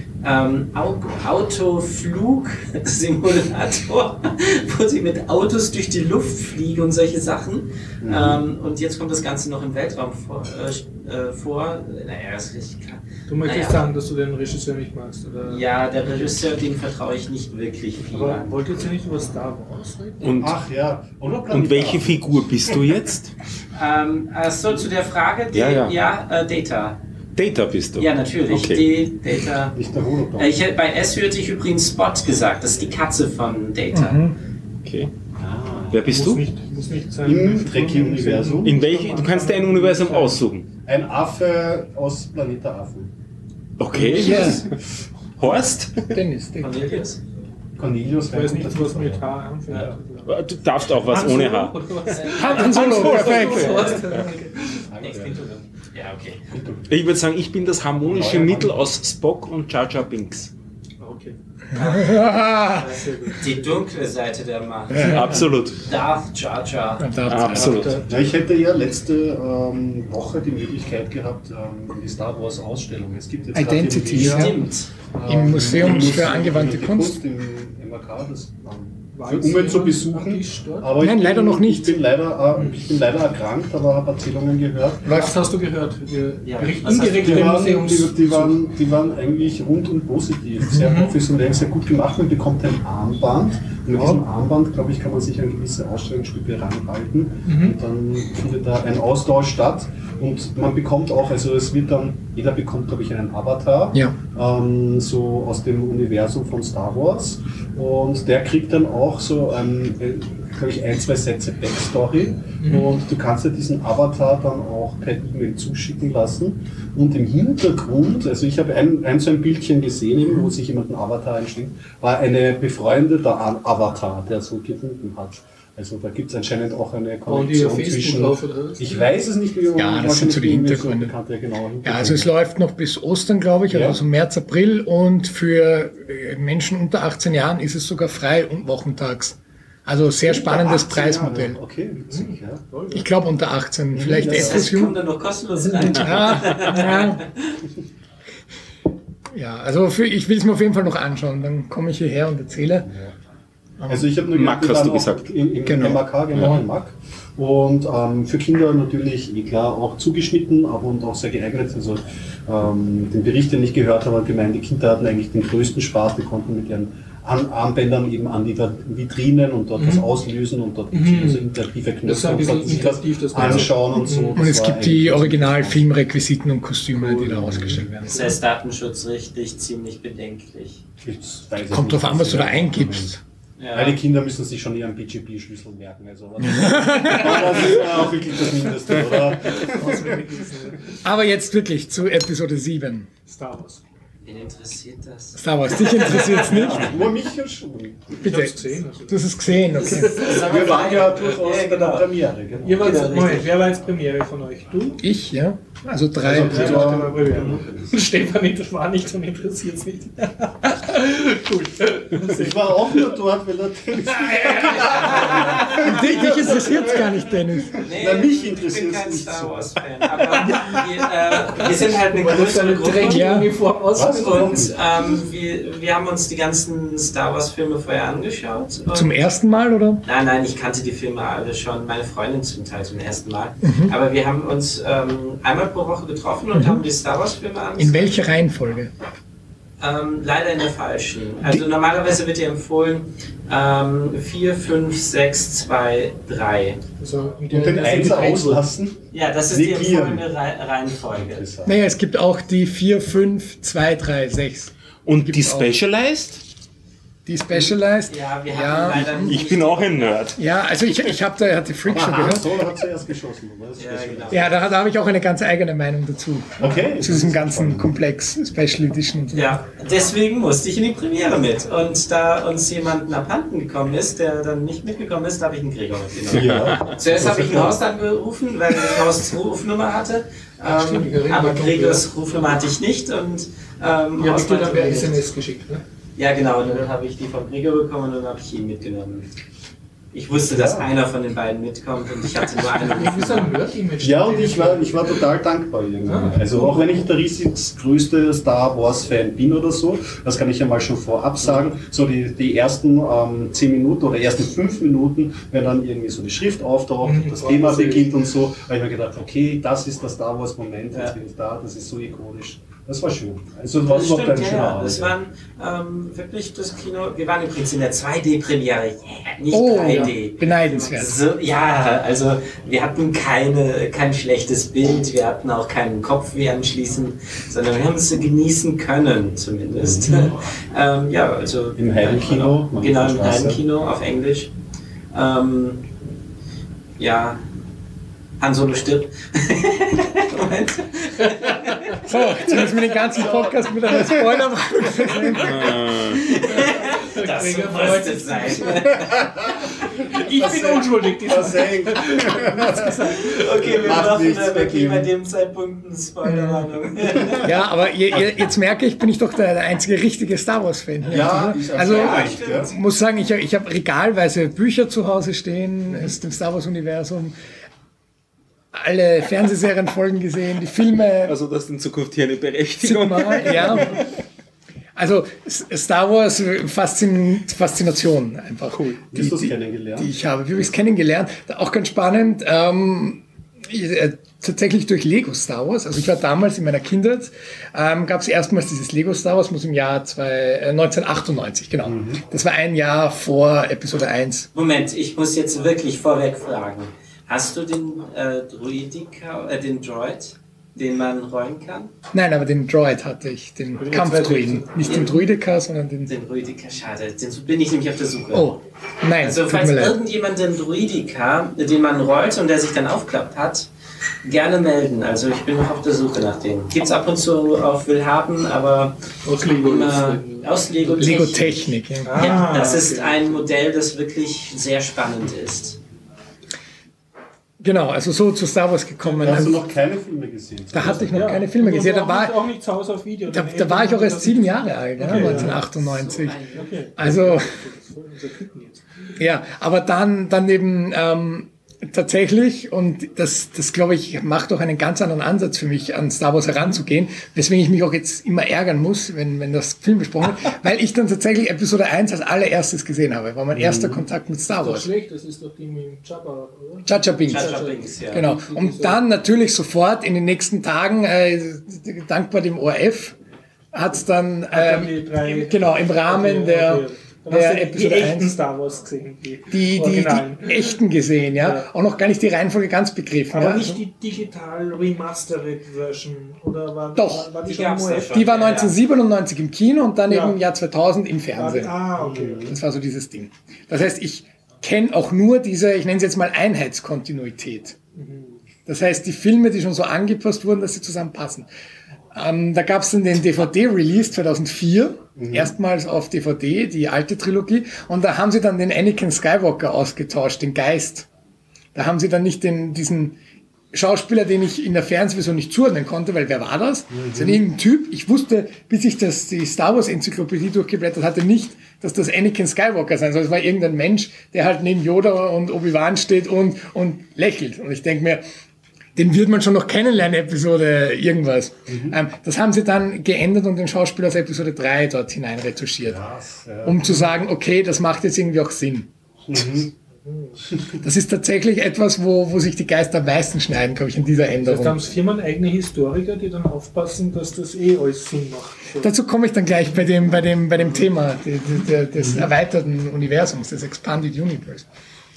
Autoflugsimulator, wo sie mit Autos durch die Luft fliegen und solche Sachen. Und jetzt kommt das Ganze noch im Weltraum vor. Naja, das ist richtig klar. Du möchtest sagen, dass du den Regisseur nicht magst, oder? Ja, der Regisseur, dem vertraue ich nicht wirklich viel Aber an. wollt ihr jetzt nicht über Star Wars reden? Und, Ach ja. und welche Figur bist du jetzt? So zu der Frage, Data. Data bist du? Ja, natürlich. Okay. Data. Nicht der Holocaust. Bei S hörte ich übrigens Spot gesagt, das ist die Katze von Data. Okay. Wer bist du? Muss nicht sein. Im Trekkie-Universum. In welchem? Du kannst dir ein Universum aussuchen. Ein Affe aus Planet der Affen. Okay. Yes. Horst? Dennis. Cornelius? Cornelius. Ich weiß nicht, was mit H anfängt. Ja. Du darfst auch was ohne H. Han Solo, perfekt. Ja, okay. Ich würde sagen, ich bin das harmonische Mittel aus Spock und Jar Jar Binks. Okay. Die dunkle Seite der Macht. Absolut. Darth Jar Jar. Absolut. Ja, ich hätte ja letzte Woche die Möglichkeit gehabt, die Star Wars Ausstellung. Es gibt jetzt Identity, gerade Stimmt. Im Museum für angewandte Kunst. Im MAK, das um zu besuchen. Aber Nein, leider noch nicht. Ich bin leider erkrankt, aber habe Erzählungen gehört. Was hast du gehört? Ja. Indirekte Museums. Die waren eigentlich rundum positiv, sehr professionell, sehr gut gemacht. Man bekommt ein Armband. Und mit diesem Armband, glaube ich, kann man sich an gewisse Ausstellungsstücke ranhalten. Und dann findet da ein Austausch statt. Und man bekommt auch, also es wird dann, jeder bekommt, glaube ich, einen Avatar, so aus dem Universum von Star Wars. Und der kriegt dann auch so, glaube ich, 1-2 Sätze Backstory. Und du kannst ja diesen Avatar dann auch per E-Mail zuschicken lassen. Und im Hintergrund, also ich habe so ein Bildchen gesehen, eben, wo sich jemand einen Avatar einschlägt, war eine befreundete Avatar, der so gewunken hat. Also da gibt es anscheinend auch eine Konnektion zwischen... Ich weiß es nicht, wie Ja, das sind so die Hintergründe. Ja, also es läuft noch bis Ostern, glaube ich, also so März, April, und für Menschen unter 18 Jahren ist es sogar frei und wochentags. Also sehr spannendes Preismodell. Okay, witzig, ja. Ich glaube unter 18, vielleicht Das etwas jung. kommt dann noch kostenlos rein. Ja, also ich will es mir auf jeden Fall noch anschauen, dann komme ich hierher und erzähle. Also ich habe nur Mack, hast du gesagt. Im Genau. MAK, genau, in Mack. Und für Kinder natürlich, klar, auch zugeschnitten, aber und auch sehr geeignet. Also den Bericht, den ich gehört habe, hat gemeint, die Kinder hatten eigentlich den größten Spaß, die konnten mit ihren Armbändern eben an die Vitrinen und dort was auslösen und dort also interaktive Knöpfe Das ist ein bisschen und sich interaktiv, das Ganze. anschauen und so. Und es gibt die Original-Filmrequisiten und Kostüme, die da ausgestellt werden. Das heißt datenschutzrechtlich ziemlich bedenklich. Kommt drauf an, was du da eingibst. Ja. Weil die Kinder müssen sich schon ihren BGP-Schlüssel merken. Also, das ist ja auch wirklich das Mindeste, oder? Aber jetzt wirklich zu Episode 7. Star Wars. Wen interessiert das? Star Wars, dich interessiert es nicht? Nur mich ja schon. Bitte. gesehen. Du hast es gesehen, okay. Wir waren ja durchaus in der Premiere. Genau. Ihr wart, Moment, wer war jetzt Premiere von euch? Du? Ich, ja. Also 3. Und Stefan, das war nicht und interessiert es nicht. Cool. Ich war auch nur dort, wenn er Tennis. Dich interessiert es gar nicht, Dennis. Nee, Na, mich ich interessiert bin es kein nicht Star so. Wars-Fan, aber wir sind halt eine größere Gruppe. Ja. Und wir haben uns die ganzen Star Wars-Filme vorher angeschaut. Und Zum ersten Mal, oder? Nein, ich kannte die Filme alle schon, meine Freundin zum Teil zum ersten Mal. Aber wir haben uns einmal pro Woche getroffen und haben die Star Wars-Filme angeschaut. In welcher Reihenfolge? Leider in der falschen. Also normalerweise wird dir empfohlen 4, 5, 6, 2, 3. Also, Und den Einser auslassen. Ja, das ist die Negieren. empfohlene Reihenfolge. Naja, es gibt auch die 4, 5, 2, 3, 6. Und die Gibt's auch. Specialized? Die Specialized. Ja, wir hatten leider nicht. Ich bin auch ein Nerd. Ja, also ich hat die Freak schon Aber Han gehört. Solo hat zuerst geschossen. Oder? Das ist Ja, genau. Ja, da habe ich auch eine ganz eigene Meinung dazu. Okay. Zu diesem ganzen Komplex, Special Edition und so. Ja, deswegen musste ich in die Premiere mit. Und da uns jemand abhanden gekommen ist, der dann nicht mitgekommen ist, habe ich einen Gregor mitgenommen. Ja. Zuerst habe ich einen Horst angerufen, weil ich Horsts Rufnummer hatte. stimmt, ich erinnere Aber mich noch, Gregors Rufnummer hatte ich nicht. Und ihr habt dir dann per meinte, SMS geschickt, ne? ja, genau, und dann habe ich die von Gregor bekommen und dann habe ich ihn mitgenommen. Ich wusste, dass einer von den beiden mitkommt und ich hatte nur einen. Ich muss sagen, Word-Image. Ja, und ich war total dankbar irgendwie. Also auch wenn ich der riesigst größte Star Wars Fan bin oder so, das kann ich ja mal schon vorab sagen, so die ersten 10 Minuten oder ersten 5 Minuten, wenn dann irgendwie so die Schrift auftaucht, das Thema beginnt und so, habe ich mir gedacht, okay, das ist der Star Wars Moment, jetzt bin ich da, das ist so ikonisch. Das war schön. Also das war Das überhaupt stimmt, ein schöner ja. Abend. Das waren wirklich das Kino. Wir waren übrigens in der 2D-Premiere, nicht Oh, 3D. beneidenswert. So, ja, also wir hatten kein schlechtes Bild, wir hatten auch keinen Kopfweh anschließend, sondern wir haben es genießen können zumindest. Ja, also Im Heidenkino. Genau, im Heidenkino auf Englisch. Ja, Han Solo stirbt. Moment. So, jetzt müssen wir den ganzen Podcast mit einer Spoilerwarnung versehen. Das muss es sein. Ich bin unschuldig. Versenkt. Okay, wir Macht machen nichts, da wirklich bei vergeben. dem Zeitpunkt eine Spoilerwarnung. Ja, aber jetzt merke ich, bin ich doch der einzige richtige Star Wars-Fan hier. Ja, oder? ich Also echt, ja. muss sagen, ich habe regalweise Bücher zu Hause stehen aus dem Star Wars-Universum. Alle Fernsehserienfolgen gesehen, die Filme. Also das ist in Zukunft hier eine Berechtigung. Mal, ja. Also Star Wars Faszination einfach. Cool. Wie hast du es kennengelernt? Die ich habe. Wie habe ich es kennengelernt? Auch ganz spannend. Tatsächlich durch Lego Star Wars. Also ich war damals in meiner Kindheit, gab es erstmals dieses Lego Star Wars, muss im Jahr 1998, genau. Das war ein Jahr vor Episode 1. Moment, ich muss jetzt wirklich vorweg fragen. Hast du den den Droid, den man rollen kann? Nein, aber den Droid hatte ich, den Kampfdruiden. Nicht den Druidika, sondern den... Den Druidika, schade. Den bin ich nämlich auf der Suche. Oh, nein, Also tut falls mir leid. irgendjemand den Druidika, den man rollt und der sich dann aufklappt hat, gerne melden. Also ich bin noch auf der Suche nach denen. Gibt's ab und zu auf Willhaben, aber Aus Lego. immer aus Lego Technik. Lego-Technik, ja. Ja, das ist ein Modell, das wirklich sehr spannend ist. Genau, also so zu Star Wars gekommen. Da hast du noch keine Filme gesehen. Da hatte ich noch keine Filme gesehen. Da war, auch nicht zu Hause auf Video. da war ich auch erst 7 Jahre alt, ja, 1998. Also, ja, aber dann eben tatsächlich, und das glaube ich, macht auch einen ganz anderen Ansatz für mich, an Star Wars heranzugehen, weswegen ich mich auch jetzt immer ärgern muss, wenn das Film besprochen wird, weil ich dann tatsächlich Episode 1 als allererstes gesehen habe, war mein erster Kontakt mit Star Das ist Wars. doch schlecht, das ist doch die mit dem Jabba, oder? Jar Jar Binks. Jar Jar Binks, ja. Genau. Und dann natürlich sofort in den nächsten Tagen, dankbar dem ORF, hat es dann, dann die drei- genau, im Rahmen der Dann hast du die Episode echten 1 Star Wars gesehen. die Originalen. echten gesehen, ja? Ja. Auch noch gar nicht die Reihenfolge ganz begriffen. Aber ja? nicht die digital remastered Version, oder war, Doch. war die Die schon gab's im da OF? schon. Die war Ja, ja. 1997 im Kino und dann Ja. eben im Jahr 2000 im Fernsehen. Okay. Das war so dieses Ding. Das heißt, ich kenne auch nur diese, ich nenne es jetzt mal Einheitskontinuität. Das heißt, die Filme, die schon so angepasst wurden, dass sie zusammenpassen. Da gab es dann den DVD-Release 2004, erstmals auf DVD, die alte Trilogie, und da haben sie dann den Anakin Skywalker ausgetauscht, den Geist. Da haben sie dann nicht diesen Schauspieler, den ich in der Fernsehversion nicht zuordnen konnte, weil wer war das? Das ist irgendein Typ. Ich wusste, bis ich die Star Wars Enzyklopädie durchgeblättert hatte, nicht, dass das Anakin Skywalker sein soll. Es war irgendein Mensch, der halt neben Yoda und Obi-Wan steht und lächelt. Und ich denke mir, den wird man schon noch kennenlernen, Episode irgendwas. Das haben sie dann geändert und den Schauspieler aus Episode 3 dort hinein retuschiert. Um zu sagen, okay, das macht jetzt irgendwie auch Sinn. Das ist tatsächlich etwas, wo sich die Geister am meisten schneiden, glaube ich, in dieser Änderung. Da haben es Firmen eigene Historiker, die dann aufpassen, dass das alles Sinn macht. So. Dazu komme ich dann gleich bei dem Thema des erweiterten Universums, des Expanded Universe.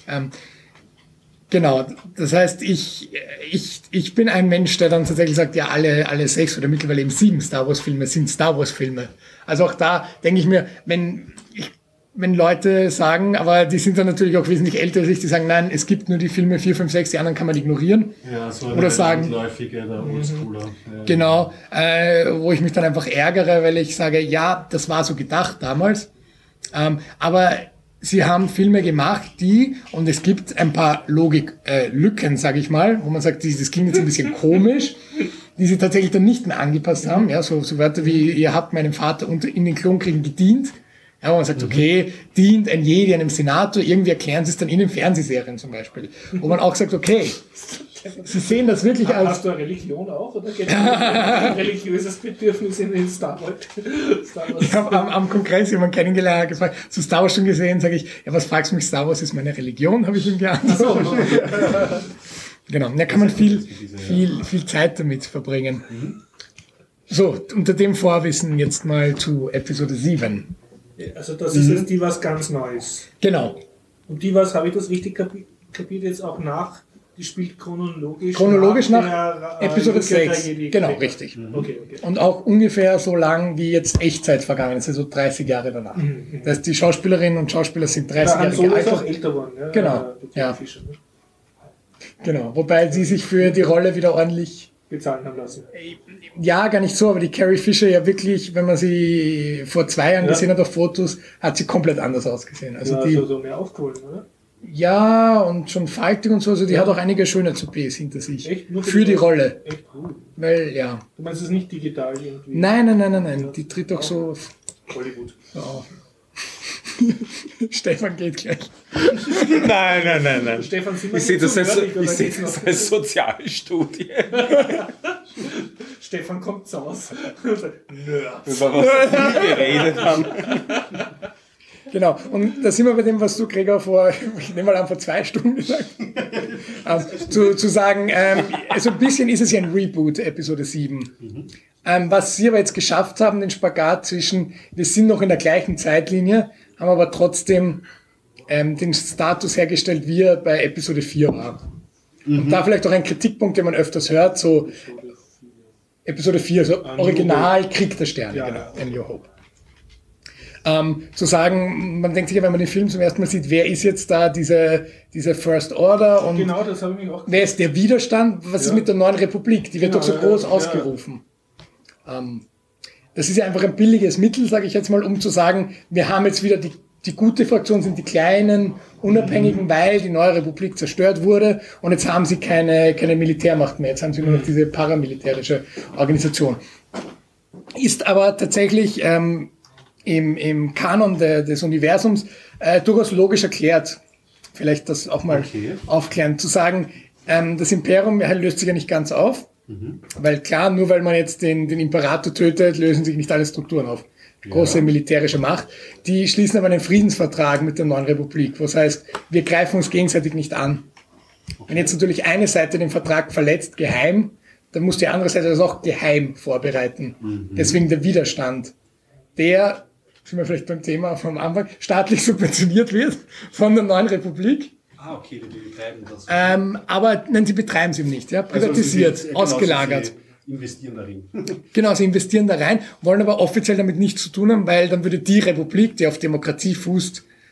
Genau, das heißt, ich bin ein Mensch, der dann tatsächlich sagt, ja, alle 6 oder mittlerweile eben 7 Star Wars Filme sind Star Wars Filme. Also auch da denke ich mir, wenn Leute sagen, aber die sind dann natürlich auch wesentlich älter als ich, die sagen, nein, es gibt nur die Filme 4, 5, 6, die anderen kann man ignorieren. Ja, so oder sagen, landläufige, der Oldschooler. Genau, wo ich mich dann einfach ärgere, weil ich sage, ja, das war so gedacht damals, aber sie haben Filme gemacht, und es gibt ein paar Logiklücken, sage ich mal, wo man sagt, das klingt jetzt ein bisschen komisch, die sie tatsächlich dann nicht mehr angepasst haben, ja, so Wörter wie, ihr habt meinem Vater in den Klonkriegen gedient. Ja, wo man sagt, okay, dient ein Jedi einem Senator, irgendwie erklären sie es dann in den Fernsehserien zum Beispiel. Wo man auch sagt, okay, sie sehen das wirklich als... Hast du eine Religion auch, oder geht ein religiöses Bedürfnis in den Star Wars? Ich habe am Kongress jemanden kennengelernt, gefragt, so Star Wars schon gesehen, sage ich, ja, was fragst du mich, Star Wars ist meine Religion, habe ich ihm geantwortet. Genau, da kann man viel Zeit damit verbringen. So, unter dem Vorwissen jetzt mal zu Episode 7. Also das ist jetzt die was ganz Neues. Genau. Und die was, habe ich das richtig kapiert, jetzt auch die spielt chronologisch nach Episode 6. Genau, richtig. Okay. Und auch ungefähr so lang wie jetzt Echtzeit vergangen ist, also 30 Jahre danach. Das heißt, die Schauspielerinnen und Schauspieler sind 30 Jahre gealtert. Ist auch älter geworden. Ja? Genau. Genau, wobei sie sich für die Rolle wieder ordentlich bezahlen haben lassen. Ja, gar nicht so, aber die Carrie Fisher ja wirklich, wenn man sie vor 2 Jahren gesehen hat auf Fotos, hat sie komplett anders ausgesehen. Also ja, die so mehr aufgeholt, oder? Ja, und schon faltig und so, also die hat auch einige schöne Coupés hinter sich. Echt? Nur für die Rolle. Echt cool. Weil, ja. Du meinst, es ist nicht digital irgendwie? Nein. Die tritt auch so Hollywood. auf. Stefan geht gleich. Nein. Stefan, ich sehe das als Sozialstudie. Stefan kommt raus. Über was wir geredet haben. Genau, und da sind wir bei dem, was du, Gregor, ich nehme mal an, vor 2 Stunden gesagt hast. Zu sagen, also ein bisschen ist es ja ein Reboot, Episode 7. Was sie aber jetzt geschafft haben, den Spagat zwischen, wir sind noch in der gleichen Zeitlinie, haben aber trotzdem den Status hergestellt, wie er bei Episode 4 war. Und da vielleicht auch ein Kritikpunkt, den man öfters hört, so Episode 4, so Original Krieg der Sterne, genau, A New Hope. Zu sagen, man denkt sich ja, wenn man den Film zum ersten Mal sieht, wer ist jetzt da diese First Order und genau, das habe ich mich auch wer ist der Widerstand, was ist mit der neuen Republik, die wird doch so groß ausgerufen. Das ist ja einfach ein billiges Mittel, sage ich jetzt mal, um zu sagen, wir haben jetzt wieder die gute Fraktion sind die kleinen, unabhängigen, weil die neue Republik zerstört wurde und jetzt haben sie keine Militärmacht mehr, jetzt haben sie nur noch diese paramilitärische Organisation. Ist aber tatsächlich im Kanon des Universums durchaus logisch erklärt. Vielleicht das auch mal aufklären, zu sagen, das Imperium löst sich ja nicht ganz auf, weil klar, nur weil man jetzt den Imperator tötet, lösen sich nicht alle Strukturen auf. Große militärische Macht. Die schließen aber einen Friedensvertrag mit der neuen Republik, was heißt, wir greifen uns gegenseitig nicht an. Wenn jetzt natürlich eine Seite den Vertrag verletzt, geheim, dann muss die andere Seite das auch geheim vorbereiten. Deswegen der Widerstand, der, sind wir vielleicht beim Thema vom Anfang, staatlich subventioniert wird von der neuen Republik. Okay, die betreiben das. Aber nein, sie betreiben es eben nicht, ja, privatisiert, also ausgelagert. Sie investieren darin. Genau, sie investieren da rein, wollen aber offiziell damit nichts zu tun haben, weil dann würde die Republik, die auf Demokratie fußt,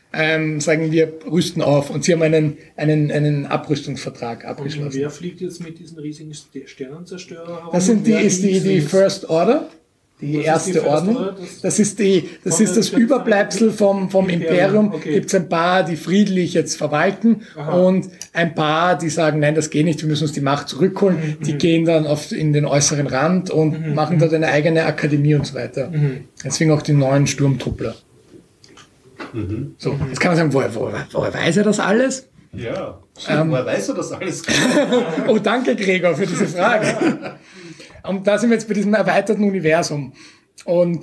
sagen wir, rüsten auf und sie haben einen Abrüstungsvertrag abgeschlossen. Und wer fliegt jetzt mit diesen riesigen Sternenzerstörer herum? Das ist die First Order, die erste Ordnung. Das ist das Überbleibsel vom Imperium. Okay. Gibt es ein paar, die friedlich jetzt verwalten und ein paar, die sagen, nein, das geht nicht, wir müssen uns die Macht zurückholen. Die gehen dann in den äußeren Rand und machen dort eine eigene Akademie und so weiter. Deswegen auch die neuen Sturmtruppler. So, jetzt kann man sagen, woher weiß er das alles? Ja, woher weiß er das alles? Oh, danke Gregor für diese Frage. Und da sind wir jetzt bei diesem erweiterten Universum. Und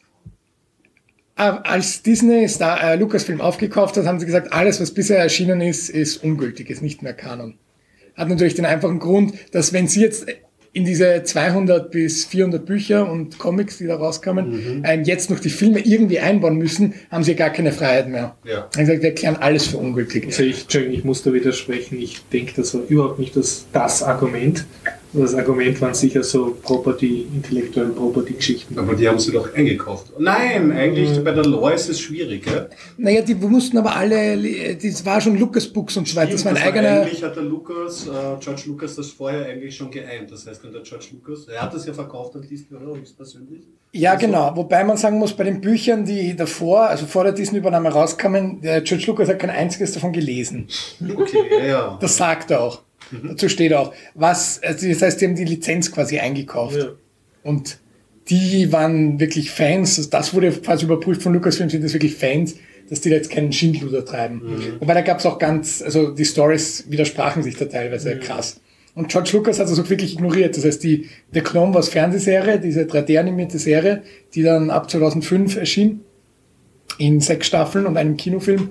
als Disney Lucasfilm aufgekauft hat, haben sie gesagt, alles, was bisher erschienen ist ungültig, ist nicht mehr Kanon. Hat natürlich den einfachen Grund, dass wenn sie jetzt in diese 200 bis 400 Bücher und Comics, die da rauskamen, jetzt noch die Filme irgendwie einbauen müssen, haben sie gar keine Freiheit mehr. Ja. Haben gesagt, wir erklären alles für ungültig. Also ich muss da widersprechen. Ich denke, das war überhaupt nicht das Argument. Das Argument waren sicher so intellektuelle Property-Geschichten. Aber die haben sie doch eingekauft. Nein, eigentlich bei der Lore ist es schwierig. Ja? Naja, die mussten aber das war schon Lucas Books und so weiter. Das war ein eigener. Eigentlich hat der George Lucas das vorher eigentlich schon geeint. Das heißt, wenn der George Lucas, er hat das ja verkauft an Disney, oder? Höchstpersönlich. Ja, also, genau. Wobei man sagen muss, bei den Büchern, die davor, also vor der Disney-Übernahme rauskamen, der George Lucas hat kein einziges davon gelesen. Okay, ja. Das sagt er auch. Dazu steht auch, das heißt, die haben die Lizenz quasi eingekauft. Ja. Und die waren wirklich Fans, das wurde quasi überprüft von Lucasfilm, sind das wirklich Fans, dass die da jetzt keinen Schindluder treiben. Wobei da gab es auch also die Stories widersprachen sich da teilweise krass. Und George Lucas hat das auch wirklich ignoriert. Das heißt, The Clone Wars Fernsehserie, diese 3D-animierte Serie, die dann ab 2005 erschien, in 6 Staffeln und einem Kinofilm,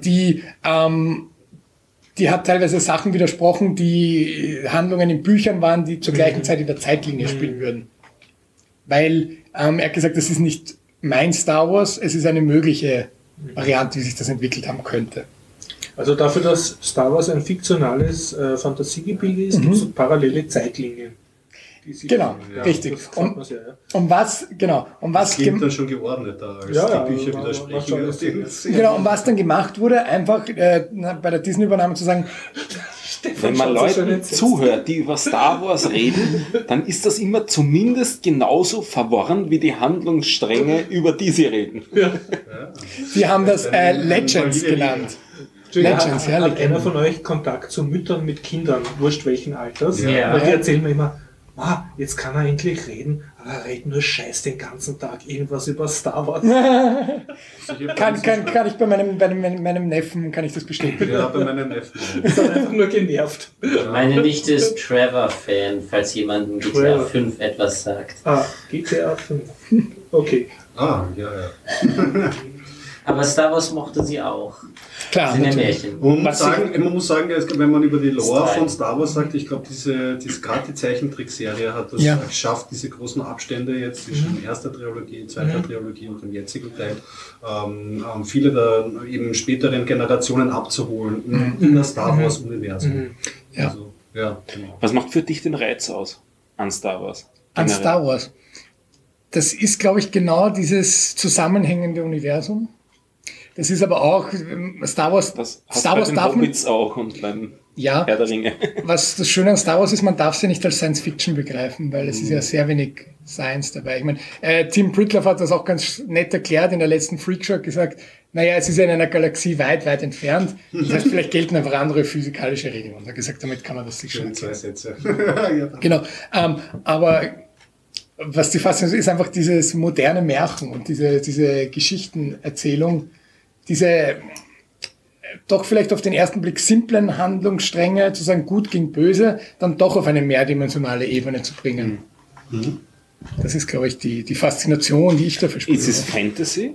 die hat teilweise Sachen widersprochen, die Handlungen in Büchern waren, die zur gleichen Zeit in der Zeitlinie spielen würden. Weil er hat gesagt, das ist nicht mein Star Wars, es ist eine mögliche Variante, wie sich das entwickelt haben könnte. Also dafür, dass Star Wars ein fiktionales Fantasiegebilde ist, gibt es so parallele Zeitlinien. Genau, richtig. Und was klingt dann schon geordneter, als die Bücher widersprechen. Genau, und was dann gemacht wurde, einfach bei der Disney-Übernahme zu sagen, wenn man Leuten zuhört, die über Star Wars reden, dann ist das immer zumindest genauso verworren wie die Handlungsstränge, über die sie reden. Ja. Die haben das Legends genannt. Legends, hat einer von euch Kontakt zu Müttern mit Kindern, wurscht welchen Alters? Ja. Weil die erzählen mir immer, jetzt kann er endlich reden, aber er redet nur Scheiß den ganzen Tag, irgendwas über Star Wars. kann ich bei meinem Neffen, kann ich das bestätigen? Ja, bei meinem Neffen. Ist dann einfach nur genervt. Meine Nichte ist Trevor-Fan, falls jemandem GTA 5 etwas sagt. GTA 5. Okay. Ja. Aber Star Wars mochte sie auch. Klar, sind ja Märchen. Man muss sagen, wenn man über die Lore von Star Wars sagt, ich glaube, gerade die Zeichentrickserie hat das geschafft, diese großen Abstände jetzt zwischen erster Trilogie, zweiter Trilogie und dem jetzigen Teil, viele der eben späteren Generationen abzuholen in das Star Wars-Universum. Ja. Also, genau. Was macht für dich den Reiz aus an Star Wars? An Star Wars? Das ist, glaube ich, genau dieses zusammenhängende Universum. Das ist aber auch Star Wars. Das Star Wars darf man auch und beim Herr der Ringe. Was das Schöne an Star Wars ist, man darf es ja nicht als Science Fiction begreifen, weil es ist ja sehr wenig Science dabei. Ich meine, Tim Pritloff hat das auch ganz nett erklärt in der letzten Freakshow, gesagt, naja, es ist ja in einer Galaxie weit, weit entfernt. Das heißt, vielleicht gelten einfach andere physikalische Regeln. Und er hat gesagt, damit kann man das sich schon erklären. 2 Sätze. Genau. Aber was die Faszination ist, einfach dieses moderne Märchen und diese Geschichtenerzählung, diese doch vielleicht auf den ersten Blick simplen Handlungsstränge, zu sagen gut gegen böse, dann doch auf eine mehrdimensionale Ebene zu bringen. Das ist, glaube ich, die Faszination, die ich dafür spüre. Ist es Fantasy?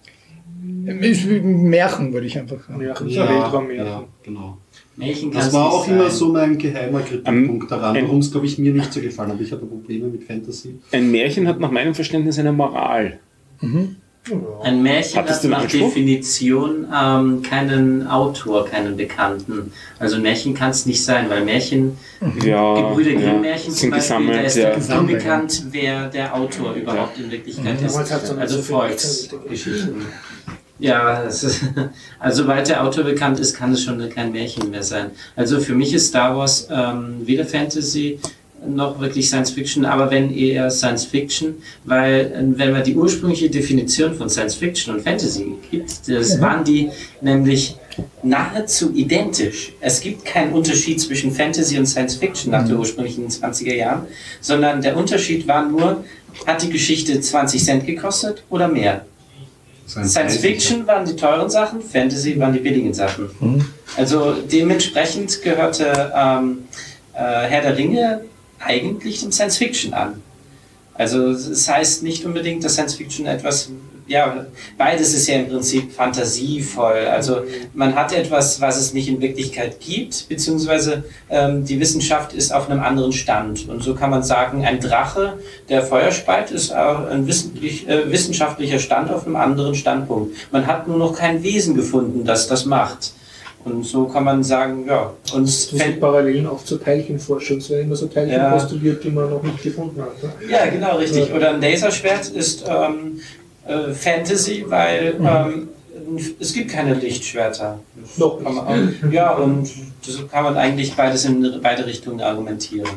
Märchen, würde ich einfach sagen. Weltraummärchen. Ja, genau. Das war auch immer so mein geheimer Kritikpunkt daran, warum es, glaube ich, mir nicht so gefallen hat. Ich hatte Probleme mit Fantasy. Ein Märchen hat nach meinem Verständnis eine Moral. Ein Märchen hat nach Definition keinen Autor, keinen Bekannten. Also ein Märchen kann es nicht sein, weil Märchen, Gebrüder Grimm-Märchen zum Beispiel, da ist unbekannt, wer der Autor überhaupt in Wirklichkeit ist. Also Volksgeschichten. Ja, also soweit der Autor bekannt ist, kann es schon kein Märchen mehr sein. Also für mich ist Star Wars weder Fantasy noch wirklich Science Fiction, aber wenn eher Science Fiction, weil wenn man die ursprüngliche Definition von Science Fiction und Fantasy gibt, das waren die nämlich nahezu identisch. Es gibt keinen Unterschied zwischen Fantasy und Science Fiction nach der ursprünglichen 20er Jahren, sondern der Unterschied war nur, hat die Geschichte 20 Cent gekostet oder mehr? Science Fiction waren die teuren Sachen, Fantasy waren die billigen Sachen. Also dementsprechend gehörte Herr der Ringe eigentlich dem Science Fiction an. Also das heißt nicht unbedingt, dass Science Fiction etwas, ja, beides ist ja im Prinzip fantasievoll. Also man hat etwas, was es nicht in Wirklichkeit gibt, beziehungsweise die Wissenschaft ist auf einem anderen Stand. Und so kann man sagen, ein Drache, der Feuer speit, ist auch ein wissenschaftlicher Stand auf einem anderen Standpunkt. Man hat nur noch kein Wesen gefunden, das das macht. Und so kann man sagen, ja. Und das sind Parallelen auch zur Teilchenforschung. Es werden immer so Teilchen postuliert, die man noch nicht gefunden hat. Ne? Ja, genau, richtig. Oder ein Laserschwert ist Fantasy, weil es gibt keine Lichtschwerter. Noch nicht. Ja, und das kann man eigentlich beides in beide Richtungen argumentieren.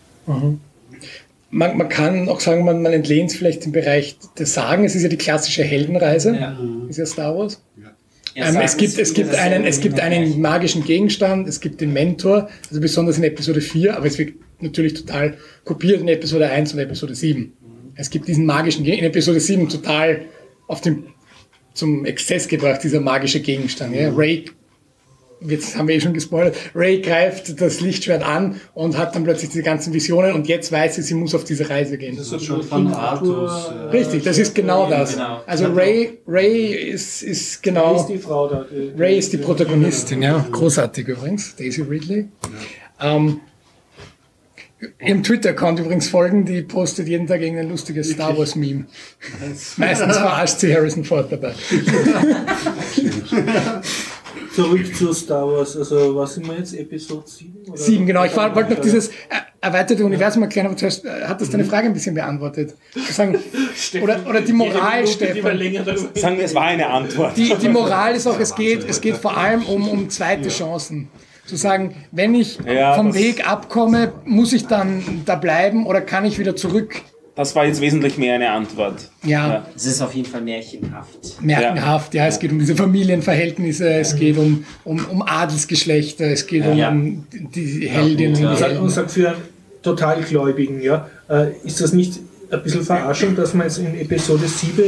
Man kann auch sagen, man entlehnt es vielleicht im Bereich des Sagen. Es ist ja die klassische Heldenreise. Ist ja Star Wars. Ja, es gibt einen magischen Gegenstand, es gibt den Mentor, also besonders in Episode 4, aber es wird natürlich total kopiert in Episode 1 und Episode 7. Es gibt diesen magischen Gegenstand, in Episode 7 total zum Exzess gebracht, dieser magische Gegenstand. Ja. Rey, jetzt haben wir schon gespoilert, Rey greift das Lichtschwert an und hat dann plötzlich diese ganzen Visionen und jetzt weiß sie muss auf diese Reise gehen. Das ist schon von Artus. Richtig, das ist genau das. Also Rey ist genau... Rey ist die Frau da. Rey ist die Protagonistin, ja. Großartig übrigens, Daisy Ridley. Ja. Ihrem Twitter-Account übrigens folgen, die postet jeden Tag irgendein lustiges Star Wars-Meme. Meistens verarscht sie Harrison Ford dabei. Zurück zu Star Wars, also was sind wir jetzt, Episode 7? Oder? 7, genau. Ich wollte noch dieses erweiterte Universum erklären, aber zuerst hat das deine Frage ein bisschen beantwortet. Sagen, oder die Moral, Stefan. Sagen wir, es war eine Antwort. Die Moral ist auch, es geht vor allem um zweite Chancen. Zu sagen, wenn ich vom Weg abkomme, muss ich dann da bleiben oder kann ich wieder zurück? Das war jetzt wesentlich mehr eine Antwort. Ja. Es ist auf jeden Fall märchenhaft. Märchenhaft, ja. Es geht um diese Familienverhältnisse, es geht um Adelsgeschlechter, es geht um die Heldinnen. Und sagt für einen Totalgläubigen, ist das nicht ein bisschen Verarschung, dass man jetzt in Episode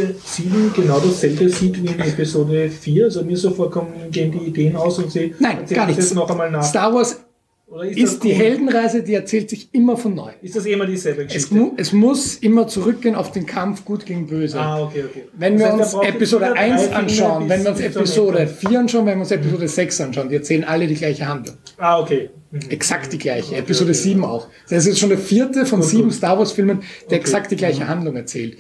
7 genau dasselbe sieht wie in Episode 4? Also mir so vorkommen, gehen die Ideen aus und sehen, nein, gar nichts. Noch einmal nach. Star Wars ist die Heldenreise, die erzählt sich immer von neu. Ist das immer dieselbe Geschichte? Es muss immer zurückgehen auf den Kampf Gut gegen Böse. Okay. Wenn wir uns Episode 1 anschauen, wenn wir uns Episode 4 anschauen, wenn wir uns Episode 6 anschauen, die erzählen alle die gleiche Handlung. Okay. Exakt die gleiche. Episode 7 auch. Das ist jetzt schon der 4. von 7 Star Wars Filmen, der exakt die gleiche Handlung erzählt.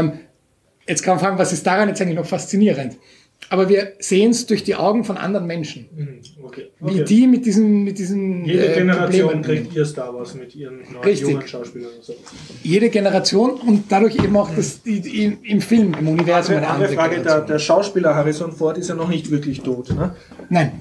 Jetzt kann man fragen, was ist daran jetzt eigentlich noch faszinierend? Aber wir sehen es durch die Augen von anderen Menschen. Wie die mit diesen jede Generation kriegt ihr Star Wars mit ihren neuen jungen Schauspielern. Und so. Jede Generation und dadurch eben auch im Film, im Universum eine andere Frage, der Schauspieler Harrison Ford ist ja noch nicht wirklich tot, ne? Nein.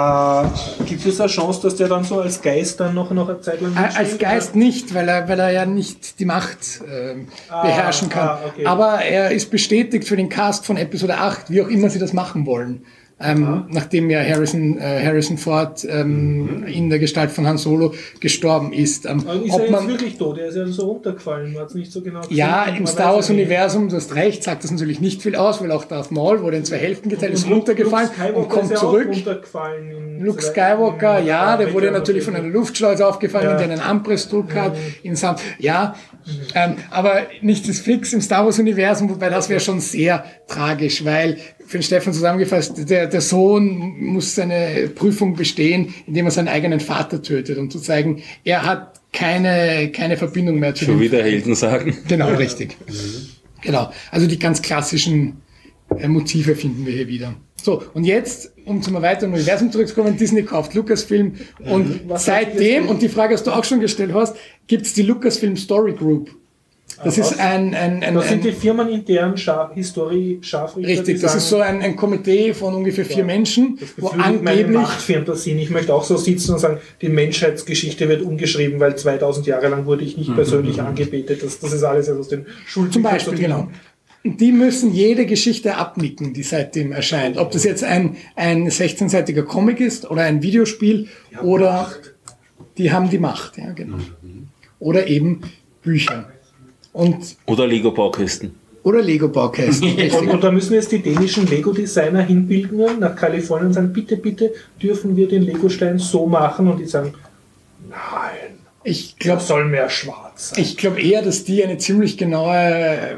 Gibt es eine Chance, dass der dann so als Geist dann noch eine Zeit lang mitsteht? Als Geist nicht, weil er ja nicht die Macht beherrschen kann. Aber er ist bestätigt für den Cast von Episode 8, wie auch immer sie das machen wollen. Nachdem ja Harrison Ford in der Gestalt von Han Solo gestorben ist. Ist er jetzt wirklich tot? Er ist ja so runtergefallen, man hat es nicht so genau gesehen. Ja, im Star Wars Universum, du hast recht, sagt das natürlich nicht viel aus, weil auch Darth Maul wurde in 2 Hälften geteilt, ist runtergefallen und kommt zurück. Luke Skywalker, der wurde natürlich von einer Luftschleuse aufgefangen, der einen Anpressdruck hat. Aber nichts ist fix im Star Wars Universum, wobei das wäre schon sehr tragisch, weil für den Stefan zusammengefasst, der Sohn muss seine Prüfung bestehen, indem er seinen eigenen Vater tötet, um zu zeigen, er hat keine Verbindung mehr zu Schon wieder Helden sagen. Genau, richtig. Genau. Also die ganz klassischen Motive finden wir hier wieder. So, und jetzt, um zum erweiterten Universum zurückzukommen, Disney kauft Lucasfilm und seitdem, und die Frage hast du auch schon gestellt, Horst, gibt es die Lucasfilm Story Group. Das ist das sind die firmenintern Scharfrichter. Richtig, das ist so ein Komitee von ungefähr 4 Menschen, wo angeblich... Machtfantasien. Ich möchte auch so sitzen und sagen, die Menschheitsgeschichte wird umgeschrieben, weil 2000 Jahre lang wurde ich nicht persönlich angebetet. Das ist alles aus den Schulbüchern. Zum Beispiel, genau. Die müssen jede Geschichte abnicken, die seitdem erscheint. Ob das jetzt ein 16-seitiger Comic ist oder ein Videospiel oder die haben die Macht, ja, genau. Oder eben Bücher. Oder Lego-Baukästen. Oder Lego-Baukästen. Und da müssen jetzt die dänischen Lego-Designer hinbilden nach Kalifornien und sagen, bitte, bitte dürfen wir den Lego-Stein so machen, und die sagen, nein. Ich glaube, soll mehr schwarz sein. Ich glaube eher, dass die eine ziemlich genaue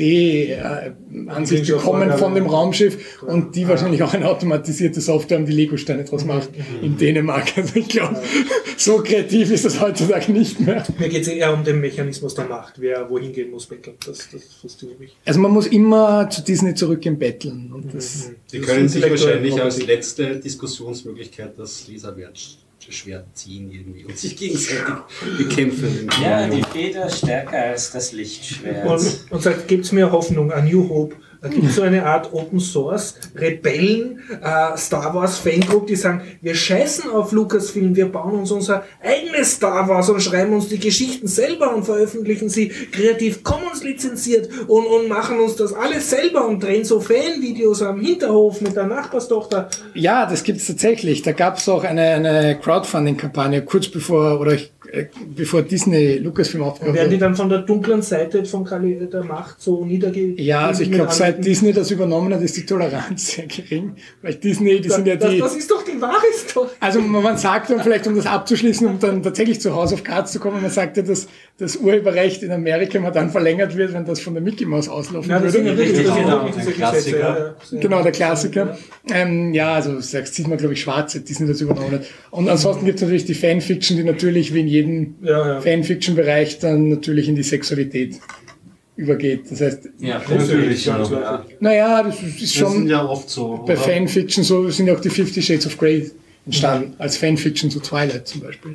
3D-Ansicht bekommen von dem Raumschiff und die wahrscheinlich auch eine automatisierte Software haben, die Lego-Steine draus macht in Dänemark. Also ich glaube, so kreativ ist das heutzutage nicht mehr. Mir geht es eher um den Mechanismus der Macht, wer wohin gehen muss, betteln. Das fasziniert mich. Also man muss immer zu Disney zurückgehen, betteln. Und Sie können sich wahrscheinlich als letzte Diskussionsmöglichkeit das Laserschwert ziehen irgendwie und sich gegenseitig bekämpfen. Ja, die Feder stärker als das Lichtschwert. Und sagt, gibt's mir Hoffnung, A New Hope. Da gibt es so eine Art Open Source, Rebellen, Star Wars Fangroup, die sagen, wir scheißen auf Lucasfilm, wir bauen uns unser eigenes Star Wars und schreiben uns die Geschichten selber und veröffentlichen sie Creative Commons lizenziert und machen uns das alles selber und drehen so Fanvideos am Hinterhof mit der Nachbarstochter. Ja, das gibt's tatsächlich. Da gab's auch eine Crowdfunding-Kampagne kurz bevor Disney Lucasfilm aufgehört hat. Werden die dann von der dunklen Seite von der Macht so niedergehen? Ja, also ich glaube, seit Disney das übernommen hat, ist die Toleranz sehr gering. Weil Disney, das ist doch die wahre Story. Also man sagt dann vielleicht, um das abzuschließen, um dann tatsächlich zu House of Cards zu kommen, man sagt ja, dass das Urheberrecht in Amerika immer dann verlängert wird, wenn das von der Mickey Mouse auslaufen würde. Das sind ja richtig, genau, der Klassiker. Genau, der Klassiker. Also das sieht man, glaube ich, schwarz, seit Disney das übernommen hat. Und ansonsten gibt es natürlich die Fanfiction, die natürlich wie in jedem Fanfiction-Bereich dann natürlich in die Sexualität übergeht. Das heißt, natürlich. Naja, das ist schon. Das sind ja oft so. Bei Fanfiction so sind ja auch die 50 Shades of Grey entstanden, als Fanfiction zu Twilight zum Beispiel.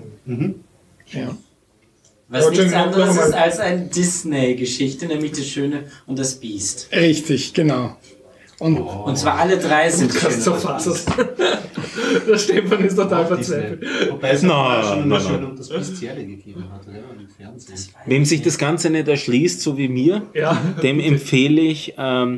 Ja. Was nichts anderes ist als eine Disney-Geschichte, nämlich das Schöne und das Biest. Richtig, genau. Und zwar alle 3 sind schön. Der Stefan ist total verzweifelt. Wobei es schon immer schön und das Bestiale gegeben hat, im Fernsehen. Wem sich das Ganze nicht erschließt, so wie mir, dem empfehle ich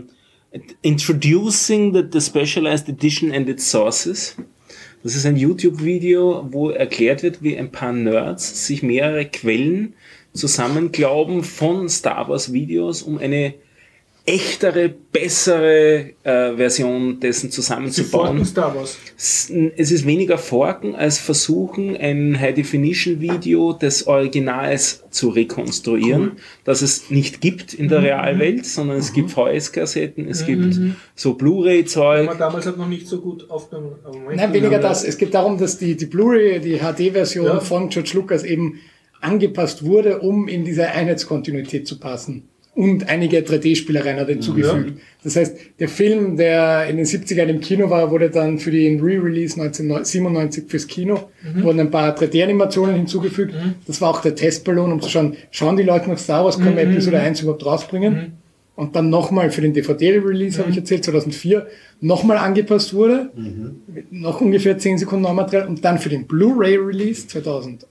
Introducing the Specialized Edition and its Sources. Das ist ein YouTube-Video, wo erklärt wird, wie ein paar Nerds sich mehrere Quellen zusammenglauben von Star Wars Videos, um eine echtere, bessere Version dessen zusammenzubauen. Star Wars. Es ist weniger Forken als Versuchen, ein High-Definition-Video des Originals zu rekonstruieren, das es nicht gibt in der Realwelt, sondern es gibt VS-Kassetten, es gibt so Blu-ray-Zeug. Aber damals hat noch nicht so gut aufgenommen. Nein, weniger das. Es geht darum, dass die Blu-ray, die HD-Version von George Lucas eben angepasst wurde, um in diese Einheitskontinuität zu passen. Und einige 3D-Spielereien hat er hinzugefügt. Das heißt, der Film, der in den 70ern im Kino war, wurde dann für den Re-Release 1997 fürs Kino, wurden ein paar 3D-Animationen hinzugefügt. Das war auch der Testballon, um zu schauen die Leute nach Star Wars, können wir Episode 1 überhaupt rausbringen? Und dann nochmal für den DVD-Release, habe ich erzählt, 2004, nochmal angepasst wurde, mit noch ungefähr 10 Sekunden Neumaterial, und dann für den Blu-ray-Release 2008,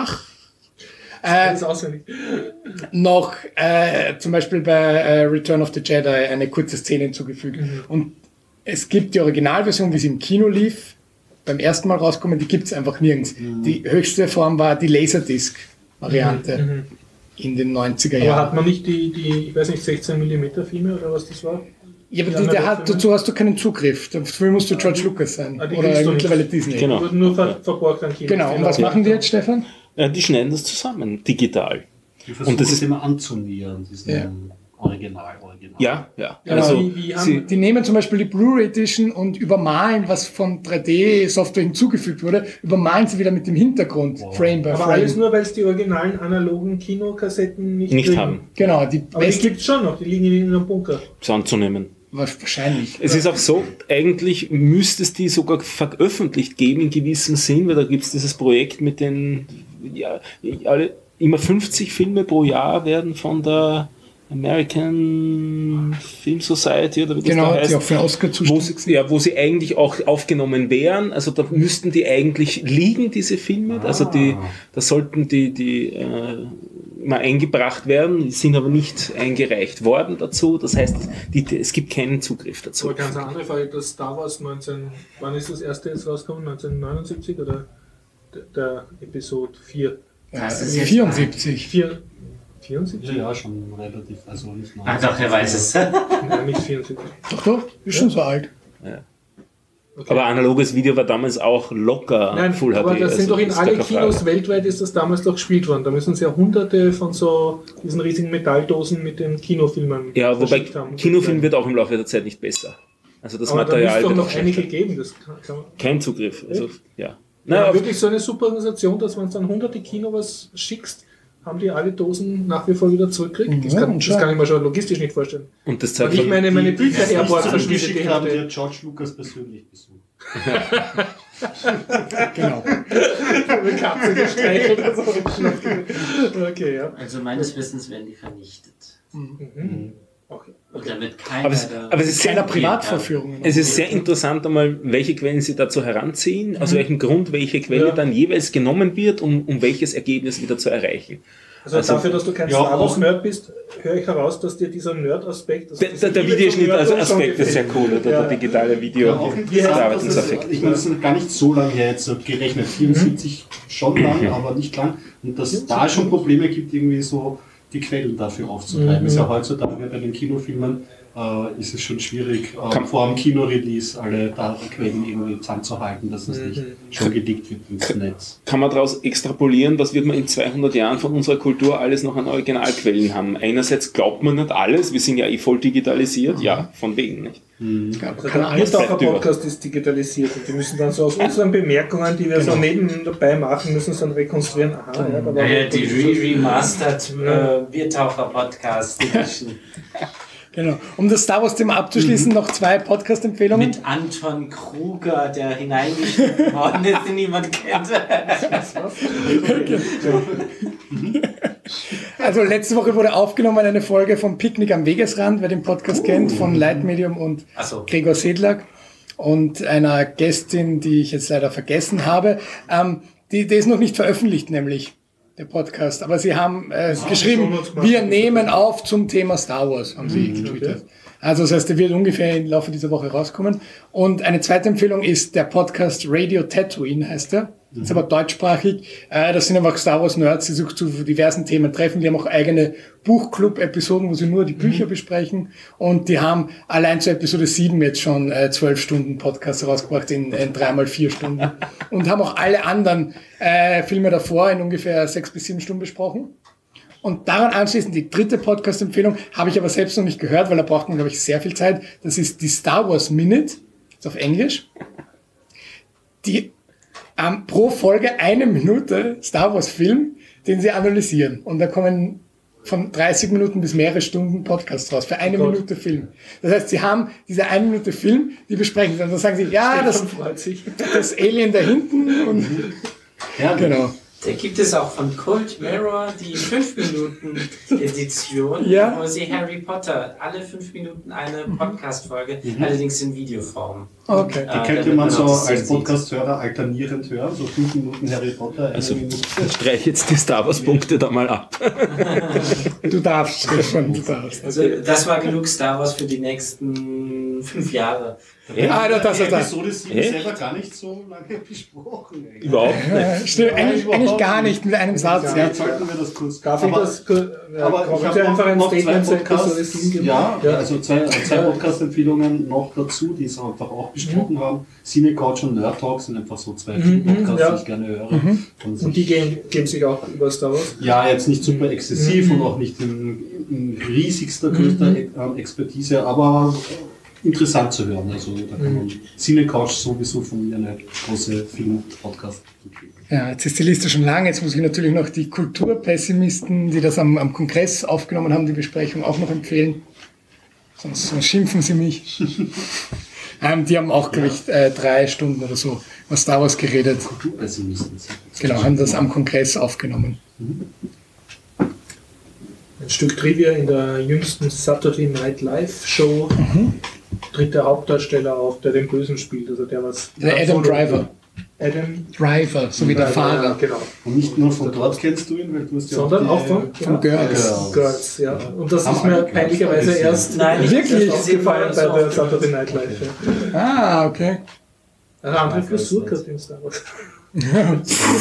noch zum Beispiel bei Return of the Jedi eine kurze Szene hinzugefügt. Und es gibt die Originalversion, wie sie im Kino lief, beim ersten Mal rauskommen, die gibt es einfach nirgends. Die höchste Form war die Laserdisc-Variante in den 90er Jahren. Aber hat man nicht die ich weiß nicht, 16mm Filme oder was das war? Ja, aber dazu hast du keinen Zugriff. Dafür musst du George Lucas sein. Oder mittlerweile Disney. Genau. Die wurden nur verborgt an Kino. Genau, und was machen die jetzt, Stefan? Die schneiden das zusammen, digital. Die versuchen das immer anzunähern, diesen Original. Ja. Genau. Also, die nehmen zum Beispiel die Blu-ray Edition und übermalen, was von 3D-Software hinzugefügt wurde, übermalen sie wieder mit dem Hintergrund, Frame by Frame. Aber alles nur, weil es die originalen analogen Kinokassetten nicht haben. Genau. Aber die gibt es schon noch, die liegen in einem Bunker. Ist anzunehmen. Wahrscheinlich. Es ist auch so, eigentlich müsste es die sogar veröffentlicht geben in gewissem Sinn, weil da gibt es dieses Projekt mit den immer 50 Filme pro Jahr werden von der American Film Society oder wie das da heißt, die auch für Oscar zuständig sind. Wo sie eigentlich auch aufgenommen wären. Also da müssten die eigentlich liegen, diese Filme. Also da sollten die mal eingebracht werden, die sind aber nicht eingereicht worden dazu. Das heißt, es gibt keinen Zugriff dazu. Aber ganz eine andere Frage, das Star Wars wann ist das erste jetzt rausgekommen? 1979 oder der Episode 4? Das ist 74. 74? Ja, schon relativ, also nicht neu. Ach doch, er weiß es. Nein, nicht 74. Doch, ist schon so alt. Ja. Okay. Aber analoges Video war damals auch locker Full HD. Aber das sind doch in ist alle gar keine Kinos Frage. weltweit ist das damals doch gespielt worden. Da müssen sie ja hunderte von so diesen riesigen Metalldosen mit den Kinofilmen Ja, wobei verschickt haben. Kinofilm wird auch im Laufe der Zeit nicht besser. Also das aber Material da wird müsste auch doch noch einige schlechter. geben. Das kann man. Kein Zugriff. Also, ja. Ja, Na, wirklich so eine super Organisation, dass wenn du dann hunderte Kino was schickst, haben die alle Dosen nach wie vor wieder zurückkriegt. Das kann ich mir schon logistisch nicht vorstellen. und das Weil zeigt ich schon, meine Die Bücher es Airport nicht verschwindet die zurückgeschickt haben, die Hälfte. hat George Lucas persönlich besucht. Genau. Eine Katze gestreichelt oder so. Okay, ja. Also meines Wissens werden die vernichtet. Okay. Und da wird keiner aber es ist Keiner sehr, Privatverführungen. es ist sehr interessant einmal, welche Quellen Sie dazu heranziehen, aus welchem Grund welche Quelle Ja. dann jeweils genommen wird, um welches Ergebnis wieder zu erreichen. Also dafür, dass du kein ja, Star Wars auch- Nerd bist, höre ich heraus, dass dir dieser Nerd-Aspekt... also Der Videoschnitt-Aspekt ist sehr cool, oder Ja. der digitale Video. Ja, auch der interessant, dass Bearbeitungseffekt. ich meine, das ist gar nicht so lange her jetzt gerechnet. 74 schon lang, aber nicht lang. Und dass es da schon Probleme gibt, irgendwie so die Quellen dafür aufzutreiben. Ist ja heutzutage bei den Kinofilmen ist es schon schwierig, vor dem Kinorelease alle Datenquellen irgendwie zusammenzuhalten, dass es nicht schon geleakt wird ins Netz. Kann man daraus extrapolieren, was wird man in 200 Jahren von unserer Kultur alles noch an Originalquellen haben? Einerseits glaubt man nicht alles, wir sind ja voll digitalisiert, ja, von wegen, nicht? Also der Amtaucher-Podcast ist digitalisiert und die müssen dann so aus unseren Bemerkungen, die wir so neben dabei machen, müssen sie dann rekonstruieren. Aha, ja, da war die Remastered Biertaucher-Podcast Edition. Genau. Um das Star Wars-Thema abzuschließen, noch 2 Podcast-Empfehlungen. Mit Anton Kruger, der hineingeschnitten worden ist, den niemand kennt. Also letzte Woche wurde aufgenommen eine Folge vom Picknick am Wegesrand, wer den Podcast kennt, von Leitmedium und Ach so. Gregor Sedlak und einer Gästin, die ich jetzt leider vergessen habe. Die ist noch nicht veröffentlicht, nämlich der Podcast. Aber sie haben geschrieben, wir nehmen auf zum Thema Star Wars, haben sie getwittert. Also das heißt, der wird ungefähr im Laufe dieser Woche rauskommen. Und eine zweite Empfehlung ist der Podcast Radio Tatooine, heißt er. Das ist aber deutschsprachig. Das sind einfach Star Wars Nerds, die sich zu diversen Themen treffen. Die haben auch eigene Buchclub-Episoden, wo sie nur die Bücher besprechen. Und die haben allein zur Episode 7 jetzt schon 12 Stunden Podcast rausgebracht in 3x4 Stunden. Und haben auch alle anderen Filme davor in ungefähr 6 bis 7 Stunden besprochen. Und daran anschließend die dritte Podcast-Empfehlung, habe ich aber selbst noch nicht gehört, weil da braucht man, glaube ich, sehr viel Zeit. Das ist die Star Wars Minute, ist auf Englisch. Die pro Folge 1 Minute Star Wars Film, den sie analysieren. Und da kommen von 30 Minuten bis mehrere Stunden Podcast raus, für 1 Minute Film. Das heißt, sie haben diese 1 Minute Film, die besprechen sie. Und dann sagen sie, ja, das Alien da hinten und Ja, genau. Da gibt es auch von Cold Mirror die 5-Minuten-Edition, Ja. wo sie Harry Potter alle 5 Minuten eine Podcast-Folge, allerdings in Videoform. Okay. Die könnte man so als Podcast-Hörer alternierend hören, so 5 Minuten Harry Potter, 1 Minute. Streich jetzt die Star Wars Punkte da mal ab. Du darfst, Stefan, du darfst. Also das war genug Star Wars für die nächsten 5 Jahre. Ah, das. Episode 7 selber gar nicht so lange besprochen. Eigentlich. Überhaupt nicht. Stimmt, eigentlich gar nicht mit einem Satz. Ja, Ja. jetzt sollten wir das kurz. Darf ich das? Aber ich habe einfach ein noch zwei Statement zur Episode Podcasts, 7 geben? ja, also zwei Podcast-Empfehlungen noch dazu, die es einfach auch besprochen haben. Cine Couch und Nerd Talk sind einfach so 2 Podcasts, ja. die ich gerne höre. Und die geben sich auch über Star Wars? Ja, jetzt nicht super exzessiv und auch nicht in riesigster, größter Expertise, aber interessant zu hören. Also da kann man Cine Couch sowieso von mir eine große Film-Podcast empfehlen. Ja, jetzt ist die Liste schon lang. Jetzt muss ich natürlich noch die Kulturpessimisten, die das am Kongress aufgenommen haben, die Besprechung auch noch empfehlen. Sonst schimpfen sie mich. Die haben auch, glaube ich, 3 Stunden oder so was Star Wars geredet. Kulturpessimisten. Genau, haben das am Kongress aufgenommen. Ein Stück Trivia: In der jüngsten Saturday Night Live Show tritt der Hauptdarsteller auf, der den Bösen spielt. Also der was. Der Adam Driver. Adam Driver, so wie der Fahrer. Ja, genau. Und nicht nur von dort kennst du ihn, weil du hast ja Sondern auch von von Girls. Girls, ja. Und das Haben ist mir alle peinlicherweise Girls erst Nein, nicht Wirklich? aufgefallen bei der Saturday Night Live. Ja. Ah, okay. Eine andere Frisur gehabt in Star Wars. Ja.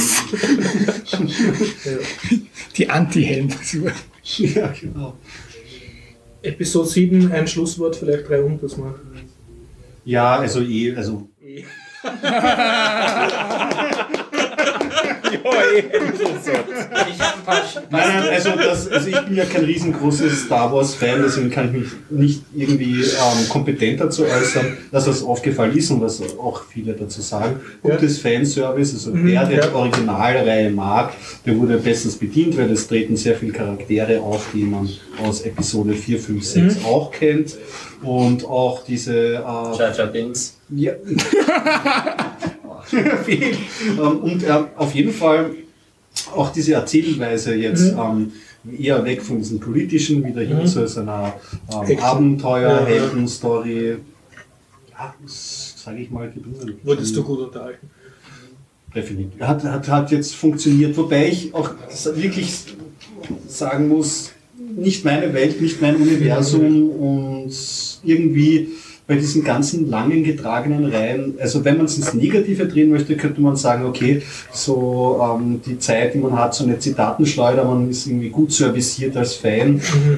Die Anti-Helm-Frisur. Ja, genau. Episode 7, ein Schlusswort, vielleicht 3 das mal. Ja, also Ich habe ein paar Nein, also ich bin ja kein riesengroßes Star Wars Fan, deswegen kann ich mich nicht irgendwie kompetent dazu äußern, dass das aufgefallen ist und was auch viele dazu sagen. Gutes Fanservice, also der die Originalreihe mag, der wurde bestens bedient, weil es treten sehr viele Charaktere auf, die man aus Episode 4, 5, 6 auch kennt. Und auch diese Jar Jar Binks. ja. Viel. Und auf jeden Fall auch diese Erzählweise jetzt eher weg von diesen politischen, wieder hin zu so einer Abenteuer, Heldenstory. Ja, sage ich mal, gelungen. Wurdest du gut unterhalten? Definitiv. Hat jetzt funktioniert, wobei ich auch wirklich sagen muss, nicht meine Welt, nicht mein Universum und irgendwie bei diesen ganzen langen getragenen Reihen, also wenn man es ins Negative drehen möchte, könnte man sagen, okay, so die Zeit, die man hat, so eine Zitatenschleuder, man ist irgendwie gut serviciert als Fan.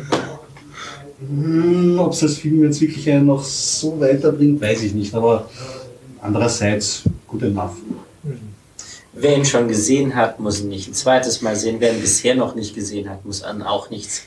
Ob es das Film jetzt wirklich einen noch so weiterbringt, weiß ich nicht, aber andererseits good enough. Wer ihn schon gesehen hat, muss ihn nicht ein zweites Mal sehen. Wer ihn bisher noch nicht gesehen hat, muss an auch nichts.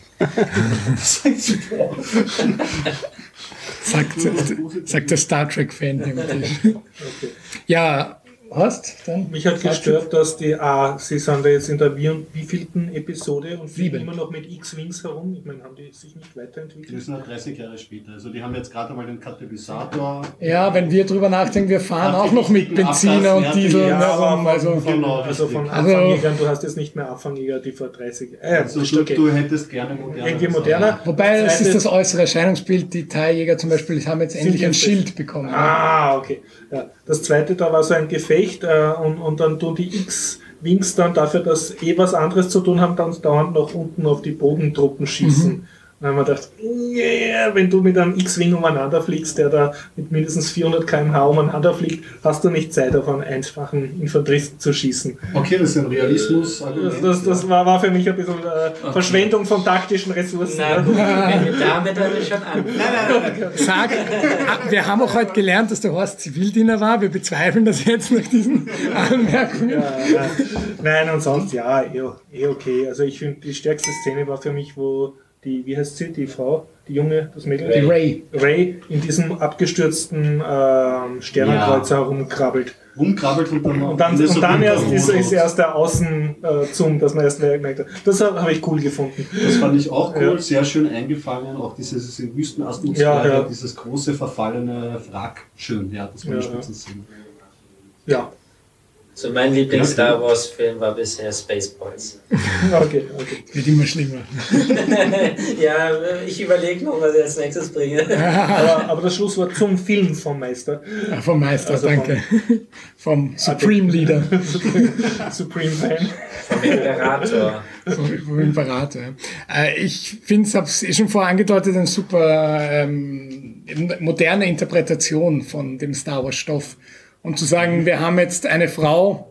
Sagt der Star Trek-Fan. Okay. Ja, hast dann? Mich hat gestört, dass sie sind da jetzt in der wievielten Episode und fliegen immer noch mit X-Wings herum. Ich meine, haben die sich nicht weiterentwickelt? Die sind ja 30 Jahre später. Also die haben jetzt gerade einmal den Katalysator. Ja, wenn wir drüber nachdenken, wir fahren auch noch mit Benziner und Diesel herum. Also von Abfangjägern, du hast jetzt nicht mehr Abfangjäger, die vor 30 Jahren. Also du hättest gerne moderner. Irgendwie moderner. Wobei, es ist das äußere Erscheinungsbild. Die Thai-Jäger zum Beispiel haben jetzt endlich ein Schild bekommen. Ah, okay. Ja. Das zweite, da war so ein Gefecht und dann tun die X-Wings dann dafür, dass was anderes zu tun haben, dann dauernd noch unten auf die Bodentruppen schießen. Dann haben wir gedacht, wenn du mit einem X-Wing umeinander fliegst, der da mit mindestens 400 km/h umeinander fliegt, hast du nicht Zeit, auf einen einfachen Infanteristen zu schießen. Okay, das ist ein Realismus. Das war für mich ein bisschen Verschwendung von taktischen Ressourcen. Na gut, damit schon an. Sag, wir haben auch heute gelernt, dass der Horst Zivildiener war. Wir bezweifeln das jetzt nach diesen Anmerkungen. Ja. Nein, und sonst, ja, okay. Also ich finde, die stärkste Szene war für mich, wo wie heißt sie, die Frau, die Junge, das Mädel? Die Ray in diesem abgestürzten Sternenkreuzer herumkrabbelt. Rumkrabbelt und dann erst ist erst der Außenzoom, dass man erst merkt. Das habe ich cool gefunden. Das fand ich auch cool, sehr schön eingefangen, auch dieses in Wüstenatmosphäre, dieses große verfallene Wrack, schön, das war die Spitzenszene. Ja. So mein Lieblings-Star Wars-Film war bisher Spaceballs. Okay. Wird immer schlimmer. Ja, ich überlege noch, was ich als nächstes bringe. Aber das Schlusswort zum Film vom Meister. Ja, vom Meister, also danke. Vom Supreme Leader. Supreme Fan. Vom Imperator. Vom Imperator. Ich finde, ich habe es schon vorher angedeutet, eine super moderne Interpretation von dem Star Wars-Stoff. Und zu sagen, wir haben jetzt eine Frau,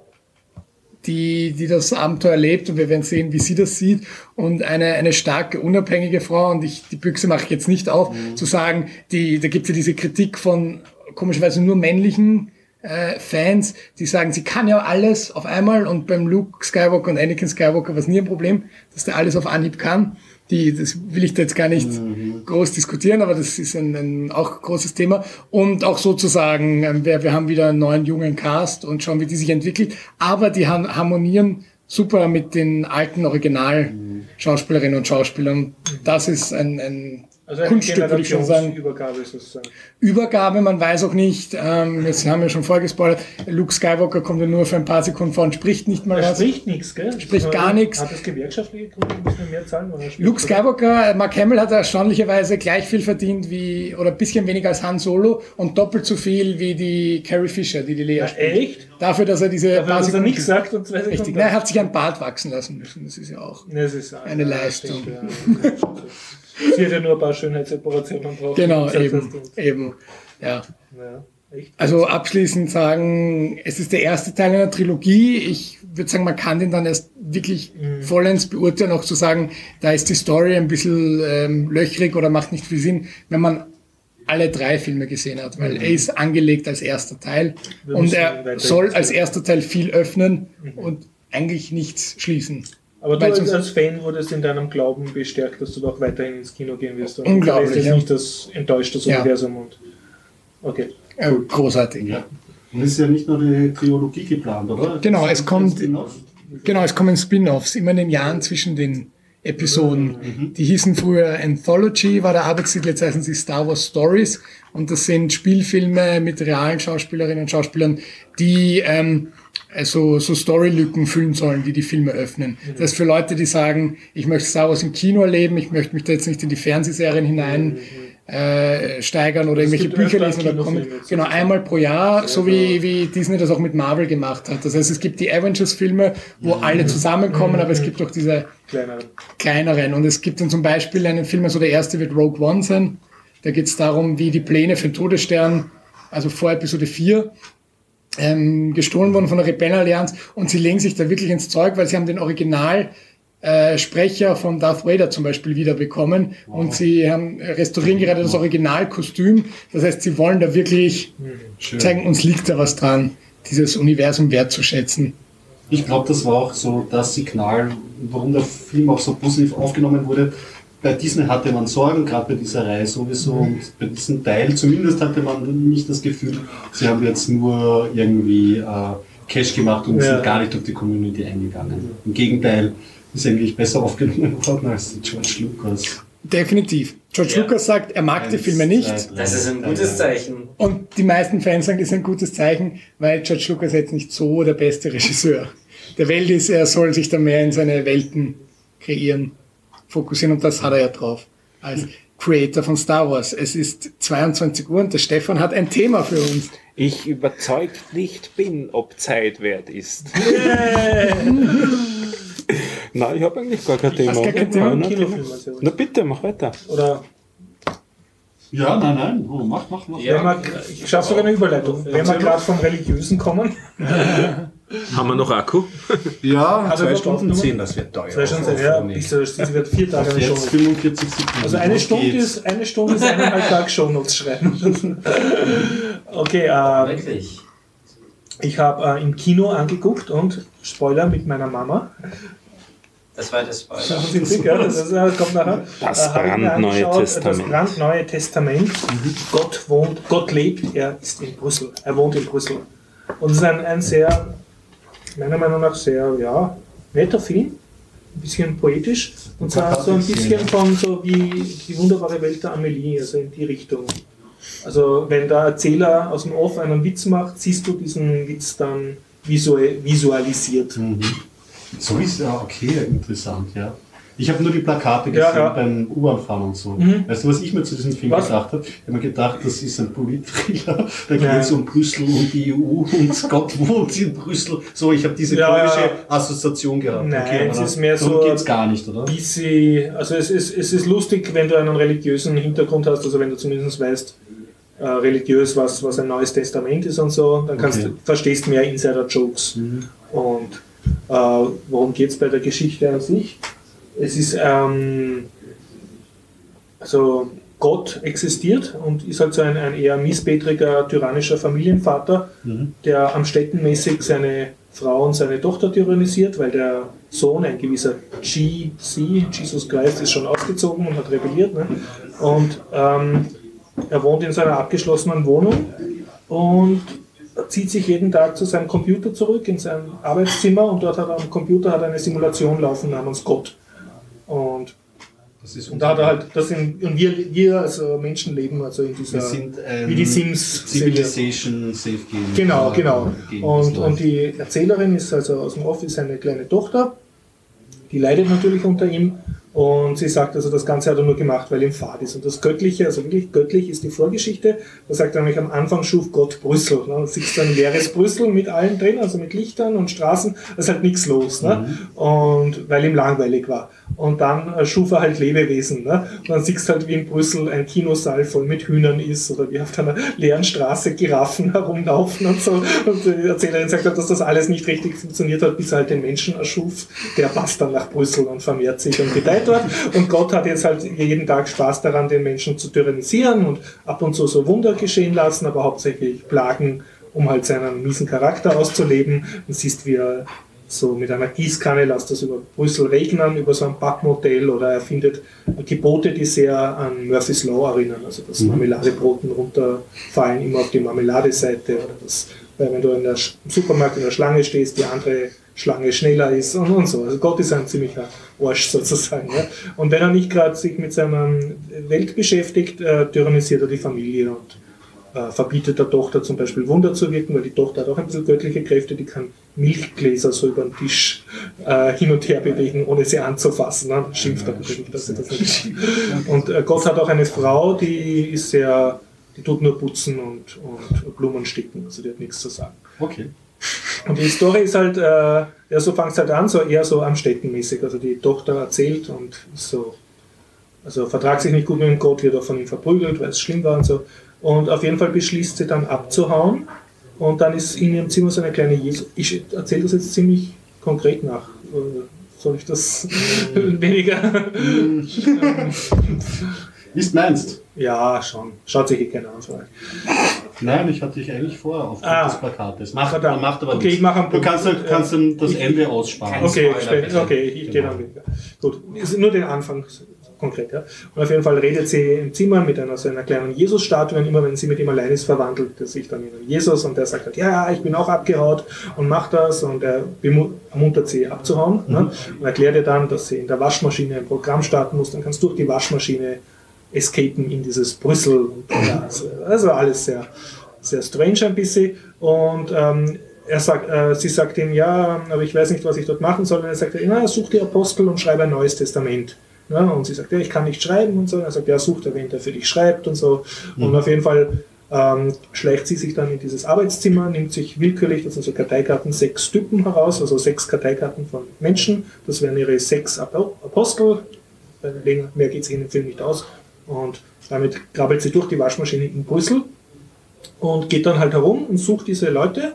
die das Abenteuer erlebt und wir werden sehen, wie sie das sieht und eine starke, unabhängige Frau und die Büchse mache ich jetzt nicht auf, zu sagen, da gibt es ja diese Kritik von komischerweise nur männlichen Fans, die sagen, sie kann ja alles auf einmal und beim Luke Skywalker und Anakin Skywalker war es nie ein Problem, dass der alles auf Anhieb kann. Das will ich da jetzt gar nicht groß diskutieren, aber das ist ein auch großes Thema. Und auch sozusagen, wir haben wieder einen neuen, jungen Cast und schauen, wie die sich entwickelt. Aber die harmonieren super mit den alten Original-Schauspielerinnen und Schauspielern. Das ist ein Also eine Kunststück, würde ich schon sagen. Übergabe sozusagen. Übergabe, man weiß auch nicht, jetzt haben wir schon vorgespoilert, Luke Skywalker kommt ja nur für ein paar Sekunden vor und spricht nicht mal Er was. spricht nichts, gell? Spricht gar nichts. Hat das gewerkschaftliche Gründe, muss man mehr zahlen? Luke Skywalker, Mark Hamill hat erstaunlicherweise gleich viel verdient wie, oder ein bisschen weniger als Han Solo und doppelt so viel wie die Carrie Fisher, die Leia spielt. Echt? Dafür, dass er diese Dafür, dass er nichts sagt und 2 Sekunden. Richtig, nein, er hat sich einen Bart wachsen lassen müssen, das ist ja auch Das ist eine Leistung. Sie hat ja nur ein paar Schönheitsoperationen braucht. Genau, eben, ja. Ja, echt. Also abschließend sagen, es ist der erste Teil einer Trilogie. Ich würde sagen, man kann den dann erst wirklich vollends beurteilen, auch zu sagen, da ist die Story ein bisschen löchrig oder macht nicht viel Sinn, wenn man alle 3 Filme gesehen hat, weil er ist angelegt als erster Teil und er soll als erster Teil viel öffnen und eigentlich nichts schließen. Aber du als Fan wurdest in deinem Glauben bestärkt, dass du doch weiterhin ins Kino gehen wirst. Und unglaublich, du nicht das enttäuschte Universum. Und okay. Großartig. Ja. Und es ist ja nicht nur die Trilogie geplant, oder? Genau, es kommen Spin-offs, immer in den Jahren zwischen den Episoden. Die hießen früher Anthology, war der Arbeitstitel, jetzt heißen sie Star Wars Stories. Und das sind Spielfilme mit realen Schauspielerinnen und Schauspielern, die so Storylücken füllen sollen, die Filme öffnen. Das heißt, für Leute, die sagen, ich möchte Star Wars im Kino erleben, ich möchte mich da jetzt nicht in die Fernsehserien hinein steigern oder irgendwelche Bücher lesen oder Comics. Genau, einmal pro Jahr, so wie Disney das auch mit Marvel gemacht hat. Das heißt, es gibt die Avengers-Filme, wo alle zusammenkommen, aber es gibt auch diese kleineren. Und es gibt dann zum Beispiel einen Film, also der erste wird Rogue One sein. Da geht es darum, wie die Pläne für den Todesstern, also vor Episode 4, gestohlen wurden von der Rebellenallianz, und sie legen sich da wirklich ins Zeug, weil sie haben den Original-Sprecher von Darth Vader zum Beispiel wiederbekommen und sie restaurieren gerade das Originalkostüm. Das heißt, sie wollen da wirklich zeigen, uns liegt da was dran, dieses Universum wertzuschätzen. Ich glaube, das war auch so das Signal, warum der Film auch so positiv aufgenommen wurde. Bei Disney hatte man Sorgen, gerade bei dieser Reihe sowieso, und bei diesem Teil zumindest hatte man nicht das Gefühl, sie haben jetzt nur irgendwie Cash gemacht und sind gar nicht auf die Community eingegangen. Im Gegenteil, ist eigentlich besser aufgenommen worden als George Lucas. Definitiv. George Lucas sagt, er mag die Filme nicht. Das ist ein gutes Zeichen. Und die meisten Fans sagen, das ist ein gutes Zeichen, weil George Lucas jetzt nicht so der beste Regisseur der Welt ist. Er soll sich da mehr in seine Welten kreieren, fokussieren, und das hat er ja drauf als Creator von Star Wars. Es ist 22 Uhr und der Stefan hat ein Thema für uns. Ich überzeugt nicht bin, ob Zeit wert ist. Nein, ich habe eigentlich gar kein Thema. Hast gar kein Thema? Na bitte, mach weiter. Oder Ja, nein. Oh, mach. Ja. Ich schaffe sogar eine Überleitung. Wenn wir gerade vom Religiösen kommen. Haben wir noch Akku? Ja, Also 2 Stunden 10, das wird teuer. 2 Stunden, ja, sie wird 4 Tage eine Jetzt Show. 45 Sekunden. Also eine Stunde ist 1,5 Tag Shownotes schreiben. Okay, Wirklich? ich habe im Kino angeguckt und Spoiler mit meiner Mama. Das war das Spoiler. Das kommt nachher. Das brandneue Testament. Das brandneue Testament. Gott lebt, er ist in Brüssel. Er wohnt in Brüssel. Und es ist ein sehr, meiner Meinung nach, sehr netter Film. Ein bisschen poetisch. Und zwar so ein bisschen von so wie die wunderbare Welt der Amelie, also in die Richtung. Also wenn der Erzähler aus dem Off einen Witz macht, siehst du diesen Witz dann visualisiert. So ist ja okay, interessant, ja. Ich habe nur die Plakate gesehen beim U-Bahn-Fahren und so. Weißt du, was ich mir zu diesem Film gedacht habe? Ich habe mir gedacht, das ist ein Polit-Thriller. Da geht es um Brüssel und die EU und Gott wohnt in Brüssel. So, ich habe diese komische Assoziation gehabt. Nein, okay, es ist mehr so. Geht's gar nicht, oder? Also es ist lustig, wenn du einen religiösen Hintergrund hast, also wenn du zumindest weißt, religiös, was ein neues Testament ist und so, dann verstehst mehr Insider-Jokes. Und worum geht es bei der Geschichte an sich? Es ist, also Gott existiert und ist halt so ein eher missbetriger, tyrannischer Familienvater, der amstättenmäßig seine Frau und seine Tochter tyrannisiert, weil der Sohn, ein gewisser Jesus Christ, ist schon ausgezogen und hat rebelliert. Ne? Und er wohnt in seiner abgeschlossenen Wohnung und zieht sich jeden Tag zu seinem Computer zurück, in sein Arbeitszimmer, und dort hat er am Computer eine Simulation laufen namens Gott. Und Und da hat er halt, und wir als Menschen leben also in dieser, wie die Sims. Civilization Safe Game. Genau. Und die Erzählerin ist also aus dem Office eine kleine Tochter, die leidet natürlich unter ihm. Und sie sagt also, das Ganze hat er nur gemacht, weil ihm fad ist. Und das Göttliche, also wirklich göttlich ist die Vorgeschichte. Da sagt er nämlich, am Anfang schuf Gott Brüssel. Ne? Und siehst du ein leeres Brüssel mit allen drin, also mit Lichtern und Straßen. Da ist halt nichts los. Ne? Und weil ihm langweilig war. Und dann schuf er halt Lebewesen. Ne? Und dann siehst du halt, wie in Brüssel ein Kinosaal voll mit Hühnern ist oder wie auf einer leeren Straße Giraffen herumlaufen und so. Und die Erzählerin sagt halt, dass das alles nicht richtig funktioniert hat, bis er halt den Menschen erschuf. Der passt dann nach Brüssel und vermehrt sich und gedeiht dort. Und Gott hat jetzt halt jeden Tag Spaß daran, den Menschen zu tyrannisieren und ab und zu so Wunder geschehen lassen, aber hauptsächlich Plagen, um halt seinen miesen Charakter auszuleben. Du siehst, wie er so mit einer Gießkanne lässt das über Brüssel regnen, über so ein Pappmodell, oder er findet Gebote, die sehr an Murphy's Law erinnern, also dass Marmeladebroten runterfallen, immer auf die Marmeladeseite, oder das, weil wenn du im Supermarkt in der Schlange stehst, die andere Schlange schneller ist und so. Also Gott ist ein ziemlicher Arsch sozusagen. Ja. Und wenn er nicht gerade sich mit seiner Welt beschäftigt, tyrannisiert er die Familie und verbietet der Tochter zum Beispiel Wunder zu wirken, weil die Tochter hat auch ein bisschen göttliche Kräfte, die kann Milchgläser so über den Tisch hin und her bewegen, ohne sie anzufassen. Ne? Schimpft er natürlich, dass sie das nicht kann. Und Gott hat auch eine Frau, die tut nur putzen und Blumen sticken, also die hat nichts zu sagen. Okay. Und die Story ist halt, so fängt es halt an, so eher so Amstettenmäßig. Also die Tochter erzählt und so, also vertragt sich nicht gut mit dem Gott, wird auch von ihm verprügelt, weil es schlimm war und so. Und auf jeden Fall beschließt sie dann abzuhauen. Und dann ist in ihrem Zimmer so eine kleine Jesus. Ich erzähle das jetzt ziemlich konkret nach. Soll ich das weniger? Wie es meinst? Ja, schon. Schaut sich keiner an. Nein, ich hatte dich eigentlich vor aufgrund des Plakates. Man macht aber okay, ich mache du kannst dann das Ende aussparen. Okay, ich gehe dann wieder. Gut, ist nur den Anfang konkret. Ja. Und auf jeden Fall redet sie im Zimmer mit so einer kleinen Jesus-Statue, und immer wenn sie mit ihm allein ist, verwandelt er sich dann in einen Jesus, und der sagt halt, ja, ich bin auch abgehaut und macht das, und er ermuntert sie abzuhauen. Ne? Und erklärt ihr dann, dass sie in der Waschmaschine ein Programm starten muss, dann kannst du durch die Waschmaschine escapen in dieses Brüssel. Also alles sehr, sehr strange ein bisschen. Und sie sagt ihm, ja, aber ich weiß nicht, was ich dort machen soll. Und er sagt, ja, such die Apostel und schreibe ein neues Testament. Ja, und sie sagt, ja, ich kann nicht schreiben und so. Und er sagt, ja, such da wen, der für dich schreibt und so. Und auf jeden Fall schleicht sie sich dann in dieses Arbeitszimmer, nimmt sich willkürlich, das sind so Karteikarten, 6 Typen heraus, also 6 Karteikarten von Menschen. Das wären ihre 6 Apostel. Mehr geht sich in dem Film nicht aus. Und damit krabbelt sie durch die Waschmaschine in Brüssel und geht dann halt herum und sucht diese Leute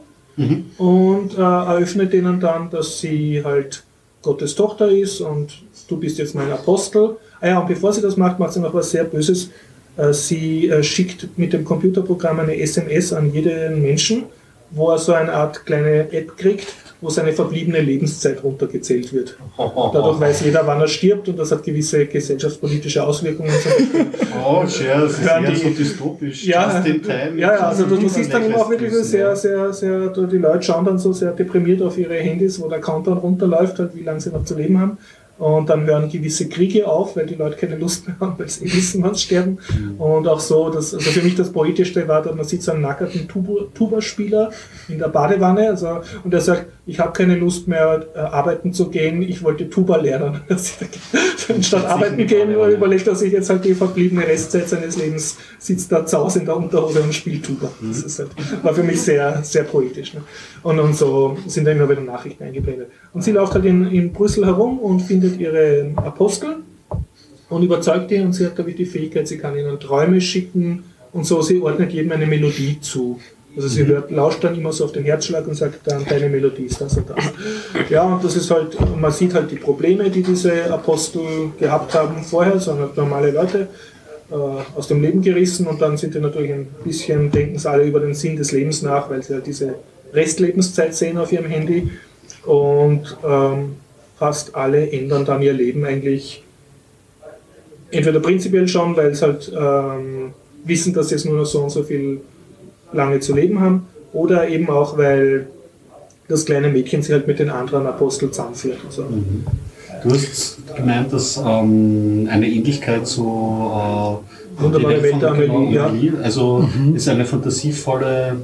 und eröffnet denen dann, dass sie halt Gottes Tochter ist und du bist jetzt mein Apostel. Und bevor sie das macht, macht sie noch was sehr Böses. Sie schickt mit dem Computerprogramm eine SMS an jeden Menschen, wo er so eine Art kleine App kriegt, wo seine verbliebene Lebenszeit runtergezählt wird. Dadurch weiß jeder, wann er stirbt, und das hat gewisse gesellschaftspolitische Auswirkungen. Oh, das ist eher so dystopisch. Ja, also du siehst dann immer auch wirklich sehr, sehr, sehr, die Leute schauen dann so sehr deprimiert auf ihre Handys, wo der Countdown runterläuft, halt, wie lange sie noch zu leben haben. Und dann hören gewisse Kriege auf, weil die Leute keine Lust mehr haben, weil sie wissen, wann sie sterben. Und auch so, also für mich das Poetischste war, dass man sieht so einen nackerten Tuba-Spieler in der Badewanne, und er sagt, ich habe keine Lust mehr arbeiten zu gehen, ich wollte Tuba lernen. Statt arbeiten gehen, überlegt er sich jetzt halt die verbliebene Restzeit seines Lebens, sitzt da zu Hause in der Unterhose und spielt Tuba. Das ist halt, war für mich sehr, sehr poetisch. Ne? Und so sind da immer wieder Nachrichten eingeblendet. Und sie läuft halt in Brüssel herum und findet ihre Apostel und überzeugt die, und sie hat damit die Fähigkeit, sie kann ihnen Träume schicken und so, sie ordnet jedem eine Melodie zu. Also sie lauscht dann immer so auf den Herzschlag und sagt dann, deine Melodie ist das und das. Ja, und das ist halt, man sieht halt die Probleme, die diese Apostel gehabt haben vorher, sondern normale Leute aus dem Leben gerissen, und dann sind die natürlich ein bisschen, denken sie alle über den Sinn des Lebens nach, weil sie halt diese Restlebenszeit sehen auf ihrem Handy, und fast alle ändern dann ihr Leben eigentlich entweder prinzipiell schon, weil sie halt wissen, dass sie jetzt nur noch so und so viel lange zu leben haben, oder eben auch, weil das kleine Mädchen sich halt mit den anderen Aposteln zusammenführt. Also. Du hast gemeint, dass eine Ähnlichkeit zu Wunderbare Welt der Amelie, ja. Also ist eine fantasievolle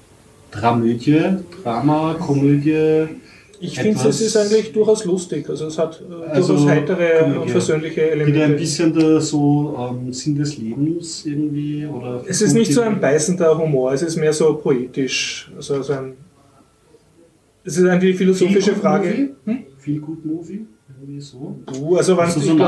Drama, Komödie. Ich finde, es ist eigentlich durchaus lustig. Also es hat durchaus heitere und versöhnliche Elemente. Wieder ein bisschen der Sinn des Lebens irgendwie? Oder es ist nicht so ein beißender Humor, es ist mehr so poetisch. Also es ist eine philosophische Frage. Feel Good Movie? Irgendwie so? Also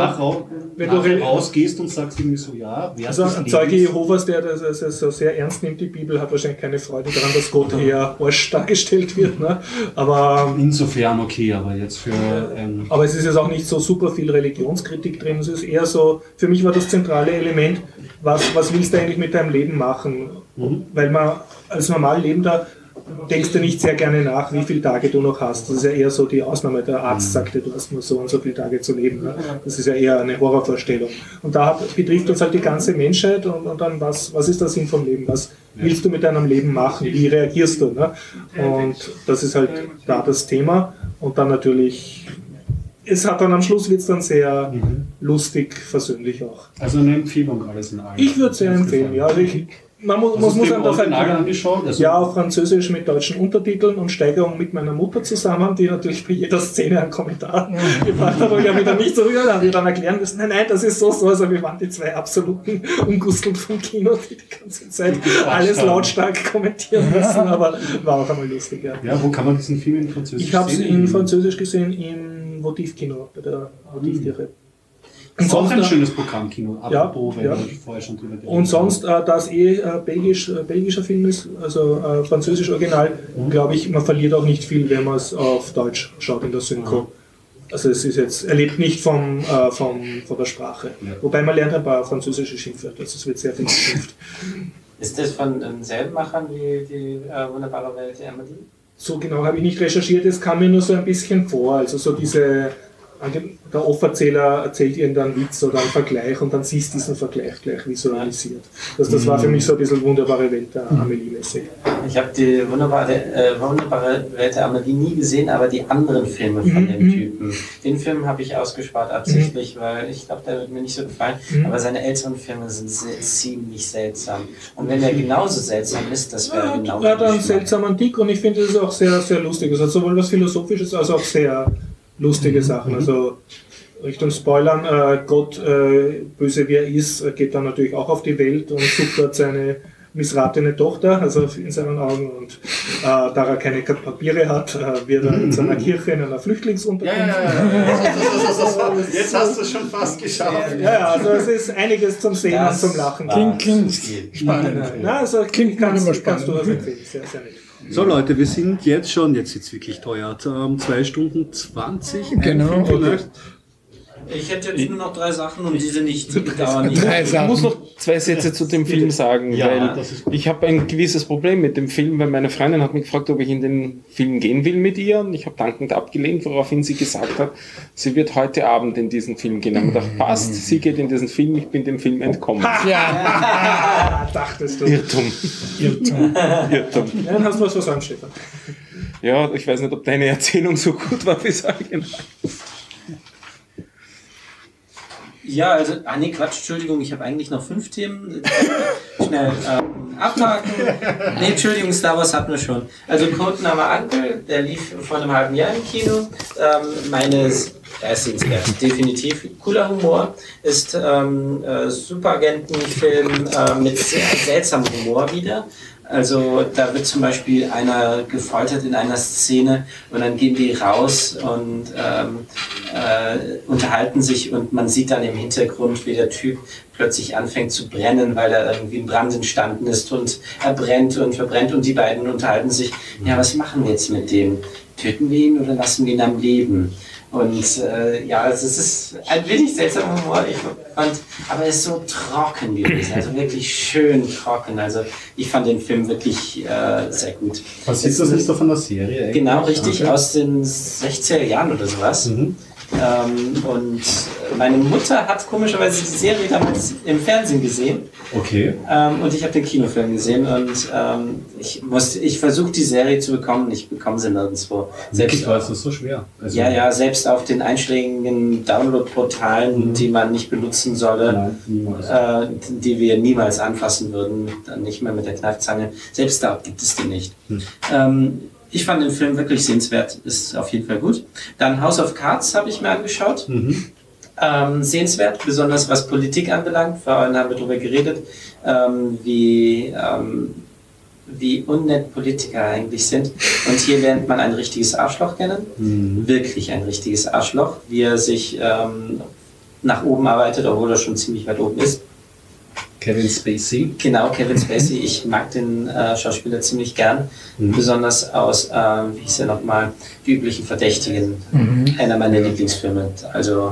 wenn du rausgehst und sagst irgendwie so, ja, also ein Zeuge Jehovas, der das so sehr ernst nimmt, die Bibel, hat wahrscheinlich keine Freude daran, dass Gott eher Arsch dargestellt wird. Ne? Aber insofern okay, aber jetzt für... aber es ist jetzt auch nicht so super viel Religionskritik drin, es ist eher so, für mich war das zentrale Element, was willst du eigentlich mit deinem Leben machen? Weil man als normal Lebender denkst du nicht sehr gerne nach, wie viele Tage du noch hast. Das ist ja eher so die Ausnahme. Der Arzt sagte, du hast nur so und so viele Tage zu leben. Ne? Das ist ja eher eine Horrorvorstellung. Und da betrifft uns halt die ganze Menschheit und dann, was ist der Sinn vom Leben? Was willst du mit deinem Leben machen? Wie reagierst du? Ne? Und das ist halt da das Thema. Und dann natürlich, am Schluss wird es dann sehr lustig, versöhnlich auch. Also eine Empfehlung alles in allem. Ich würde es sehr empfehlen, ja. Also man muss dann das halt angeschaut? Also ja, auf Französisch mit deutschen Untertiteln und Steigerung mit meiner Mutter zusammen, die natürlich bei jeder Szene einen Kommentar gebracht hat, und ich habe wieder nicht so rüber, haben wir dann erklären müssen, nein, das ist so, also wir waren die zwei absoluten Ungusteln vom Kino, die ganze Zeit alles lautstark kommentieren müssen, aber war auch einmal lustig, ja. Ja, wo kann man diesen Film in Französisch sehen? Ich habe es in Französisch gesehen im Votivkino, bei der Votivtiere. Das ist auch ein schönes Programmkino, apropos, wenn wir vorher schon drüber und sonst, da es belgischer Film ist, also französisch Original, glaube ich, man verliert auch nicht viel, wenn man es auf Deutsch schaut in der Synchro. Also es ist jetzt, er lebt nicht von der Sprache. Ja. Wobei man lernt ein paar französische Schimpfwörter, also es wird sehr viel geschimpft. Ist das von denselben Machern wie die wunderbare Welt der Amelie? So genau habe ich nicht recherchiert, es kam mir nur so ein bisschen vor, also so diese... Der Off-Erzähler erzählt irgendeinen Witz oder einen Vergleich und dann siehst du diesen Vergleich gleich visualisiert. Das war für mich so ein bisschen wunderbare Welt der Amelie-mäßig. Ich habe die wunderbare Welt der Amelie nie gesehen, aber die anderen Filme von dem Typen. Den Film habe ich ausgespart absichtlich, weil ich glaube, der wird mir nicht so gefallen. Aber seine älteren Filme sind ziemlich seltsam. Und wenn er genauso seltsam ist, das wäre genau... Er hat einen seltsamen Dick und ich finde, das ist auch sehr, sehr lustig. Es hat sowohl was Philosophisches als auch sehr... lustige Sachen, also Richtung Spoilern, Gott, böse wie er ist, geht dann natürlich auch auf die Welt und sucht dort seine missratene Tochter, also in seinen Augen, und da er keine Papiere hat, wird er in seiner Kirche in einer Flüchtlingsunterkunft. Jetzt hast du es schon fast geschafft. Ja, also es ist einiges zum Sehen und zum Lachen. Klingt spannend. Also klingt kannst du was empfehlen, sehr, sehr nett. So Leute, wir sind jetzt ist es wirklich teuer, 2 Stunden 20. Genau. Ich hätte jetzt nur noch 3 Sachen und diese nicht dauern. Ich muss noch 2 Sätze zu dem Film sagen, weil ich habe ein gewisses Problem mit dem Film, weil meine Freundin hat mich gefragt, ob ich in den Film gehen will mit ihr, und ich habe dankend abgelehnt, woraufhin sie gesagt hat, sie wird heute Abend in diesen Film gehen. Und ich dachte, passt, sie geht in diesen Film, ich bin dem Film entkommen. Ja, dachtest du. Irrtum. Ja, dann hast du was versäumt, Stefan. Ja, ich weiß nicht, ob deine Erzählung so gut war wie Sagen. Ja, also, nee, Quatsch, Entschuldigung, ich habe eigentlich noch 5 Themen. Schnell abhaken. Nee, Entschuldigung, Star Wars hatten wir schon. Also Codename Uncle, der lief vor einem halben Jahr im Kino. Er ist definitiv cooler Humor, ist Superagentenfilm mit sehr seltsamem Humor wieder. Also da wird zum Beispiel einer gefoltert in einer Szene und dann gehen die raus und unterhalten sich, und man sieht dann im Hintergrund, wie der Typ plötzlich anfängt zu brennen, weil da irgendwie ein Brand entstanden ist, und er brennt und verbrennt, und die beiden unterhalten sich, ja, was machen wir jetzt mit dem? Töten wir ihn oder lassen wir ihn am Leben? Und es ist ein wenig seltsamer Humor, aber er ist so trocken gewesen, also wirklich schön trocken. Also ich fand den Film wirklich sehr gut. Was ist das nicht so von der Serie? Genau, richtig, aus den 60er Jahren oder sowas. Und meine Mutter hat komischerweise die Serie damals im Fernsehen gesehen. Okay. Und ich habe den Kinofilm gesehen und ich versuche die Serie zu bekommen, ich bekomme sie nirgendwo. Selbst war es so schwer. Also ja, selbst auf den einschlägigen Download-Portalen, die man nicht benutzen solle, die wir niemals anfassen würden, dann nicht mehr mit der Kneifzange. Selbst da gibt es die nicht. Ich fand den Film wirklich sehenswert, ist auf jeden Fall gut. Dann House of Cards habe ich mir angeschaut. Sehenswert, besonders was Politik anbelangt. Vorhin haben wir darüber geredet, wie unnett Politiker eigentlich sind. Und hier lernt man ein richtiges Arschloch kennen. Wirklich ein richtiges Arschloch, wie er sich nach oben arbeitet, obwohl er schon ziemlich weit oben ist. Kevin Spacey. Genau, Kevin Spacey. Ich mag den Schauspieler ziemlich gern. Besonders aus, wie hieß er nochmal, Die üblichen Verdächtigen. Einer meiner Lieblingsfilme. Also,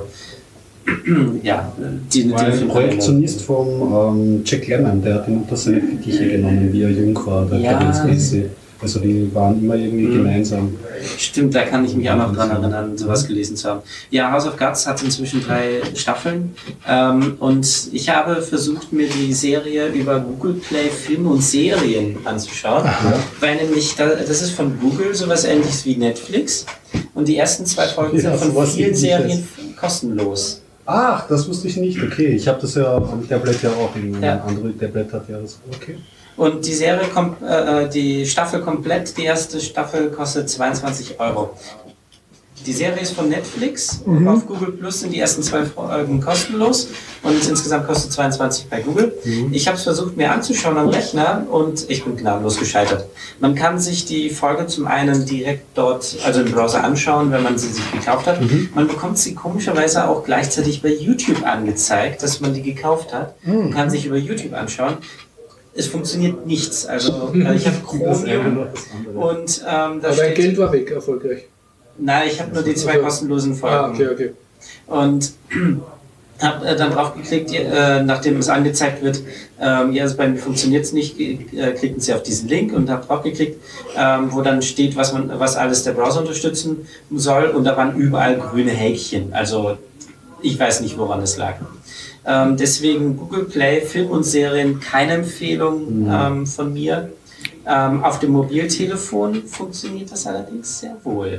ja, die ein Projektionist vom Jack Lemmon, der hat ihn unter seine Fittiche genommen, wie er jung war, der Kevin Spacey. Also die waren immer irgendwie gemeinsam. Stimmt, da kann ich mich auch noch dran erinnern, sowas gelesen zu haben. Ja, House of Cards hat inzwischen 3 Staffeln und ich habe versucht, mir die Serie über Google Play Filme und Serien anzuschauen, weil nämlich, das ist von Google sowas Ähnliches wie Netflix und die ersten 2 Folgen sind von vielen Serien kostenlos. Ach, das wusste ich nicht. Okay, ich habe das ja am Tablet ja auch. Ein Android-Tablet hat ja das. Okay. Und die Serie kommt, die Staffel komplett, die erste Staffel kostet 22 €. Die Serie ist von Netflix. Auf Google Plus sind die ersten 2 Folgen kostenlos und insgesamt kostet 22 bei Google. Ich habe es versucht mir anzuschauen am Rechner und ich bin gnadenlos gescheitert. Man kann sich die Folge zum einen direkt dort, also im Browser anschauen, wenn man sie sich gekauft hat. Man bekommt sie komischerweise auch gleichzeitig bei YouTube angezeigt, dass man die gekauft hat. Man kann sich über YouTube anschauen. Es funktioniert nichts. Also ich habe Chromium und aber dein Geld war weg, erfolgreich. Nein, ich habe nur die 2 kostenlosen Folgen. Okay. Und habe dann drauf geklickt, nachdem es angezeigt wird, also bei mir funktioniert es nicht, klicken Sie auf diesen Link und habe drauf geklickt, wo dann steht, was alles der Browser unterstützen soll und da waren überall grüne Häkchen. Also ich weiß nicht, woran es lag. Deswegen Google Play, Film und Serien, keine Empfehlung von mir. Auf dem Mobiltelefon funktioniert das allerdings sehr wohl.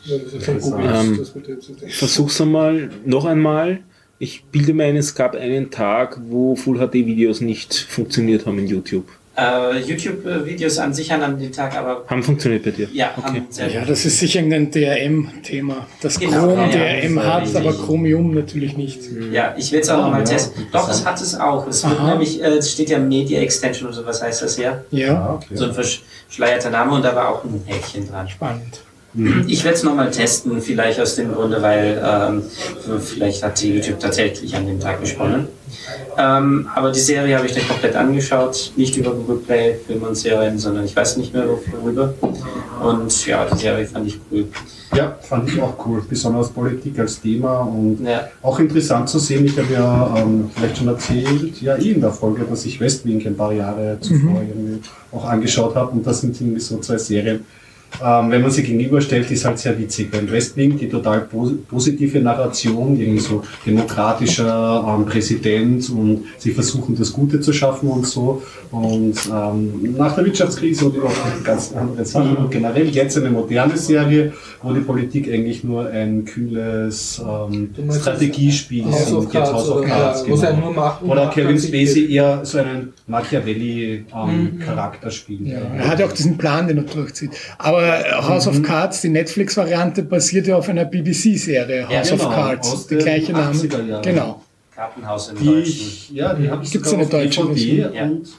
Versuch's einmal, noch einmal. Ich bilde mir ein, es gab einen Tag, wo Full-HD-Videos nicht funktioniert haben in YouTube. YouTube-Videos an sich an dem Tag, aber... Haben funktioniert bei dir? Ja, okay. haben sehr Ja, das ist sicher ein DRM-Thema. Das Chrome DRM hat, aber Chromium natürlich nicht. Ja, ich will es auch nochmal testen. Doch, es hat es auch. Es wird nämlich, es steht ja Media Extension oder so, was heißt das ja? Ja. Okay. So ein verschleierter Name und da war auch ein Häkchen dran. Spannend. Ich werde es nochmal testen, vielleicht aus dem Grunde, weil vielleicht hat YouTube tatsächlich an dem Tag gesponnen. Aber die Serie habe ich dann komplett angeschaut, nicht über Google Play, Filme und Serien, sondern ich weiß nicht mehr worüber. Und ja, die Serie fand ich cool. Ja, fand ich auch cool, besonders Politik als Thema und auch interessant zu sehen. Ich habe ja vielleicht schon erzählt, in der Folge, dass ich West Wing ein paar Jahre zuvor irgendwie auch angeschaut habe und das sind irgendwie so 2 Serien. Wenn man sie gegenüberstellt, ist halt sehr witzig, weil West Wing, die total positive Narration, irgendwie so demokratischer Präsident und sie versuchen das Gute zu schaffen und so. Und nach der Wirtschaftskrise und auch ganz andere Sachen. Und generell jetzt eine moderne Serie, wo die Politik eigentlich nur ein kühles Strategiespiel ist. House of Cards, genau. Oder Kevin Spacey eher so einen Machiavelli-Charakter spielt. Ja, er hat ja auch diesen Plan, den er durchzieht. Aber House of Cards, die Netflix-Variante, basiert ja auf einer BBC-Serie, House of Cards, die gleiche Name. Genau. Kartenhaus im Deutschen. Die habe ich Gibt's eine deutsche DVD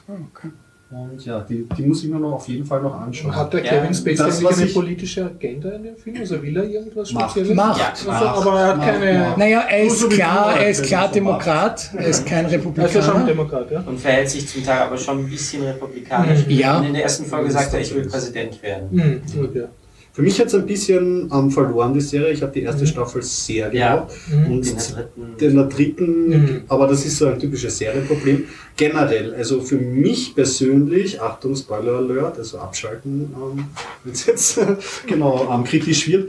und ja, die muss ich mir noch auf jeden Fall noch anschauen. Hat der Kevin Spacey eigentlich eine politische Agenda in dem Film? Also will er irgendwas Spezielles? Macht. Also, aber er hat keine... Naja, er ist klar Demokrat, er ist kein Republikaner. Er ist ja schon Demokrat, ja. Und verhält sich zum Teil aber schon ein bisschen republikanisch. Ja. Und in der ersten Folge sagt er, ich will Präsident werden. Okay. Für mich hat es ein bisschen verloren, die Serie. Ich habe die erste Staffel sehr gemocht. Und in der dritten, aber das ist so ein typisches Serienproblem. Generell, also für mich persönlich, Achtung, Spoiler Alert, also abschalten, wenn es jetzt kritisch wird.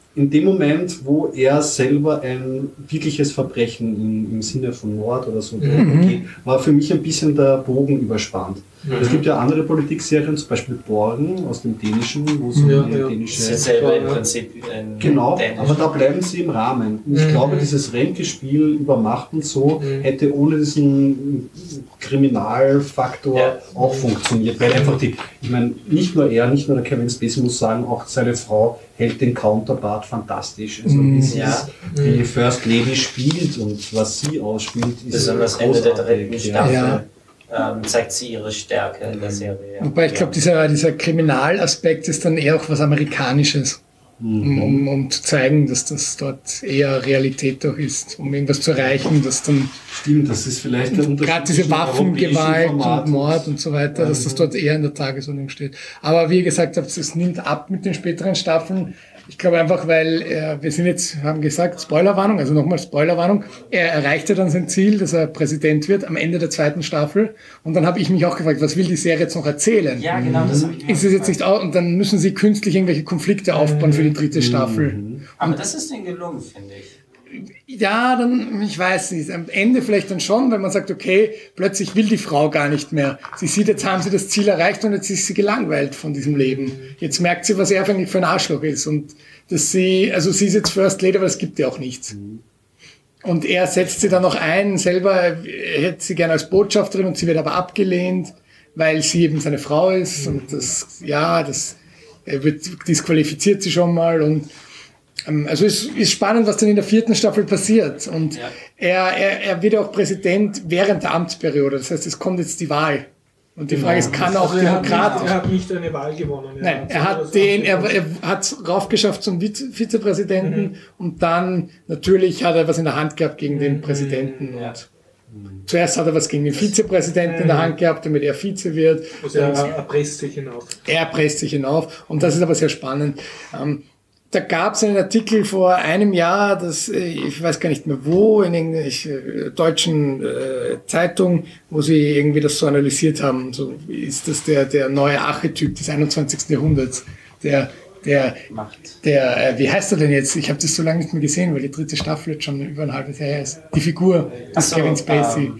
in dem Moment, wo er selber ein wirkliches Verbrechen im Sinne von Mord oder so geht, war für mich ein bisschen der Bogen überspannt. Es gibt ja andere Politikserien, zum Beispiel Borgen aus dem Dänischen, wo sie dänische... Das ist selber im Prinzip genau, Dänisch. aber da bleiben sie im Rahmen. Und ich glaube, dieses Ränkespiel über Macht und so hätte ohne diesen Kriminalfaktor auch funktioniert. Weil einfach ich meine, nicht nur der Kevin Spacey muss sagen, auch seine Frau hält den Counterpart fantastisch. Also wie sie die First Lady spielt und was sie ausspielt, ist besonders Ende der dritten Staffel. Ja. Zeigt sie ihre Stärke in der Serie. Wobei ich glaube, dieser Kriminalaspekt ist dann eher auch was Amerikanisches, um zu zeigen, dass das dort eher Realität doch ist, um irgendwas zu erreichen, dass dann stimmt, das ist vielleicht der Unterschied. Gerade diese Waffengewalt und Mord und so weiter, dass das dort eher in der Tagesordnung steht. Aber wie ihr gesagt habt, es nimmt ab mit den späteren Staffeln. Ich glaube einfach, weil haben gesagt, Spoilerwarnung, also nochmal Spoilerwarnung, er erreichte dann sein Ziel, dass er Präsident wird am Ende der 2. Staffel. Und dann habe ich mich auch gefragt, was will die Serie jetzt noch erzählen? Ja, genau, das habe ich mir Ist es jetzt nicht auch, und dann müssen sie künstlich irgendwelche Konflikte aufbauen für die 3. Staffel. Aber das ist denen gelungen, finde ich. Ja, dann, ich weiß nicht, am Ende vielleicht dann schon, weil man sagt, okay, plötzlich will die Frau gar nicht mehr. Sie sieht, jetzt haben sie das Ziel erreicht und jetzt ist sie gelangweilt von diesem Leben. Jetzt merkt sie, was er eigentlich für ein Arschloch ist und dass sie ist jetzt First Lady, aber es gibt ja auch nichts. Und er setzt sie dann noch ein, selber hätte sie gerne als Botschafterin und sie wird aber abgelehnt, weil sie eben seine Frau ist und disqualifiziert sie schon mal und also es ist spannend, was dann in der 4. Staffel passiert. Und er wird ja auch Präsident während der Amtsperiode. Das heißt, es kommt jetzt die Wahl. Und die Frage ist, kann auch demokratisch... Er hat nicht eine Wahl gewonnen. Nein, er hat es raufgeschafft zum Vizepräsidenten und dann natürlich hat er was in der Hand gehabt gegen den Präsidenten. Und zuerst hat er was gegen den Vizepräsidenten in der Hand gehabt, damit er Vize wird. Also er presst sich hinauf. Er presst sich hinauf. Und das ist aber sehr spannend. Da gab es einen Artikel vor einem Jahr, ich weiß gar nicht mehr wo, in irgendeiner deutschen Zeitung, wo sie irgendwie das so analysiert haben. So ist das der neue Archetyp des 21. Jahrhunderts. Wie heißt er denn jetzt? Ich habe das so lange nicht mehr gesehen, weil die 3. Staffel jetzt schon über ein halbes Jahr her ist. Die Figur des Kevin Spacey.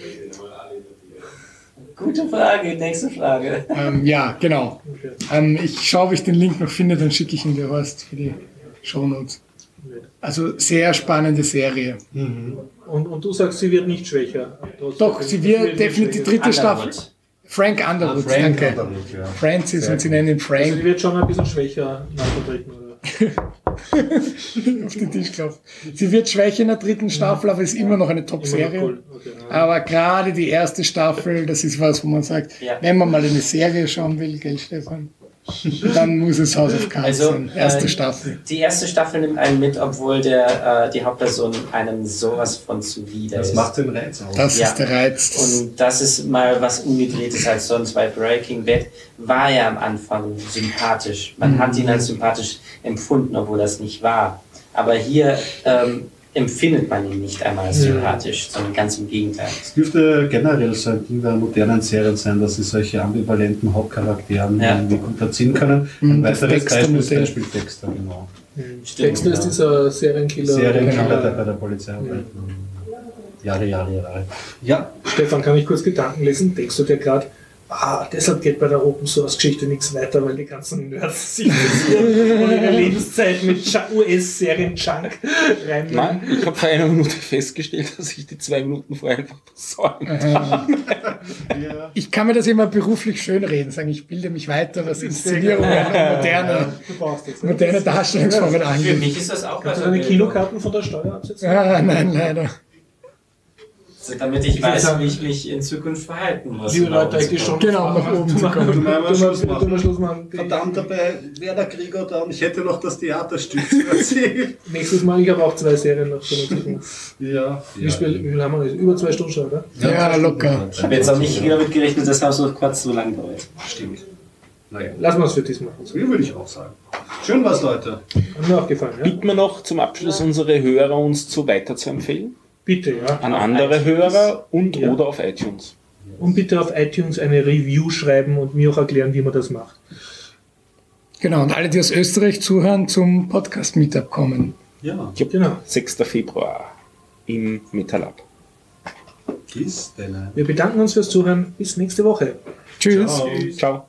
Gute Frage, nächste Frage. Ja, genau. Ich schaue, ob ich den Link noch finde, dann schicke ich ihn dir, Horst, für die Shownotes. Also sehr spannende Serie. Und du sagst, sie wird nicht schwächer. Doch, sie wird definitiv die 3. Staffel. Frank Underwood, danke. Francis und sie nennen ihn Frank. Also sie wird schon ein bisschen schwächer nach der 3. oder? Auf den Tisch klopft. Sie wird schwächer in der 3. Staffel, aber ist immer noch eine Top-Serie. Cool. Okay. Aber gerade die 1. Staffel, das ist was, wo man sagt, wenn man mal eine Serie schauen will, gell, Stefan? Dann muss es House of Cards sein. 1. Staffel. Die 1. Staffel nimmt einen mit, obwohl die Hauptperson einem sowas von zuwider ist. Das macht den Reiz aus. Das ist der Reiz. Und das ist mal was Umgedrehtes als sonst, weil Breaking Bad war ja am Anfang sympathisch. Man hat ihn als sympathisch empfunden, obwohl das nicht war. Aber hier empfindet man ihn nicht einmal als sympathisch, sondern ganz im Gegenteil. Es dürfte generell so ein Ding der modernen Serien sein, dass sie solche ambivalenten Hauptcharakteren irgendwie gut erziehen können. Ein weiteres Beispiel ist Dexter, genau. Dexter ist dieser Serienkiller. Der bei der Polizei arbeitet. Jahre. Ja. Stefan, kann ich kurz Gedanken lesen? Denkst du dir gerade, deshalb geht bei der Open Source Geschichte nichts weiter, weil die ganzen Nerds sich interessieren und ihre Lebenszeit mit US-Serien-Junk reinmachen? Nein, ich habe vor einer Minute festgestellt, dass ich die 2 Minuten vorher einfach versäumt habe. Ich kann mir das immer beruflich schönreden, sagen, ich bilde mich weiter, was Inszenierungen und moderne Darstellungsformen angeht. Für mich ist das auch Kannst du deine Kinokarten von der Steuer absetzen? Nein, leider. Damit ich weiß, wie ich mich in Zukunft verhalten muss. Liebe Leute, eigentlich schon. Genau, nach oben zu kommen. Schluss machen. Verdammt, dabei wäre der Krieger da und ich hätte noch das Theaterstück zu erzählen. Nächstes Mal, ich habe auch 2 Serien noch zu erzählen. Wie viel haben wir jetzt? Über 2 Stunden schon, oder? Ja, locker. Ich habe jetzt auch nicht damit gerechnet, dass House of Cards so lang dauert. Stimmt. Naja. Lassen wir es für diesmal. So würde ich auch sagen. Schön was, Leute. Hat mir auch gefallen, ja? Bitten wir noch zum Abschluss unsere Hörer uns weiter zu empfehlen. Bitte, ja. An andere Hörer und oder auf iTunes. Und bitte auf iTunes eine Review schreiben und mir auch erklären, wie man das macht. Genau, und alle, die aus Österreich zuhören, zum Podcast-Meetup kommen. Ja, Genau. 6. Februar im MetaLab. bis dann. Wir bedanken uns fürs Zuhören. Bis nächste Woche. Tschüss. Ciao. Ciao.